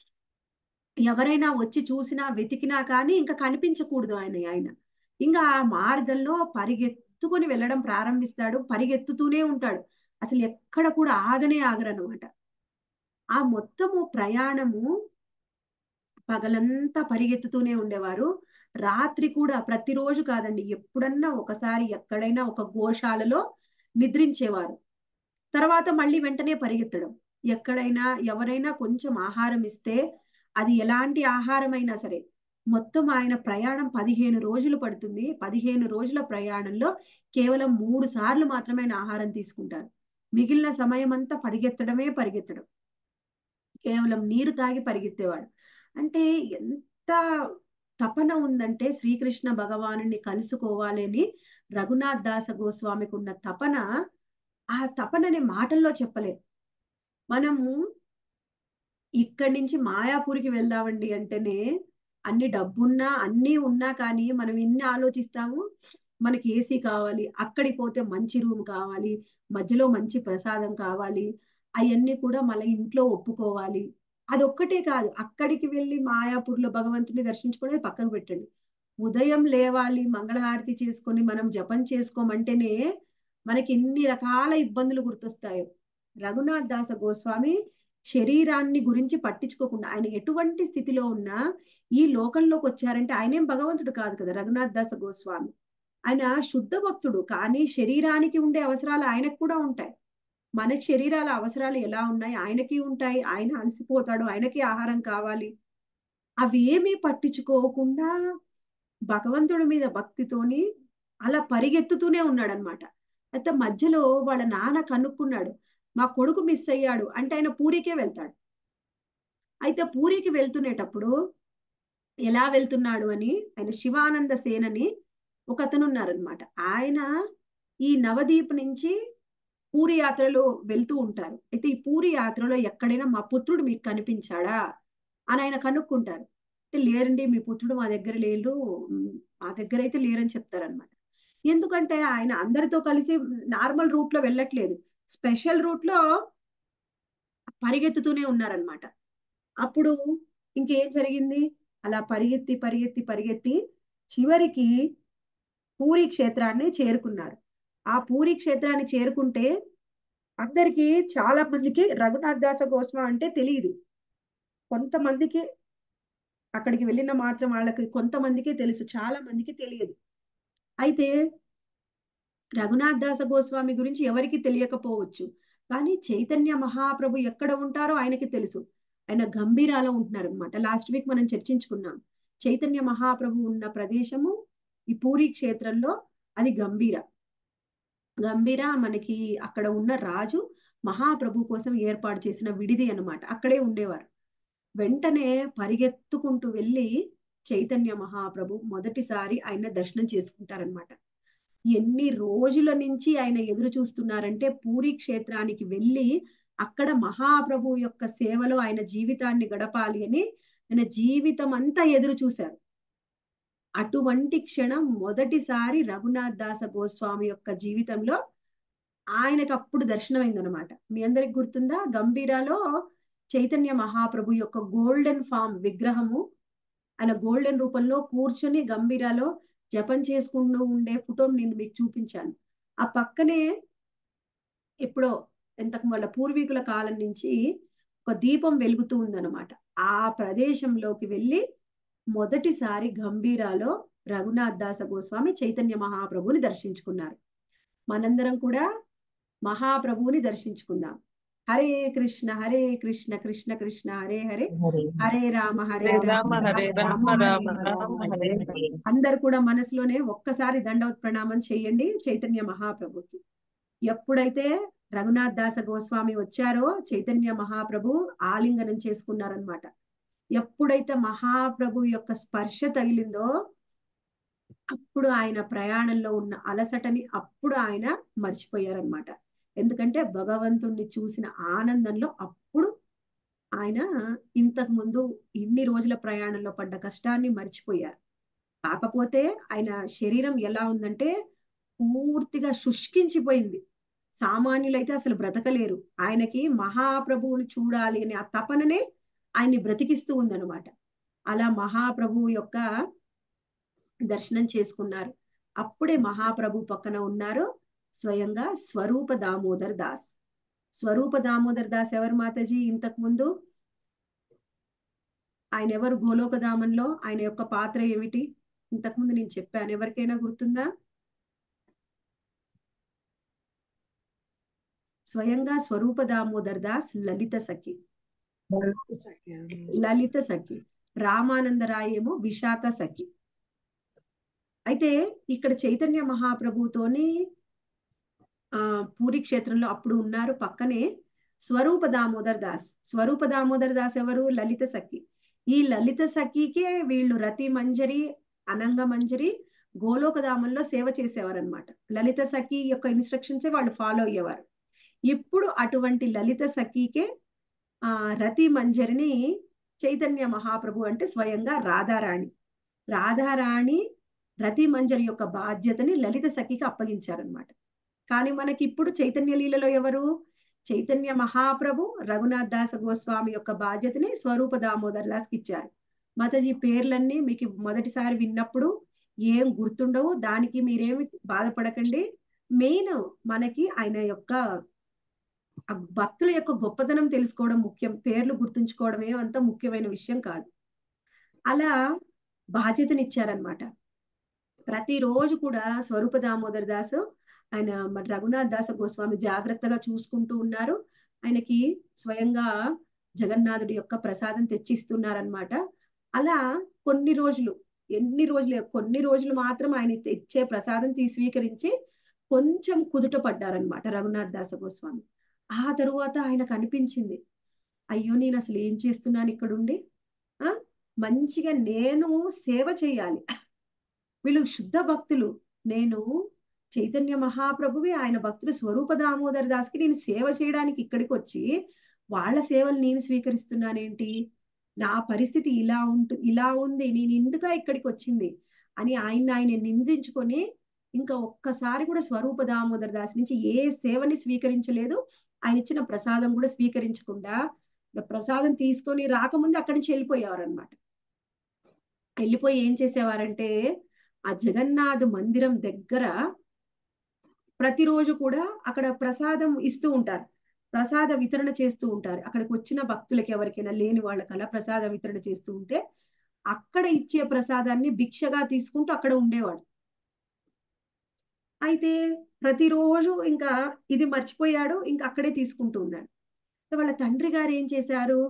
ఎవరైనా వచ్చి చూసినా, వెతికినా కానీ ఇంకా కనిపించకూడదు ఆయన. ఇంకా ఆ మార్గంలో పరిగెత్తుకొని వెళ్ళడం ప్రారంభిస్తాడు. పరిగెత్తుతూనే ఉంటాడు. అసలు ఎక్కడ కూడా ఆగరనమాట. ఆ మొత్తము ప్రయాణము పగలంతా పరిగెత్తుతూనే ఉండేవారు. రాత్రి కూడా ప్రతిరోజు కాదండి. ఎప్పుడన్నా ఒకసారి ఎక్కడైనా ఒక గోశాలలో నిద్రించేవారు. తర్వాత మళ్ళీ వెంటనే పరిగెత్తడం. ఎక్కడైనా ఎవరైనా కొంచెం ఆహారం ఇస్తే అది ఎలాంటి ఆహారమైనా సరే, మొత్తం ఆయన ప్రయాణం 15 రోజులు పడుతుంది. 15 రోజుల ప్రయాణంలో కేవలం 3 సార్లు మాత్రమే ఆయన ఆహారం తీసుకుంటారు. మిగిలిన సమయమంతా పరిగెత్తడం. కేవలం నీరు తాగి పరిగెత్తేవాడు. అంటే ఎంత తపన ఉందంటే శ్రీకృష్ణ భగవానుని కలుసుకోవాలి అని రఘునాథ్ దాస గోస్వామికి ఉన్న తపన, ఆ తపనని మాటల్లో చెప్పలేం. మనము ఇక్కడి నుంచి మాయాపూరికి వెళ్దామండి అంటేనే అన్ని డబ్బున్నా అన్నీ ఉన్నా కానీ మనం ఎన్ని ఆలోచిస్తాము. మనకి ఏసీ కావాలి, అక్కడికి పోతే మంచి రూమ్ కావాలి, మధ్యలో మంచి ప్రసాదం కావాలి, అవన్నీ కూడా మన ఇంట్లో ఒప్పుకోవాలి. అదొక్కటే కాదు, అక్కడికి వెళ్ళి మాయాపూర్లో భగవంతుని దర్శించుకునేది పక్కకు పెట్టండి. ఉదయం లేవాలి, మంగళహారతి చేసుకొని మనం జపం చేసుకోమంటేనే మనకి ఎన్ని రకాల ఇబ్బందులు గుర్తొస్తాయో. రఘునాథ్ దాస గోస్వామి శరీరాన్ని గురించి పట్టించుకోకుండా ఆయన ఎటువంటి స్థితిలో ఉన్నా ఈ లోకంలోకి వచ్చారంటే ఆయనేం భగవంతుడు కాదు కదా రఘునాథ్ దాస గోస్వామి. ఆయన శుద్ధ భక్తుడు, కానీ శరీరానికి ఉండే అవసరాలు ఆయనకు కూడా ఉంటాయి. మనకి శరీరాల అవసరాలు ఎలా ఉన్నాయి ఆయనకి ఉంటాయి. ఆయన అలసిపోతాడు, ఆయనకి ఆహారం కావాలి. అవి ఏమీ పట్టించుకోకుండా భగవంతుడి మీద భక్తితోని అలా పరిగెత్తుతూనే ఉన్నాడనమాట. అయితే మధ్యలో వాళ్ళ నాన్న కనుక్కున్నాడు, మా కొడుకు మిస్ అయ్యాడు అంటే ఆయన పూరికే వెళ్తాడు. అయితే పూరికి వెళ్తునేటప్పుడు ఎలా వెళ్తున్నాడు అని ఆయన శివానంద సేనని ఒక అతను ఉన్నారనమాట. ఆయన ఈ నవదీప్ నుంచి పూరి యాత్రలో వెళ్తూ ఉంటారు. అయితే ఈ పూరి యాత్రలో ఎక్కడైనా మా పుత్రుడు మీకు కనిపించాడా అని ఆయన కనుక్కుంటారు. అయితే లేరండి, మీ పుత్రుడు మా దగ్గర లేరు, మా దగ్గర అయితే లేరని చెప్తారనమాట. ఎందుకంటే ఆయన అందరితో కలిసి నార్మల్ రూట్ లో వెళ్ళట్లేదు, స్పెషల్ రూట్ లో పరిగెత్తుతూనే ఉన్నారనమాట. అప్పుడు ఇంకేం జరిగింది, అలా పరిగెత్తి చివరికి పూరి క్షేత్రాన్ని చేరుకున్నారు. ఆ పూరి క్షేత్రాన్ని చేరుకుంటే అందరికి చాలా మందికి రఘునాథ్ దాస గోస్వామి అంటే తెలియదు. కొంతమందికి అక్కడికి వెళ్ళిన మాత్రం వాళ్ళకి కొంతమందికే తెలుసు, చాలా మందికి తెలియదు. అయితే రఘునాథ్ దాస గోస్వామి గురించి ఎవరికి తెలియకపోవచ్చు, కానీ చైతన్య మహాప్రభు ఎక్కడ ఉంటారో ఆయనకి తెలుసు. ఆయన గంభీరాలో ఉంటున్నారు అనమాట. లాస్ట్ వీక్ మనం చర్చించుకున్నాం. చైతన్య మహాప్రభు ఉన్న ప్రదేశము ఈ పూరి క్షేత్రంలో, అది గంభీర మనకి అక్కడ ఉన్న రాజు మహాప్రభు కోసం ఏర్పాటు చేసిన విడిది అన్నమాట. అక్కడే ఉండేవారు. వెంటనే పరిగెత్తుకుంటూ వెళ్ళి చైతన్య మహాప్రభు మొదటిసారి ఆయన దర్శనం చేసుకుంటారనమాట. ఎన్ని రోజుల నుంచి ఆయన ఎదురు చూస్తున్నారంటే పూరి క్షేత్రానికి వెళ్ళి అక్కడ మహాప్రభు యొక్క సేవలో ఆయన జీవితాన్ని గడపాలి అని ఆయన జీవితం అంతా ఎదురు చూశారు. అటువంటి క్షణం మొదటిసారి రఘునాథ్ దాస గోస్వామి యొక్క జీవితంలో ఆయనకు అప్పుడు దర్శనమైందనమాట. మీ అందరికి గుర్తుందా, గంభీరాలో చైతన్య మహాప్రభు యొక్క గోల్డెన్ ఫామ్ విగ్రహము, ఆయన గోల్డెన్ రూపంలో కూర్చొని గంభీరాలో జపం చేసుకుంటూ ఉండే ఫోటో నేను మీకు చూపించాను. ఆ పక్కనే ఎప్పుడో ఎంతకు వాళ్ళ పూర్వీకుల కాలం నుంచి ఒక దీపం వెలుగుతూ ఉందన్నమాట. ఆ ప్రదేశంలోకి వెళ్ళి మొదటిసారి గంభీరాలో రఘునాథ్ దాస గోస్వామి చైతన్య మహాప్రభుని దర్శించుకున్నారు. మనందరం కూడా మహాప్రభువుని దర్శించుకుందాం. హరే కృష్ణ కృష్ణ కృష్ణ హరే హరే, హరే రామ హరే రామ హరే రామ రామ రామ హరే హరే. అందరు కూడా మనసులోనే ఒక్కసారి దండవత్ ప్రణామం చేయండి చైతన్య మహాప్రభుకి. ఎప్పుడైతే రఘునాథ్ దాస గోస్వామి వచ్చారో చైతన్య మహాప్రభు ఆలింగనం చేసుకున్నారనమాట. ఎప్పుడైతే మహాప్రభు యొక్క స్పర్శ తగిలిందో అప్పుడు ఆయన ప్రయాణంలో ఉన్న అలసటని అప్పుడు ఆయన మర్చిపోయారనమాట. ఎందుకంటే భగవంతుణ్ణి చూసిన ఆనందంలో అప్పుడు ఆయన ఇంతకు ముందు ఇన్ని రోజుల ప్రయాణంలో పడ్డ కష్టాన్ని మర్చిపోయారు. కాకపోతే ఆయన శరీరం ఎలా ఉందంటే పూర్తిగా శుష్కించిపోయింది. సామాన్యులైతే అసలు బ్రతకలేరు. ఆయనకి మహాప్రభువుని చూడాలి అనే ఆ తపననే ఆయన్ని బ్రతికిస్తూ ఉందన్నమాట. అలా మహాప్రభువు యొక్క దర్శనం చేసుకున్నారు. అప్పుడే మహాప్రభు పక్కన ఉన్నారు స్వయంగా స్వరూప దామోదర్ దాస్. స్వరూప దామోదర్ దాస్ ఎవరు మాతాజీ? ఇంతకు ముందు ఆయన ఎవరు? గోలోకధామంలో ఆయన యొక్క పాత్ర ఏమిటి? ఇంతకుముందు నేను చెప్పాను, ఎవరికైనా గుర్తుందా? స్వయంగా స్వరూప దామోదర్ దాస్ లలిత సఖి. లలిత సఖి. రామానందరాయ్ ఏమో విశాఖ సఖి. అయితే ఇక్కడ చైతన్య మహాప్రభుతోని పూరి క్షేత్రంలో అప్పుడు ఉన్నారు పక్కనే స్వరూప దామోదర్ దాస్. స్వరూప దామోదర్ దాస్ ఎవరు? లలిత సఖి. ఈ లలిత సఖికే వీళ్ళు రతి మంజరి, అనంగ మంజరి గోలోకధామంలో సేవ చేసేవారు అనమాట. లలిత సఖి యొక్క ఇన్స్ట్రక్షన్సే వాళ్ళు ఫాలో అయ్యేవారు. ఇప్పుడు అటువంటి లలిత సఖికే రతి మంజరిని చైతన్య మహాప్రభు అంటే స్వయంగా రాధారాణి. రాధారాణి రతి మంజరి యొక్క బాధ్యతని లలిత సఖికి అప్పగించారనమాట. కానీ మనకి ఇప్పుడు చైతన్య లీలలో ఎవరు? చైతన్య మహాప్రభు రఘునాథ్ దాస గోస్వామి యొక్క బాధ్యతని స్వరూప దామోదర్ దాస్కి ఇచ్చారు. మాతాజీ పేర్లన్నీ మీకు మొదటిసారి విన్నప్పుడు ఏం గుర్తుండవు, దానికి మీరేమి బాధపడకండి. మెయిన్ మనకి ఆయన యొక్క భక్తుల యొక్క గొప్పతనం తెలుసుకోవడం ముఖ్యం. పేర్లు గుర్తుంచుకోవడమే అంత ముఖ్యమైన విషయం కాదు. అలా బాధ్యతనిచ్చారనమాట. ప్రతిరోజు కూడా స్వరూప దామోదర్ దాస్ ఆయన రఘునాథ్ దాస గోస్వామి జాగ్రత్తగా చూసుకుంటూ ఉన్నారు. ఆయనకి స్వయంగా జగన్నాథుడి యొక్క ప్రసాదం తెచ్చిస్తున్నారనమాట. అలా కొన్ని రోజులు, కొన్ని రోజులు మాత్రం ఆయన ఇచ్చే ప్రసాదం స్వీకరించి కొంచెం కుదుట పడ్డారనమాట రఘునాథ్ దాస గోస్వామి. ఆ తరువాత ఆయనకు అనిపించింది, అయ్యో నేను అసలు ఏం చేస్తున్నాను ఇక్కడుండి, మంచిగా నేను సేవ చేయాలి. వీళ్ళు శుద్ధ భక్తులు, నేను చైతన్య మహాప్రభువి ఆయన భక్తుడు స్వరూప దామోదర్ దాస్కి నేను సేవ చేయడానికి ఇక్కడికి వచ్చి వాళ్ళ సేవలు నేను స్వీకరిస్తున్నానేంటి, నా పరిస్థితి ఇలా ఉంది, నేను ఎందుకు ఇక్కడికి వచ్చింది అని ఆయన నిందించుకొని ఇంకా ఒక్కసారి కూడా స్వరూప దామోదర్ దాస్ నుంచి ఏ సేవని స్వీకరించలేదు. ఆయన ఇచ్చిన ప్రసాదం కూడా స్వీకరించకుండా ప్రసాదం తీసుకొని రాకముందు అక్కడి నుంచి వెళ్ళిపోయేవారు అనమాట. వెళ్ళిపోయి ఏం చేసేవారంటే ఆ జగన్నాథ్ మందిరం దగ్గర ప్రతిరోజు కూడా అక్కడ ప్రసాదం ఇస్తూ ఉంటారు, ప్రసాద వితరణ చేస్తూ ఉంటారు. అక్కడికి వచ్చిన భక్తులకి ఎవరికైనా లేని వాళ్ళకి అలా ప్రసాద వితరణ చేస్తూ ఉంటే అక్కడ ఇచ్చే ప్రసాదాన్ని భిక్షగా తీసుకుంటూ అక్కడ ఉండేవాడు. అయితే ప్రతిరోజు ఇంకా ఇది మర్చిపోయాడు, ఇంకా అక్కడే తీసుకుంటూ ఉన్నాడు. వాళ్ళ తండ్రి గారు ఏం చేశారు,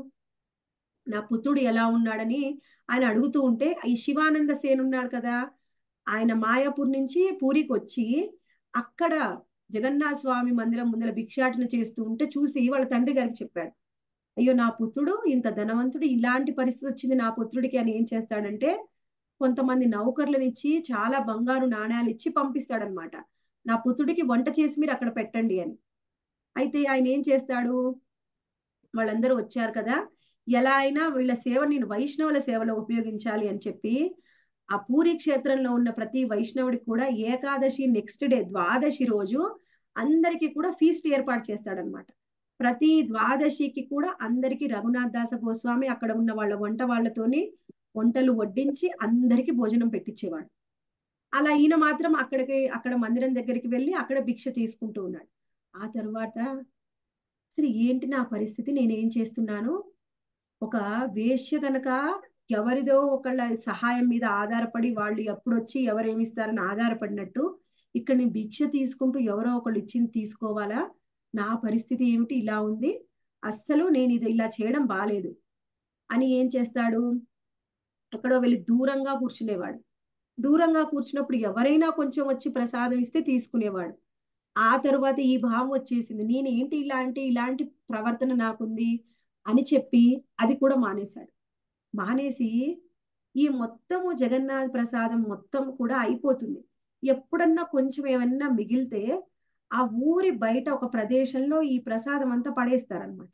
నా పుత్రుడు ఎలా ఉన్నాడని ఆయన అడుగుతూ ఉంటే ఈ శివానంద సేన్ ఉన్నాడు కదా, ఆయన మాయాపూర్ నుంచి పూరికి వచ్చి అక్కడ జగన్నాథ స్వామి మందిరం ముందర భిక్షాటన చేస్తూ ఉంటే చూసి వాళ్ళ తండ్రి గారికి చెప్పాడు, అయ్యో నా పుత్రుడు ఇంత ధనవంతుడు, ఇలాంటి పరిస్థితి వచ్చింది నా పుత్రుడికి అని. ఏం చేస్తాడంటే కొంతమంది నౌకర్లనిచ్చి చాలా బంగారు నాణ్యాలు ఇచ్చి పంపిస్తాడనమాట, నా పుత్రుడికి వంట చేసి మీరు అక్కడ పెట్టండి అని. అయితే ఆయన ఏం చేస్తాడు, వాళ్ళందరూ వచ్చారు కదా, ఎలా అయినా వీళ్ళ సేవ నేను వైష్ణవుల సేవలో ఉపయోగించాలి అని చెప్పి ఆ పూరి క్షేత్రంలో ఉన్న ప్రతి వైష్ణవుడికి కూడా ఏకాదశి నెక్స్ట్ డే ద్వాదశి రోజు అందరికీ కూడా ఫీస్ట్ ఏర్పాటు చేస్తాడనమాట. ప్రతి ద్వాదశికి కూడా అందరికీ రఘునాథ్ దాస గోస్వామి అక్కడ ఉన్న వాళ్ళ వాళ్ళతోని వంటలు వడ్డించి అందరికీ భోజనం పెట్టించేవాడు. అలా ఈయన మాత్రం అక్కడ మందిరం దగ్గరికి వెళ్ళి అక్కడ భిక్ష తీసుకుంటూ ఉన్నాడు. ఆ తర్వాత అసలు ఏంటి నా పరిస్థితి, నేనేం చేస్తున్నాను, ఒక వేశ్య కనుక ఎవరిదో ఒకళ్ళ సహాయం మీద ఆధారపడి వాళ్ళు ఎప్పుడొచ్చి ఎవరేమిస్తారని ఆధారపడినట్టు ఇక్కడ నేను భిక్ష తీసుకుంటూ ఎవరో ఒకళ్ళు ఇచ్చింది తీసుకోవాలా, నా పరిస్థితి ఏమిటి ఇలా ఉంది, అస్సలు నేను ఇది ఇలా చేయడం బాలేదు అని ఏం చేస్తాడు, ఎక్కడో వెళ్ళి దూరంగా కూర్చునేవాడు. దూరంగా కూర్చున్నప్పుడు ఎవరైనా కొంచెం వచ్చి ప్రసాదం ఇస్తే తీసుకునేవాడు. ఆ తరువాత ఈ భావం వచ్చేసింది, నేనేంటి ఇలాంటి ప్రవర్తన నాకుంది అని చెప్పి అది కూడా మానేశాడు. మానేసి ఈ మొత్తము జగన్నాథ్ ప్రసాదం మొత్తం కూడా అయిపోతుంది, ఎప్పుడన్నా కొంచెం ఏమన్నా మిగిలితే ఆ ఊరి బయట ఒక ప్రదేశంలో ఈ ప్రసాదం అంతా పడేస్తారనమాట.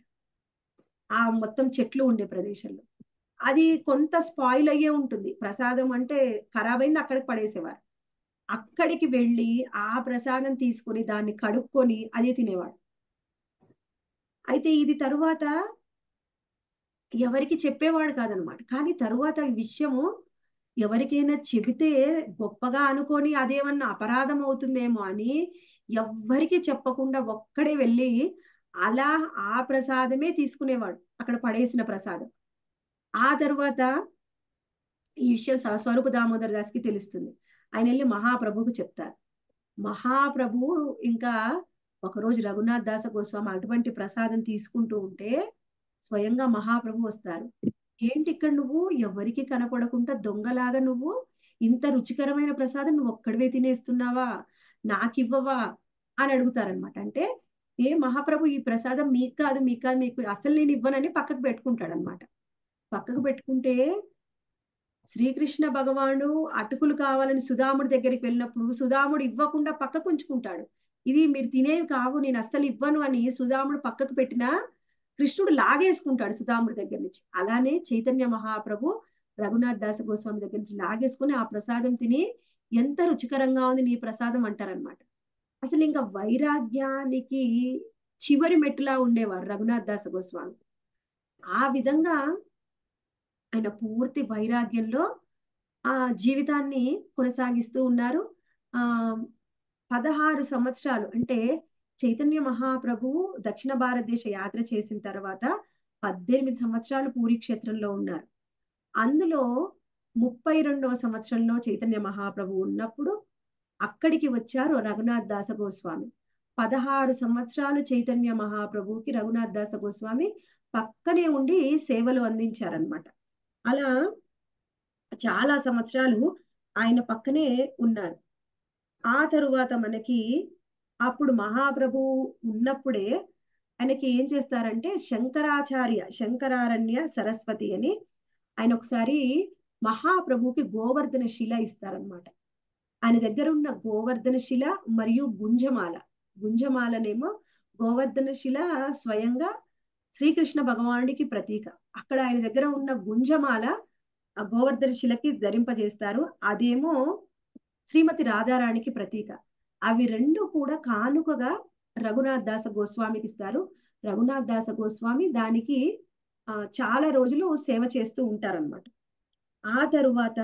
ఆ మొత్తం చెట్లు ఉండే ప్రదేశంలో అది కొంత స్పాయిల్ అయ్యే ఉంటుంది, ప్రసాదం అంటే ఖరాబ్ అయింది అక్కడికి పడేసేవారు. అక్కడికి వెళ్ళి ఆ ప్రసాదం తీసుకొని దాన్ని కడుక్కొని అదే తినేవాడు. అయితే ఇది తరువాత ఎవరికి చెప్పేవాడు కాదనమాట. కానీ తరువాత ఈ విషయము ఎవరికైనా చెబితే గొప్పగా అనుకోని అదేమన్నా అపరాధం అవుతుందేమో అని ఎవ్వరికీ చెప్పకుండా ఒక్కడే వెళ్ళి అలా ఆ ప్రసాదమే తీసుకునేవాడు. అక్కడ పడేసిన ప్రసాదం. ఆ తరువాత ఈ విషయం స్వరూప దామోదర దాస్‌కి తెలుస్తుంది. ఆయనెళ్లి మహాప్రభువుకి చెప్తారు. మహాప్రభువు ఇంకా ఒకరోజు రఘునాథ్ దాస గోస్వామి అటువంటి ప్రసాదం తీసుకుంటూ ఉంటే స్వయంగా మహాప్రభు వస్తారు. ఏంటి ఇక్కడ నువ్వు ఎవరికి కనపడకుండా దొంగలాగా నువ్వు ఇంత రుచికరమైన ప్రసాదం నువ్వు ఒక్కడివే తినేస్తున్నావా? నాకివ్వవా? అని అడుగుతారనమాట. అంటే ఏ మహాప్రభు ఈ ప్రసాదం మీకు కాదు, మీకు కాదు, మీకు అసలు నేను ఇవ్వనని పక్కకు పెట్టుకుంటాడనమాట. పక్కకు పెట్టుకుంటే శ్రీకృష్ణ భగవానుడు అటుకులు కావాలని సుధాముడి దగ్గరికి వెళ్ళినప్పుడు సుధాముడు ఇవ్వకుండా పక్కకు ఉంచుకుంటాడు. ఇది మీరు తినేవి కావు, నేను అస్సలు ఇవ్వను అని సుధాముడు పక్కకు పెట్టినా కృష్ణుడు లాగేసుకుంటాడు సుధాముడి దగ్గర నుంచి. అలానే చైతన్య మహాప్రభు రఘునాథ్ దాస గోస్వామి దగ్గర నుంచి లాగేసుకుని ఆ ప్రసాదం తిని ఎంత రుచికరంగా ఉంది నీ ప్రసాదం అంటారనమాట. అసలు ఇంకా వైరాగ్యానికి చివరి మెట్టులా ఉండేవారు రఘునాథ్ దాస గోస్వామి. ఆ విధంగా ఆయన పూర్తి వైరాగ్యంలో ఆ జీవితాన్ని కొనసాగిస్తూ ఉన్నారు. ఆ 16 సంవత్సరాలు అంటే చైతన్య మహాప్రభువు దక్షిణ భారతదేశ యాత్ర చేసిన తర్వాత 18 సంవత్సరాలు పూరీ క్షేత్రంలో ఉన్నారు. అందులో 32వ సంవత్సరంలో చైతన్య మహాప్రభువు ఉన్నప్పుడు అక్కడికి వచ్చారు రఘునాథ్ దాస గోస్వామి. 16 సంవత్సరాలు చైతన్య మహాప్రభువుకి రఘునాథ్ దాస గోస్వామి పక్కనే ఉండి సేవలు అందించారనమాట. అలా చాలా సంవత్సరాలు ఆయన పక్కనే ఉన్నారు. ఆ తరువాత మనకి అప్పుడు మహాప్రభు ఉన్నప్పుడే ఆయనకి ఏం చేస్తారంటే శంకరారణ్య సరస్వతి అని ఆయన ఒకసారి మహాప్రభుకి గోవర్ధన శిల ఇస్తారనమాట. ఆయన దగ్గర ఉన్న గోవర్ధన శిల మరియు గుంజమాలనేమో గోవర్ధన శిల స్వయంగా శ్రీకృష్ణ భగవానుడికి ప్రతీక. అక్కడ ఆయన దగ్గర ఉన్న గుంజమాల ఆ గోవర్ధన శిలకి ధరింపజేస్తారు. అదేమో శ్రీమతి రాధారాణికి ప్రతీక. అవి రెండు కూడా కానుకగా రఘునాథ్ దాస గోస్వామికి ఇస్తారు. రఘునాథ్ దాస గోస్వామి దానికి చాలా రోజులు సేవ చేస్తూ ఉంటారన్నమాట. ఆ తరువాత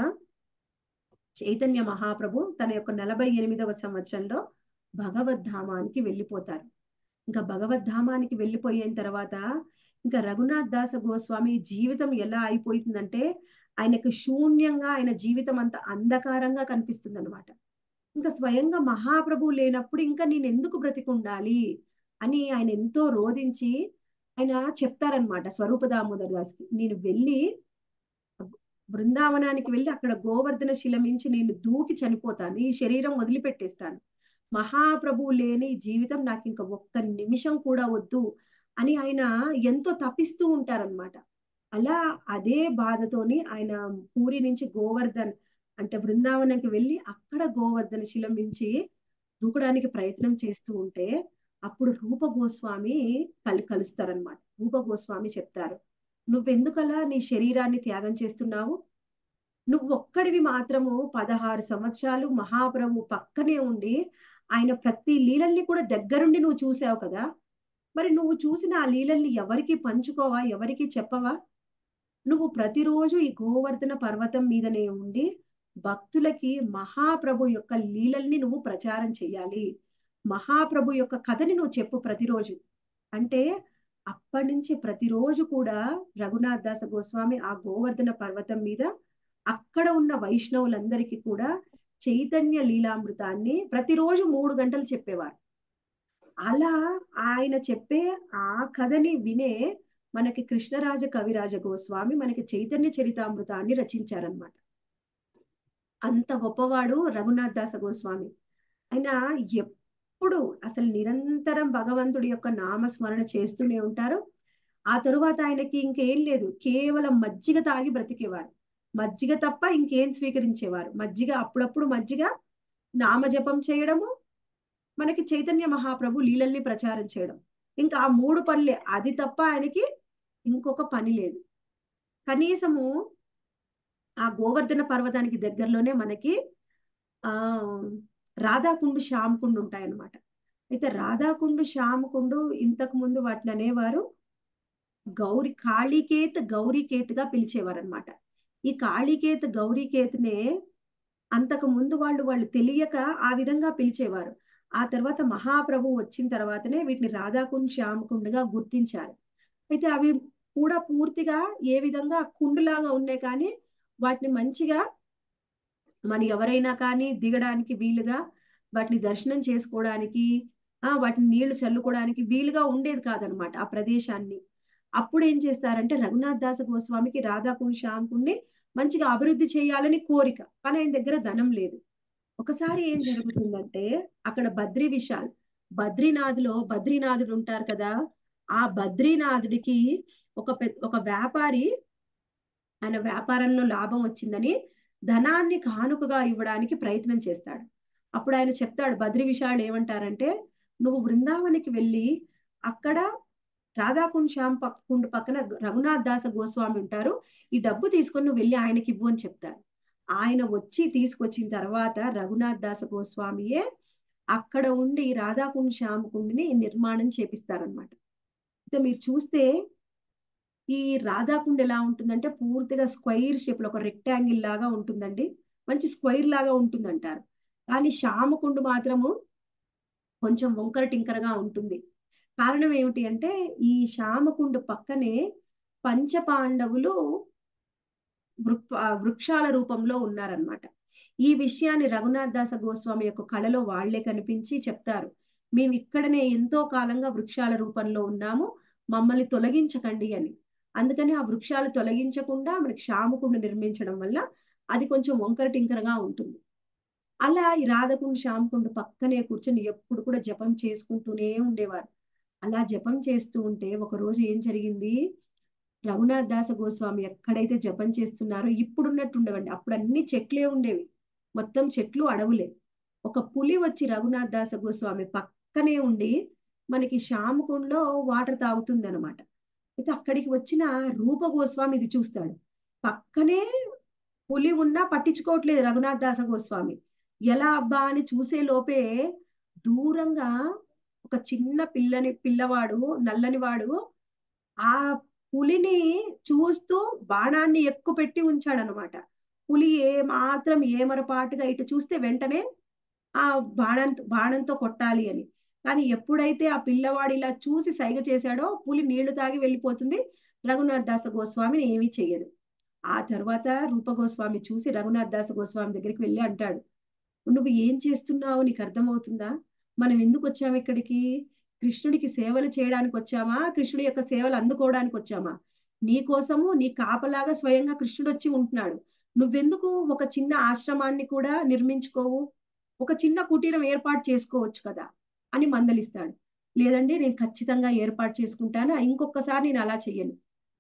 చైతన్య మహాప్రభు తన యొక్క 48వ సంవత్సరంలో భగవద్ధామానికి వెళ్ళిపోతారు. ఇంకా భగవద్ధామానికి వెళ్ళిపోయిన తర్వాత ఇంకా రఘునాథ్ దాస గోస్వామి జీవితం ఎలా అయిపోతుందంటే ఆయనకు శూన్యంగా ఆయన జీవితం అంత అంధకారంగా కనిపిస్తుంది అనమాట. ఇంకా స్వయంగా మహాప్రభువు లేనప్పుడు ఇంకా నేను ఎందుకు బ్రతికుండాలి అని ఆయన ఎంతో రోధించి ఆయన చెప్తారనమాట స్వరూప దామోదర దాస్కి, నేను వెళ్ళి బృందావనానికి వెళ్ళి అక్కడ గోవర్ధన శిల మించి నేను దూకి చనిపోతాను, ఈ శరీరం వదిలిపెట్టేస్తాను, మహాప్రభువు లేని జీవితం నాకు ఇంకా ఒక్క నిమిషం కూడా వద్దు అని ఆయన ఎంతో తపిస్తూ ఉంటారనమాట. అలా అదే బాధతోని ఆయన పూరి నుంచి గోవర్ధన్ అంటే బృందావనంకి వెళ్ళి అక్కడ గోవర్ధన శిల మించి దూకడానికి ప్రయత్నం చేస్తూ ఉంటే అప్పుడు రూప గోస్వామి కలుస్తారనమాట. రూప గోస్వామి చెప్తారు, నువ్వెందుకలా నీ శరీరాన్ని త్యాగం చేస్తున్నావు? నువ్వు ఒక్కడివి మాత్రము 16 సంవత్సరాలు మహాప్రభు పక్కనే ఉండి ఆయన ప్రతి లీలల్ని కూడా దగ్గరుండి నువ్వు చూసావు కదా, మరి నువ్వు చూసిన ఆ లీలల్ని ఎవరికి పంచుకోవా, ఎవరికి చెప్పవా? నువ్వు ప్రతిరోజు ఈ గోవర్ధన పర్వతం మీదనే ఉండి భక్తులకి మహాప్రభు యొక్క లీలల్ని నువ్వు ప్రచారం చెయ్యాలి, మహాప్రభు యొక్క కథని నువ్వు చెప్పు ప్రతిరోజు అంటే అప్పటి నుంచి ప్రతిరోజు కూడా రఘునాథ్ దాస గోస్వామి ఆ గోవర్ధన పర్వతం మీద అక్కడ ఉన్న వైష్ణవులందరికీ కూడా చైతన్య లీలామృతాన్ని ప్రతిరోజు 3 గంటలు చెప్పేవారు. అలా ఆయన చెప్పే ఆ కథని వినే మనకి కృష్ణరాజ కవిరాజ గోస్వామి మనకి చైతన్య చరితామృతాన్ని రచించారనమాట. అంత గొప్పవాడు రఘునాథ్ దాస గోస్వామి. ఆయన ఎప్పుడు అసలు నిరంతరం భగవంతుడి యొక్క నామస్మరణ చేస్తూనే ఉంటారు. ఆ తరువాత ఆయనకి ఇంకేం లేదు, కేవలం మజ్జిగ తాగి బ్రతికేవారు. మజ్జిగ తప్ప ఇంకేం స్వీకరించేవారు. మజ్జిగ అప్పుడప్పుడు మజ్జిగ, నామజపం చేయడము, మనకి చైతన్య మహాప్రభు లీలల్ని ప్రచారం చేయడం, ఇంకా ఆ 3 పనులే. అది తప్ప ఆయనకి ఇంకొక పని లేదు. కనీసము ఆ గోవర్ధన పర్వతానికి దగ్గరలోనే మనకి రాధాకుండు శ్యామకుండు ఉంటాయన్నమాట. అయితే రాధాకుండు శ్యామకుండు ఇంతకు ముందు వాటిని అనేవారు గౌరీకేతుగా పిలిచేవారు అనమాట. ఈ కాళీకేతు గౌరీకేతునే అంతకు ముందు వాళ్ళు తెలియక ఆ విధంగా పిలిచేవారు. ఆ తర్వాత మహాప్రభు వచ్చిన తర్వాతనే వీటిని రాధాకుండ్ శ్యామకుండుగా గుర్తించారు. అయితే అవి కూడా పూర్తిగా ఏ విధంగా కుండులాగా ఉన్నాయి, కానీ వాటిని మంచిగా మరి ఎవరైనా కానీ దిగడానికి వీలుగా, వాటిని దర్శనం చేసుకోవడానికి, వాటిని నీళ్లు చల్లుకోవడానికి వీలుగా ఉండేది కాదనమాట ఆ ప్రదేశాన్ని. అప్పుడు ఏం చేస్తారంటే రఘునాథ్ దాస గోస్వామికి రాధాకుండ్ శ్యామకుండ్ని మంచిగా అభివృద్ధి చేయాలని కోరిక, కానీ ఆయన దగ్గర ధనం లేదు. ఒకసారి ఏం జరుగుతుందంటే అక్కడ బద్రీనాథుడు ఉంటారు కదా, ఆ బద్రీనాథుడికి ఒక వ్యాపారి ఆయన వ్యాపారంలో లాభం వచ్చిందని ధనాన్ని కానుకగా ఇవ్వడానికి ప్రయత్నం చేస్తాడు. అప్పుడు ఆయన చెప్తాడు, బద్రి విశాల్ ఏమంటారంటే, నువ్వు బృందావనికి వెళ్ళి అక్కడ రాధాకుండ్ కుండ్ పక్కన రఘునాథ్ దాస గోస్వామి ఉంటారు, ఈ డబ్బు తీసుకొని నువ్వు వెళ్ళి ఆయనకి ఇవ్వు అని చెప్తారు. ఆయన వచ్చి తీసుకొచ్చిన తర్వాత రఘునాథ్ దాస గోస్వామియే అక్కడ ఉండి రాధాకుండ్ కుండ్ని నిర్మాణం చేపిస్తారనమాట. అయితే మీరు చూస్తే ఈ రాధాకుండ్ ఎలా ఉంటుందంటే పూర్తిగా స్క్వైర్ షేప్ లో ఒక రెక్టాంగిల్ లాగా ఉంటుందండి, మంచి స్క్వైర్ లాగా ఉంటుందంటారు. కానీ శ్యామకుండ్ మాత్రము కొంచెం వంకర టింకరగా ఉంటుంది. కారణం ఏమిటి అంటే ఈ శ్యామకుండ్ పక్కనే పంచపాండవులు వృక్షాల రూపంలో ఉన్నారనమాట. ఈ విషయాన్ని రఘునాథ్ దాస గోస్వామి యొక్క కళలో వాళ్లే కనిపించి చెప్తారు, మేము ఇక్కడనే ఎంతో కాలంగా వృక్షాల రూపంలో ఉన్నాము, మమ్మల్ని తొలగించకండి అని. అందుకని ఆ వృక్షాలు తొలగించకుండా మనకి శ్యామకుండ నిర్మించడం వల్ల అది కొంచెం వంకర టింకరగా ఉంటుంది. అలా ఈ రాధకుండ శ్యామకుండ పక్కనే కూర్చొని ఎప్పుడు కూడా జపం చేసుకుంటూనే ఉండేవారు. అలా జపం చేస్తూ ఉంటే ఒక రోజు ఏం జరిగింది, రఘునాథ్ దాస గోస్వామి ఎక్కడైతే జపం చేస్తున్నారో ఇప్పుడున్నట్టు ఉండవండి, అప్పుడు అన్ని చెట్లే ఉండేవి, మొత్తం చెట్లు అడవులే. ఒక పులి వచ్చి రఘునాథ్ దాస గోస్వామి పక్కనే ఉండి మనకి శ్యామకుండలో వాటర్ తాగుతుంది అనమాట. అయితే అక్కడికి వచ్చిన రూప గోస్వామి ఇది చూస్తాడు, పక్కనే పులి ఉన్నా పట్టించుకోవట్లేదు రఘునాథ్ దాస గోస్వామి. ఎలా అబ్బా అని చూసే లోపే దూరంగా ఒక చిన్న పిల్లవాడు నల్లని వాడు ఆ పులిని చూస్తూ బాణాన్ని ఎక్కుపెట్టి ఉంచాడనమాట. పులి మాత్రం ఏమరపాటుగా ఇటు చూస్తే వెంటనే ఆ బాణంతో కొట్టాలి అని. కానీ ఎప్పుడైతే ఆ పిల్లవాడు ఇలా చూసి సైగ చేశాడో పులి నీళ్లు తాగి వెళ్ళిపోతుంది, రఘునాథ్ దాస గోస్వామిని ఏమీ చెయ్యదు. ఆ తర్వాత రూప గోస్వామి చూసి రఘునాథ్ దాస గోస్వామి దగ్గరికి వెళ్ళి అంటాడు, నువ్వు ఏం చేస్తున్నావు, నీకు అర్థమవుతుందా, మనం ఎందుకు వచ్చాము ఇక్కడికి, కృష్ణుడికి సేవలు చేయడానికి వచ్చామా, కృష్ణుడి యొక్క సేవలు అందుకోవడానికి వచ్చామా? నీ కోసము నీ కాపలాగా స్వయంగా కృష్ణుడు వచ్చి ఉంటున్నాడు, నువ్వెందుకు ఒక చిన్న ఆశ్రమాన్ని కూడా నిర్మించుకోవు, ఒక చిన్న కుటీరం ఏర్పాటు చేసుకోవచ్చు కదా అని మందలిస్తాడు. లేదండి నేను ఖచ్చితంగా ఏర్పాటు చేసుకుంటాను, ఇంకొకసారి నేను అలా చెయ్యను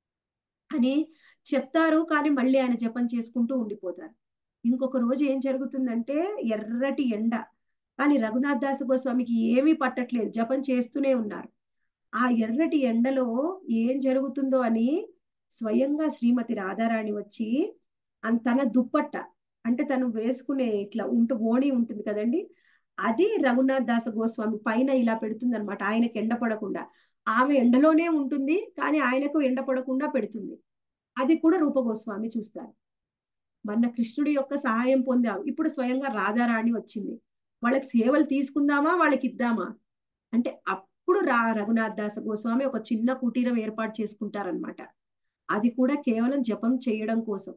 అని చెప్తారు. కానీ మళ్ళీ ఆయన జపం చేసుకుంటూ ఉండిపోతారు. ఇంకొక రోజు ఏం జరుగుతుందంటే ఎర్రటి ఎండ, కానీ రఘునాథ్ దాస గోస్వామికి ఏమీ పట్టట్లేదు, జపం చేస్తూనే ఉన్నారు. ఆ ఎర్రటి ఎండలో ఏం జరుగుతుందో అని స్వయంగా శ్రీమతి రాధారాణి వచ్చి తన దుప్పట్ట, అంటే తను వేసుకునే ఇట్లా ఓణి ఉంటుంది కదండి, అది రఘునాథ్ దాస గోస్వామి పైన ఇలా పెడుతుంది అనమాట, ఆయనకు ఎండ పడకుండా. ఆమె ఎండలోనే ఉంటుంది కానీ ఆయనకు ఎండ పడకుండా పెడుతుంది. అది కూడా రూప గోస్వామి చూస్తారు. మన కృష్ణుడి యొక్క సహాయం పొందాం, ఇప్పుడు స్వయంగా రాధారాణి వచ్చింది, వాళ్ళకి సేవలు తీసుకుందామా వాళ్ళకి ఇద్దామా అంటే అప్పుడు రఘునాథ్ దాస గోస్వామి ఒక చిన్న కుటీరం ఏర్పాటు చేసుకుంటారనమాట. అది కూడా కేవలం జపం చేయడం కోసం.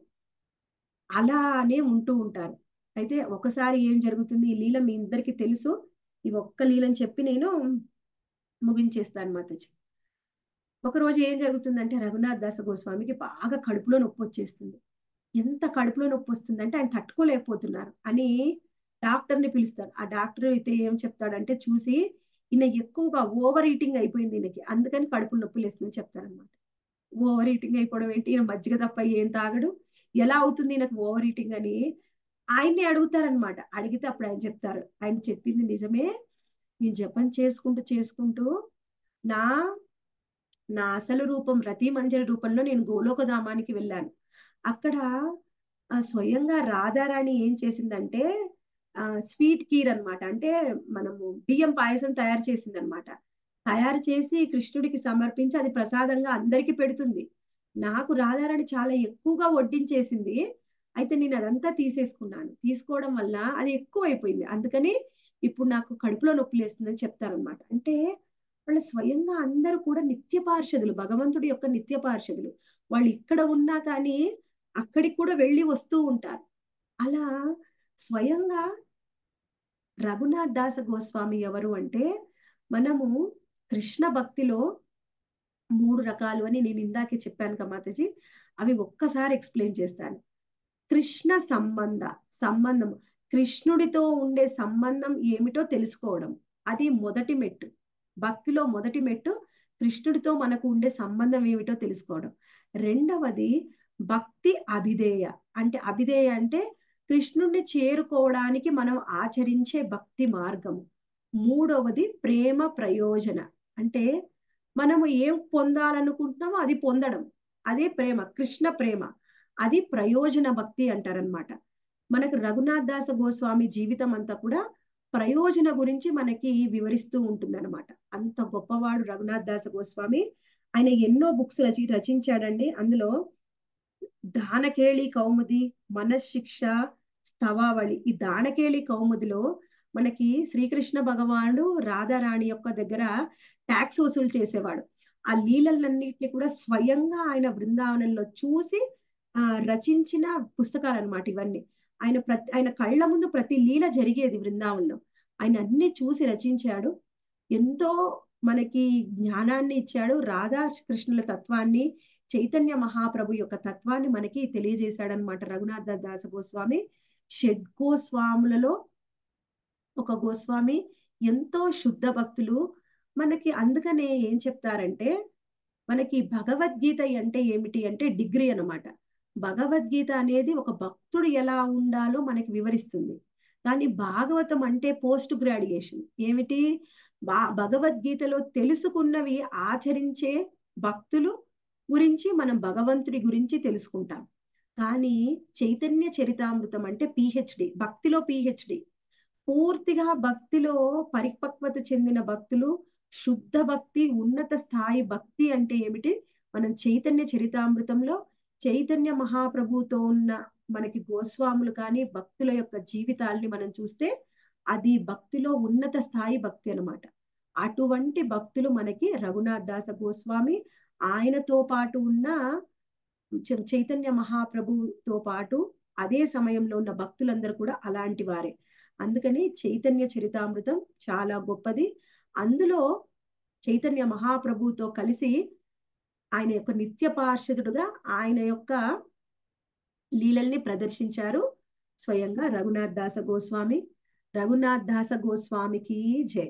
అలానే ఉంటూ ఉంటారు. అయితే ఒకసారి ఏం జరుగుతుంది, ఈ లీల మీ అందరికీ తెలుసు, ఈ ఒక్క లీలని చెప్పి నేను ముగించేస్తాను మాతాజీ. ఒకరోజు ఏం జరుగుతుందంటే రఘునాథ్ దాస గోస్వామికి బాగా కడుపులో నొప్పి వచ్చేస్తుంది. ఎంత కడుపులో నొప్పి వస్తుందంటే ఆయన తట్టుకోలేకపోతున్నారు అని డాక్టర్ని పిలుస్తారు. ఆ డాక్టర్ అయితే ఏం చెప్తాడంటే, చూసి ఈయన ఎక్కువగా ఓవర్ ఈటింగ్ అయిపోయింది ఈయనకి, అందుకని కడుపు నొప్పి లేస్తుందని చెప్తారనమాట. ఓవర్ ఈటింగ్ అయిపోవడం ఏంటి, ఈయన మజ్జిగ తప్ప ఏం తాగడు, ఎలా అవుతుంది ఈయనకు ఓవర్ ఈటింగ్ అని ఆయన్ని అడుగుతారనమాట. అడిగితే అప్పుడు ఆయన చెప్తారు, ఆయన చెప్పింది నిజమే, నేను జపం చేసుకుంటూ నా నా అసలు రూపం రతి మంజరి రూపంలో నేను గోలోకధామానికి వెళ్ళాను. అక్కడ స్వయంగా రాధారాణి ఏం చేసిందంటే స్వీట్ కీర్ అన్నమాట. అంటే మనము బియ్యం పాయసం తయారు చేసింది అనమాట. తయారు చేసి కృష్ణుడికి సమర్పించి అది ప్రసాదంగా అందరికీ పెడుతుంది. నాకు రాధారాణి చాలా ఎక్కువగా వడ్డించేసింది. అయితే నేను అదంతా తీసేసుకున్నాను. తీసుకోవడం వల్ల అది ఎక్కువైపోయింది. అందుకని ఇప్పుడు నాకు కడుపులో నొప్పి లేస్తుందని చెప్తారనమాట. అంటే వాళ్ళు స్వయంగా అందరూ కూడా నిత్య పార్షదులు, భగవంతుడి యొక్క నిత్య పార్షదులు. వాళ్ళు ఇక్కడ ఉన్నా కానీ అక్కడికి కూడా వెళ్ళి వస్తూ ఉంటారు. అలా స్వయంగా రఘునాథ్ దాస గోస్వామి ఎవరు అంటే, మనము కృష్ణ భక్తిలో 3 రకాలు అని నేను ఇందాకే చెప్పాను కదా మాతాజీ. అవి ఒక్కసారి ఎక్స్ప్లెయిన్ చేస్తాను. కృష్ణ సంబంధం కృష్ణుడితో ఉండే సంబంధం ఏమిటో తెలుసుకోవడం, అది మొదటి మెట్టు. భక్తిలో మొదటి మెట్టు కృష్ణుడితో మనకు ఉండే సంబంధం ఏమిటో తెలుసుకోవడం. రెండవది భక్తి అభిధేయ. అంటే అభిధేయ అంటే కృష్ణుడిని చేరుకోవడానికి మనం ఆచరించే భక్తి మార్గము. మూడవది ప్రేమ ప్రయోజన. అంటే మనము ఏం పొందాలనుకుంటున్నామో అది పొందడం, అదే ప్రేమ, కృష్ణ ప్రేమ. అది ప్రయోజన భక్తి అంటారనమాట. మనకు రఘునాథ్ దాస గోస్వామి జీవితం అంతా కూడా ప్రయోజన గురించి మనకి వివరిస్తూ ఉంటుందన్నమాట. అంత గొప్పవాడు రఘునాథ్ దాస గోస్వామి. ఆయన ఎన్నో బుక్స్ రచించాడండి. అందులో దానకేళి కౌముది, మనశిక్ష, స్తవావళి. ఈ దానకేళి కౌముదిలో మనకి శ్రీకృష్ణ భగవానుడు రాధారాణి యొక్క దగ్గర ట్యాక్స్ వసూలు చేసేవాడు. ఆ లీలలన్నిటిని కూడా స్వయంగా ఆయన బృందావనంలో చూసి రచించిన పుస్తకాలు అన్నమాట ఇవన్నీ. ఆయన కళ్ళ ముందు ప్రతి లీల జరిగేది బృందావనంలో. ఆయన అన్ని చూసి రచించాడు. ఎంతో మనకి జ్ఞానాన్ని ఇచ్చాడు. రాధా కృష్ణుల తత్వాన్ని, చైతన్య మహాప్రభు యొక్క తత్వాన్ని మనకి తెలియజేశాడనమాట రఘునాథ దాస గోస్వామి. షడ్గోస్వాములలో ఒక గోస్వామి. ఎంతో శుద్ధ భక్తులు మనకి. అందుకనే ఏం చెప్తారంటే, మనకి భగవద్గీత అంటే ఏమిటి అంటే డిగ్రీ అన్నమాట. భగవద్గీత అనేది ఒక భక్తుడు ఎలా ఉండాలో మనకి వివరిస్తుంది. కానీ భాగవతం అంటే పోస్ట్ గ్రాడ్యుయేషన్. ఏమిటి? భగవద్గీతలో తెలుసుకున్నవి ఆచరించే భక్తులు గురించి మనం భగవంతుడి గురించి తెలుసుకుంటాం. కానీ చైతన్య చరితామృతం అంటే పిహెచ్డి, భక్తిలో పిహెచ్డి. పూర్తిగా భక్తిలో పరిపక్వత చెందిన భక్తులు, శుద్ధ భక్తి, ఉన్నత స్థాయి భక్తి అంటే ఏమిటి? మనం చైతన్య చరితామృతంలో చైతన్య మహాప్రభుతో ఉన్న మనకి గోస్వాములు కానీ భక్తుల యొక్క జీవితాల్ని మనం చూస్తే అది భక్తిలో ఉన్నత స్థాయి భక్తి అన్నమాట. అటువంటి భక్తులు మనకి రఘునాథ్ దాస గోస్వామి, ఆయనతో పాటు ఉన్న చైతన్య మహాప్రభుతో పాటు అదే సమయంలో ఉన్న భక్తులందరూ కూడా అలాంటి వారే. అందుకని చైతన్య చరితామృతం చాలా గొప్పది. అందులో చైతన్య మహాప్రభుతో కలిసి ఆయన యొక్క నిత్య పార్షదుడుగా ఆయన యొక్క లీలల్ని ప్రదర్శించారు స్వయంగా రఘునాథ్ దాస గోస్వామి. రఘునాథ్ దాస గోస్వామికి జై.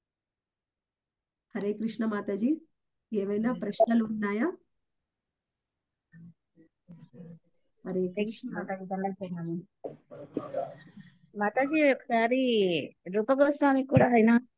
హరే కృష్ణ మాతాజీ. ఏమైనా ప్రశ్నలు ఉన్నాయా? హరే కృష్ణ మాతాజీ ఒకసారి రూప గోస్వామి కూడా ఆయన